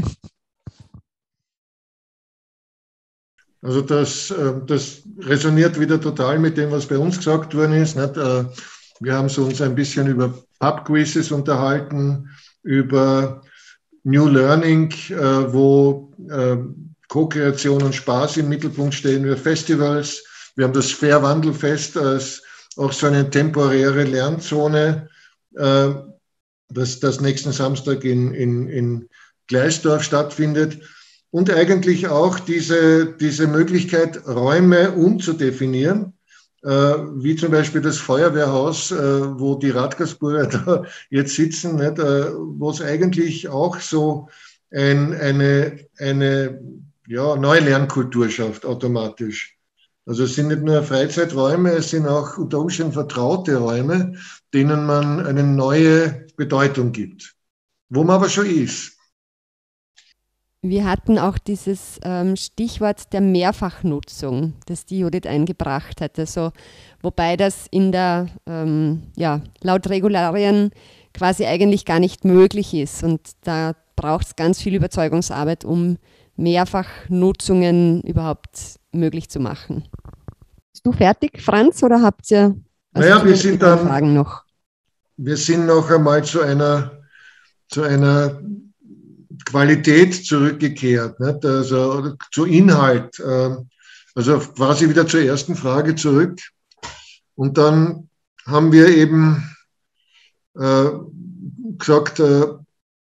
D: Also das, das resoniert wieder total mit dem, was bei uns gesagt worden ist. Nicht? Wir haben so uns ein bisschen über Pub-Quizzes unterhalten, über New Learning, wo Co-Kreation und Spaß im Mittelpunkt stehen, über Festivals. Wir haben das Fair Wandelfest als auch so eine temporäre Lernzone, das, das nächsten Samstag in, in, in Gleisdorf stattfindet. Und eigentlich auch diese, diese Möglichkeit, Räume umzudefinieren, äh, wie zum Beispiel das Feuerwehrhaus, äh, wo die Radgasburger da jetzt sitzen, nicht, äh, wo es eigentlich auch so ein, eine, eine ja, neue Lernkultur schafft, automatisch. Also es sind nicht nur Freizeiträume, es sind auch unter Umständen vertraute Räume, denen man eine neue Bedeutung gibt, wo man aber schon ist.
A: Wir hatten auch dieses ähm, Stichwort der Mehrfachnutzung, das die Judith eingebracht hat. Also, wobei das in der, ähm, ja, laut Regularien quasi eigentlich gar nicht möglich ist. Und da braucht es ganz viel Überzeugungsarbeit, um Mehrfachnutzungen überhaupt möglich zu machen. Bist du fertig, Franz, oder habt ihr also
D: naja, wir sind dann,
A: Fragen noch? Wir
D: sind noch einmal zu einer, zu einer Qualität zurückgekehrt, nicht? Also zu Inhalt, also quasi wieder zur ersten Frage zurück. Und dann haben wir eben äh, gesagt, äh,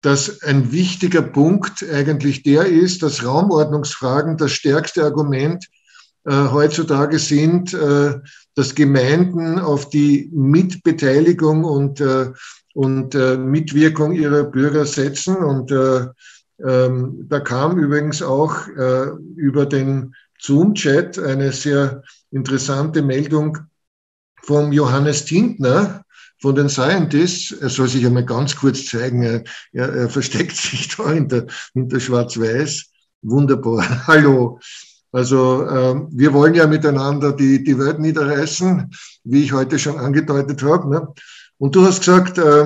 D: dass ein wichtiger Punkt eigentlich der ist, dass Raumordnungsfragen das stärkste Argument äh, heutzutage sind, äh, dass Gemeinden auf die Mitbeteiligung und, äh, und äh, Mitwirkung ihrer Bürger setzen. Und äh, ähm, da kam übrigens auch äh, über den Zoom-Chat eine sehr interessante Meldung vom Johannes Tintner von den Scientists. Er soll sich einmal ganz kurz zeigen. Er, er, er versteckt sich da hinter, hinter Schwarz-Weiß. Wunderbar. Hallo. Also ähm, wir wollen ja miteinander die, die Welt niederreißen, wie ich heute schon angedeutet habe. Ne? Und du hast gesagt, äh,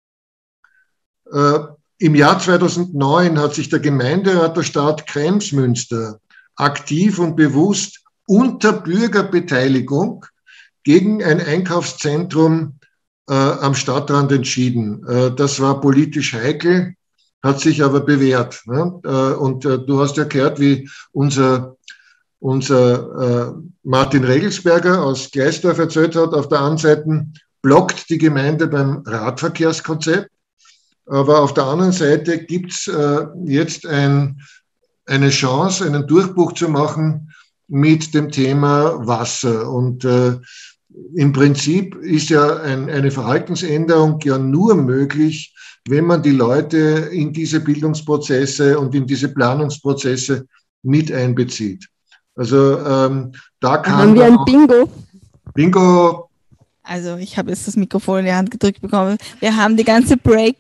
D: äh, im Jahr zweitausendneun hat sich der Gemeinderat der Stadt Kremsmünster aktiv und bewusst unter Bürgerbeteiligung gegen ein Einkaufszentrum äh, am Stadtrand entschieden. Äh, das war politisch heikel, hat sich aber bewährt. Ne? Äh, und äh, du hast ja gehört, wie unser unser äh, Martin Regelsberger aus Gleisdorf erzählt hat. Auf der einen Seite blockt die Gemeinde beim Radverkehrskonzept, aber auf der anderen Seite gibt es äh, jetzt ein, eine Chance, einen Durchbruch zu machen mit dem Thema Wasser. Und äh, im Prinzip ist ja ein, eine Verhaltensänderung ja nur möglich, wenn man die Leute in diese Bildungsprozesse und in diese Planungsprozesse mit einbezieht. Also ähm, da kann
A: haben wir ein Bingo.
D: Bingo.
M: Also ich habe jetzt das Mikrofon in die Hand gedrückt bekommen. Wir haben die ganze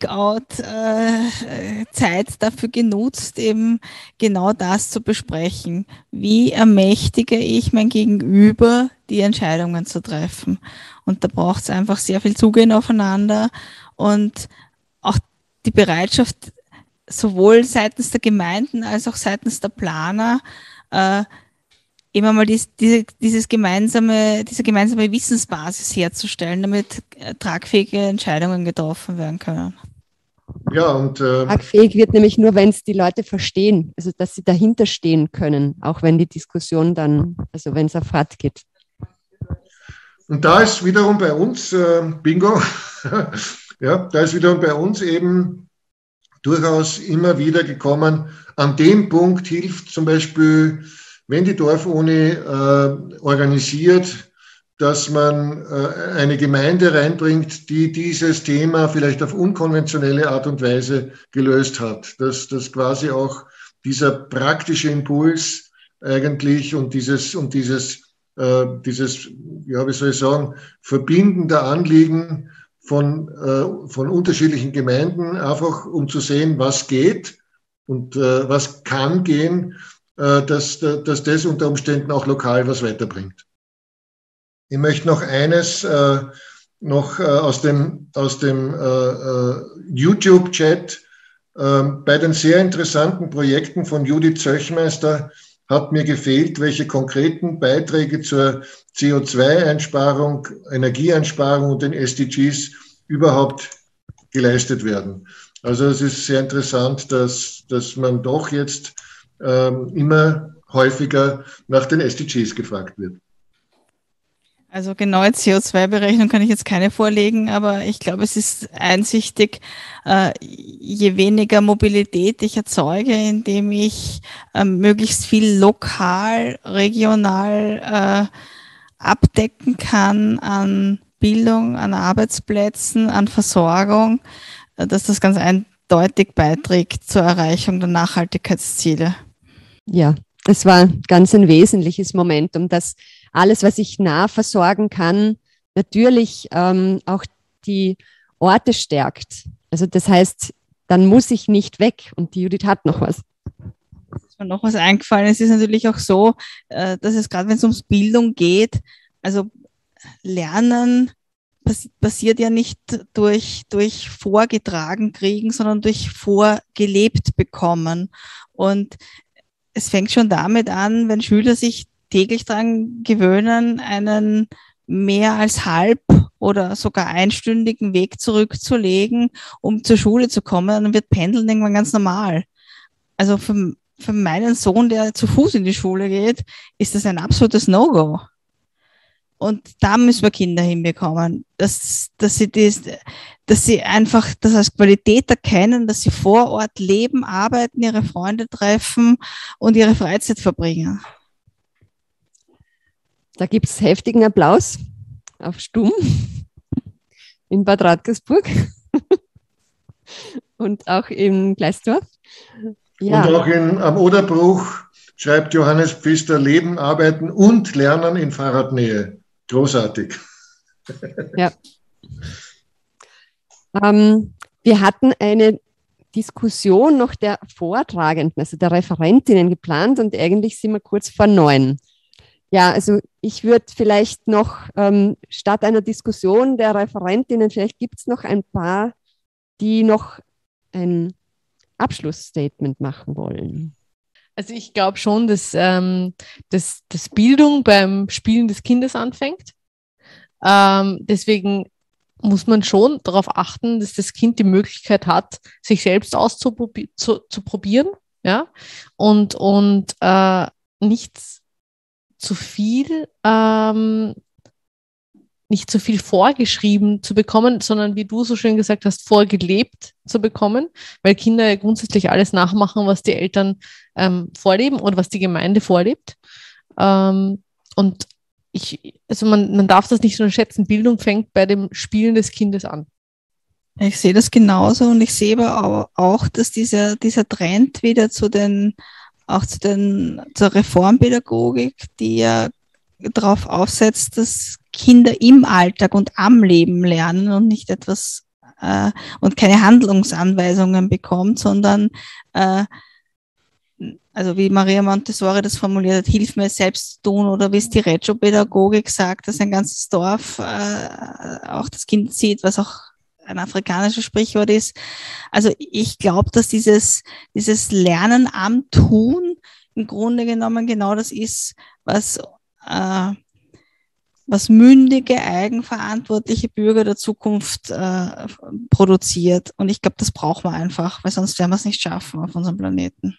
M: Breakout-Zeit dafür genutzt, eben genau das zu besprechen. Wie ermächtige ich mein Gegenüber, die Entscheidungen zu treffen? Und da braucht es einfach sehr viel Zugehen aufeinander und auch die Bereitschaft, sowohl seitens der Gemeinden als auch seitens der Planer, äh, immer mal dies, diese, dieses gemeinsame, diese gemeinsame Wissensbasis herzustellen, damit äh, tragfähige Entscheidungen getroffen werden können.
D: Ja, und äh,
A: tragfähig wird nämlich nur, wenn es die Leute verstehen, also dass sie dahinter stehen können, auch wenn die Diskussion dann, also wenn es auf Fahrt geht.
D: Und da ist wiederum bei uns, äh, Bingo, ja, da ist wiederum bei uns eben durchaus immer wieder gekommen, an dem Punkt hilft zum Beispiel, wenn die Dorfuni äh, organisiert, dass man äh, eine Gemeinde reinbringt, die dieses Thema vielleicht auf unkonventionelle Art und Weise gelöst hat, dass, dass quasi auch dieser praktische Impuls eigentlich und dieses, und dieses, äh, dieses, ja, wie soll ich sagen, verbindende Anliegen von, äh, von unterschiedlichen Gemeinden, einfach um zu sehen, was geht und äh, was kann gehen, Dass, dass das unter Umständen auch lokal was weiterbringt. Ich möchte noch eines äh, noch äh, aus dem, aus dem äh, YouTube-Chat äh, bei den sehr interessanten Projekten von Judith Zöchmeister hat mir gefehlt, welche konkreten Beiträge zur C O zwei Einsparung, Energieeinsparung und den S D Gs überhaupt geleistet werden. Also es ist sehr interessant, dass, dass man doch jetzt Ähm, immer häufiger nach den S D Gs gefragt wird.
M: Also genaue C O zwei Berechnung kann ich jetzt keine vorlegen, aber ich glaube, es ist einsichtig, äh, je weniger Mobilität ich erzeuge, indem ich äh, möglichst viel lokal, regional äh, abdecken kann an Bildung, an Arbeitsplätzen, an Versorgung, äh, dass das ganz eindeutig beiträgt zur Erreichung der Nachhaltigkeitsziele.
A: Ja, es war ganz ein wesentliches Momentum, dass alles, was ich nah versorgen kann, natürlich ähm, auch die Orte stärkt. Also das heißt, dann muss ich nicht weg und die Judith hat noch was.
M: Ist mir noch was eingefallen. Es ist natürlich auch so, äh, dass es gerade, wenn es ums Bildung geht, also Lernen passiert ja nicht durch, durch vorgetragen kriegen, sondern durch vorgelebt bekommen. Und es fängt schon damit an, wenn Schüler sich täglich daran gewöhnen, einen mehr als halb oder sogar einstündigen Weg zurückzulegen, um zur Schule zu kommen, dann wird Pendeln irgendwann ganz normal. Also für, für meinen Sohn, der zu Fuß in die Schule geht, ist das ein absolutes No-Go. Und da müssen wir Kinder hinbekommen, dass, dass, sie das, dass sie einfach das als Qualität erkennen, dass sie vor Ort leben, arbeiten, ihre Freunde treffen und ihre Freizeit verbringen.
A: Da gibt es heftigen Applaus auf Stumm in Bad Radkersburg und auch in Gleisdorf. Ja.
D: Und auch in, am Oderbruch schreibt Johannes Pfister, Leben, Arbeiten und Lernen in Fahrradnähe. Großartig.
A: Ja. Ähm, wir hatten eine Diskussion noch der Vortragenden, also der Referentinnen geplant und eigentlich sind wir kurz vor neun. Ja, also ich würde vielleicht noch ähm, statt einer Diskussion der Referentinnen, vielleicht gibt es noch ein paar, die noch ein Abschlussstatement machen wollen.
E: Also ich glaube schon, dass, ähm, dass, dass Bildung beim Spielen des Kindes anfängt. Ähm, deswegen muss man schon darauf achten, dass das Kind die Möglichkeit hat, sich selbst auszuprobieren zu, zu probieren, ja? und, und äh, nichts zu viel ähm, nicht so viel vorgeschrieben zu bekommen, sondern wie du so schön gesagt hast, vorgelebt zu bekommen, weil Kinder ja grundsätzlich alles nachmachen, was die Eltern ähm, vorleben oder was die Gemeinde vorlebt. Ähm, und ich, also man, man darf das nicht unterschätzen, Bildung fängt bei dem Spielen des Kindes an.
M: Ich sehe das genauso und ich sehe aber auch, dass dieser, dieser Trend wieder zu den, auch zu den, zur Reformpädagogik, die ja darauf aufsetzt, dass Kinder im Alltag und am Leben lernen und nicht etwas äh, und keine Handlungsanweisungen bekommt, sondern äh, also wie Maria Montessori das formuliert hat, hilf mir es selbst zu tun, oder wie es die Reggio-Pädagogik sagt, dass ein ganzes Dorf äh, auch das Kind sieht, was auch ein afrikanisches Sprichwort ist. Also ich glaube, dass dieses, dieses Lernen am Tun im Grunde genommen genau das ist, was äh, was mündige, eigenverantwortliche Bürger der Zukunft äh, produziert. Und ich glaube, das brauchen wir einfach, weil sonst werden wir es nicht schaffen auf unserem Planeten.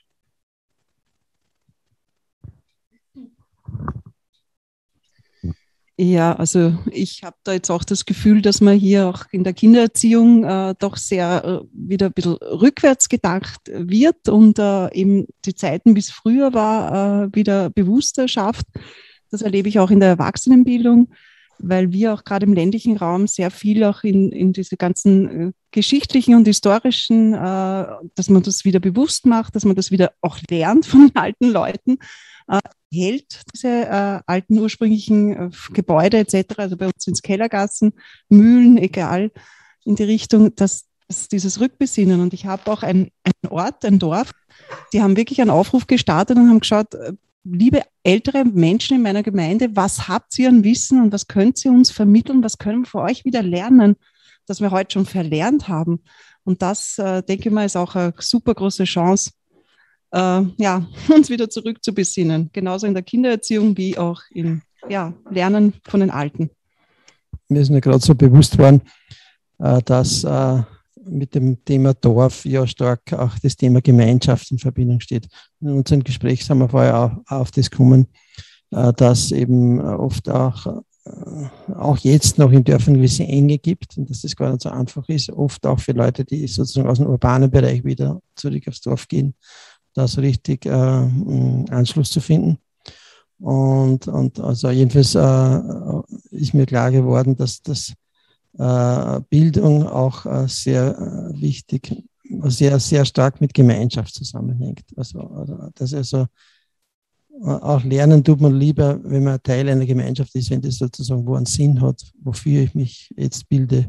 J: Ja, also ich habe da jetzt auch das Gefühl, dass man hier auch in der Kindererziehung äh, doch sehr äh, wieder ein bisschen rückwärts gedacht wird und äh, eben die Zeiten, wie es früher war, äh, wieder bewusster schafft. Das erlebe ich auch in der Erwachsenenbildung, weil wir auch gerade im ländlichen Raum sehr viel auch in, in diese ganzen äh, geschichtlichen und historischen, äh, dass man das wieder bewusst macht, dass man das wieder auch lernt von den alten Leuten, äh, hält diese äh, alten ursprünglichen äh, Gebäude et cetera. Also bei uns sind es Kellergassen, Mühlen, egal, in die Richtung, dass, dass dieses Rückbesinnen. Und ich habe auch einen Ort, ein Dorf, die haben wirklich einen Aufruf gestartet und haben geschaut, äh, liebe ältere Menschen in meiner Gemeinde, was habt ihr an Wissen und was könnt ihr uns vermitteln, was können wir von euch wieder lernen, das wir heute schon verlernt haben. Und das, äh, denke ich mal, ist auch eine super große Chance, äh, ja, uns wieder zurückzubesinnen. Genauso in der Kindererziehung wie auch im ja, Lernen von den Alten.
H: Mir ist mir gerade so bewusst worden, äh, dass äh, mit dem Thema Dorf ja stark auch das Thema Gemeinschaft in Verbindung steht. In unserem Gespräch sind wir vorher auch auf das gekommen, dass eben oft auch, auch jetzt noch in Dörfern eine gewisse Enge gibt und dass das gar nicht so einfach ist, oft auch für Leute, die sozusagen aus dem urbanen Bereich wieder zurück aufs Dorf gehen, da so richtig äh, Anschluss zu finden. Und, und also jedenfalls äh, ist mir klar geworden, dass das Bildung auch sehr wichtig, sehr, sehr stark mit Gemeinschaft zusammenhängt. Also, dass also auch lernen tut man lieber, wenn man Teil einer Gemeinschaft ist, wenn das sozusagen wo einen Sinn hat, wofür ich mich jetzt bilde.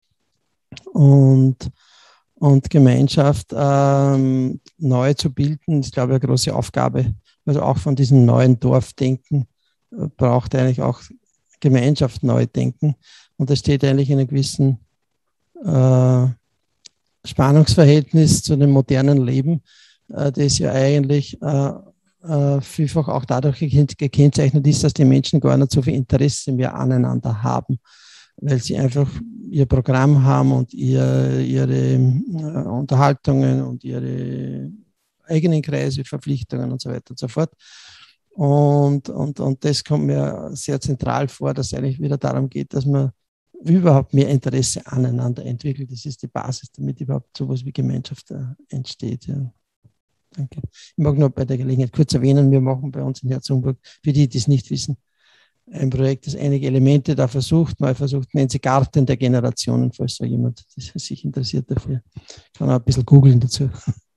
H: Und, und Gemeinschaft ähm, neu zu bilden, ist, glaube ich, eine große Aufgabe. Also auch von diesem neuen Dorfdenken äh, braucht eigentlich auch Gemeinschaft neu denken. Und das steht eigentlich in einem gewissen äh, Spannungsverhältnis zu dem modernen Leben, äh, das ja eigentlich äh, äh, vielfach auch dadurch gekennzeichnet ist, dass die Menschen gar nicht so viel Interesse mehr aneinander haben, weil sie einfach ihr Programm haben und ihr, ihre äh, Unterhaltungen und ihre eigenen Kreise, Verpflichtungen und so weiter und so fort. Und, und, und das kommt mir sehr zentral vor, dass es eigentlich wieder darum geht, dass man überhaupt mehr Interesse aneinander entwickelt. Das ist die Basis, damit überhaupt sowas wie Gemeinschaft äh, entsteht. Ja. Danke. Ich mag noch bei der Gelegenheit kurz erwähnen, wir machen bei uns in Herzogenburg, für die, die es nicht wissen, ein Projekt, das einige Elemente da versucht, mal versucht, nennt sie Garten der Generationen, falls so jemand sich interessiert dafür. Kann auch ein bisschen googeln dazu.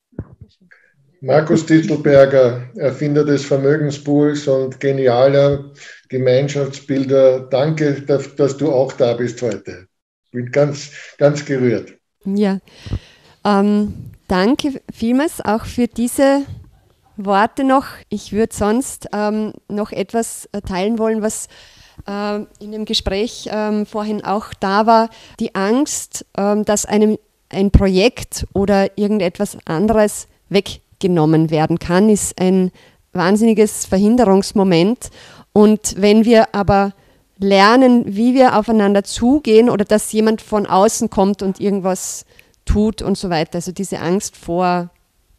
D: Markus Dittelberger, Erfinder des Vermögenspools und genialer Gemeinschaftsbilder. Danke, dass du auch da bist heute. Bin ganz, ganz gerührt.
A: Ja, ähm, danke vielmals auch für diese Worte noch. Ich würde sonst ähm, noch etwas teilen wollen, was äh, in dem Gespräch ähm, vorhin auch da war. Die Angst, ähm, dass einem ein Projekt oder irgendetwas anderes weggenommen werden kann, ist ein wahnsinniges Verhinderungsmoment. Und wenn wir aber lernen, wie wir aufeinander zugehen oder dass jemand von außen kommt und irgendwas tut und so weiter, also diese Angst vor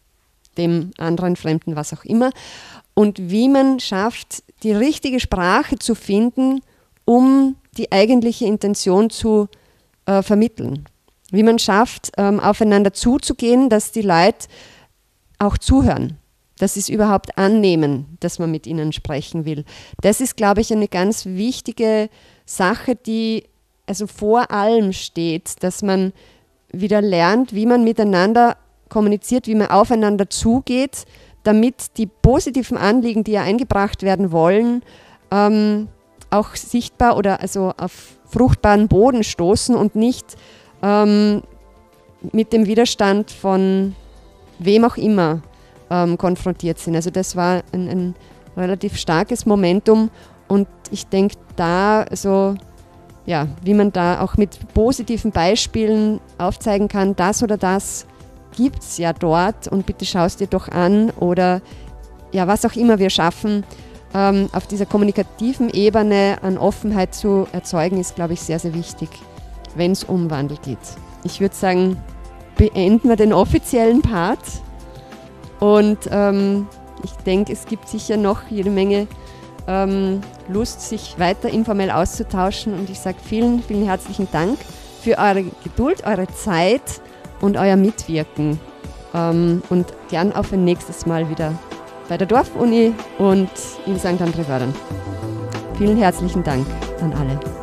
A: dem anderen, Fremden, was auch immer, und wie man schafft, die richtige Sprache zu finden, um die eigentliche Intention zu äh, vermitteln. Wie man schafft, ähm, aufeinander zuzugehen, dass die Leute auch zuhören, dass sie es überhaupt annehmen, dass man mit ihnen sprechen will. Das ist, glaube ich, eine ganz wichtige Sache, die also vor allem steht, dass man wieder lernt, wie man miteinander kommuniziert, wie man aufeinander zugeht, damit die positiven Anliegen, die ja eingebracht werden wollen, ähm, auch sichtbar oder also auf fruchtbaren Boden stoßen und nicht ähm, mit dem Widerstand von wem auch immer ähm, konfrontiert sind. Also das war ein, ein relativ starkes Momentum und ich denke da so, ja, wie man da auch mit positiven Beispielen aufzeigen kann, das oder das gibt es ja dort und bitte schau es dir doch an oder ja, was auch immer wir schaffen, ähm, auf dieser kommunikativen Ebene an Offenheit zu erzeugen, ist, glaube ich, sehr, sehr wichtig, wenn es um Wandel geht. Ich würde sagen, beenden wir den offiziellen Part und ähm, ich denke, es gibt sicher noch jede Menge ähm, Lust, sich weiter informell auszutauschen und ich sage vielen, vielen herzlichen Dank für eure Geduld, eure Zeit und euer Mitwirken ähm, und gern auf ein nächstes Mal wieder bei der Dorfuni und in Sankt André-Wördern. Vielen herzlichen Dank an alle.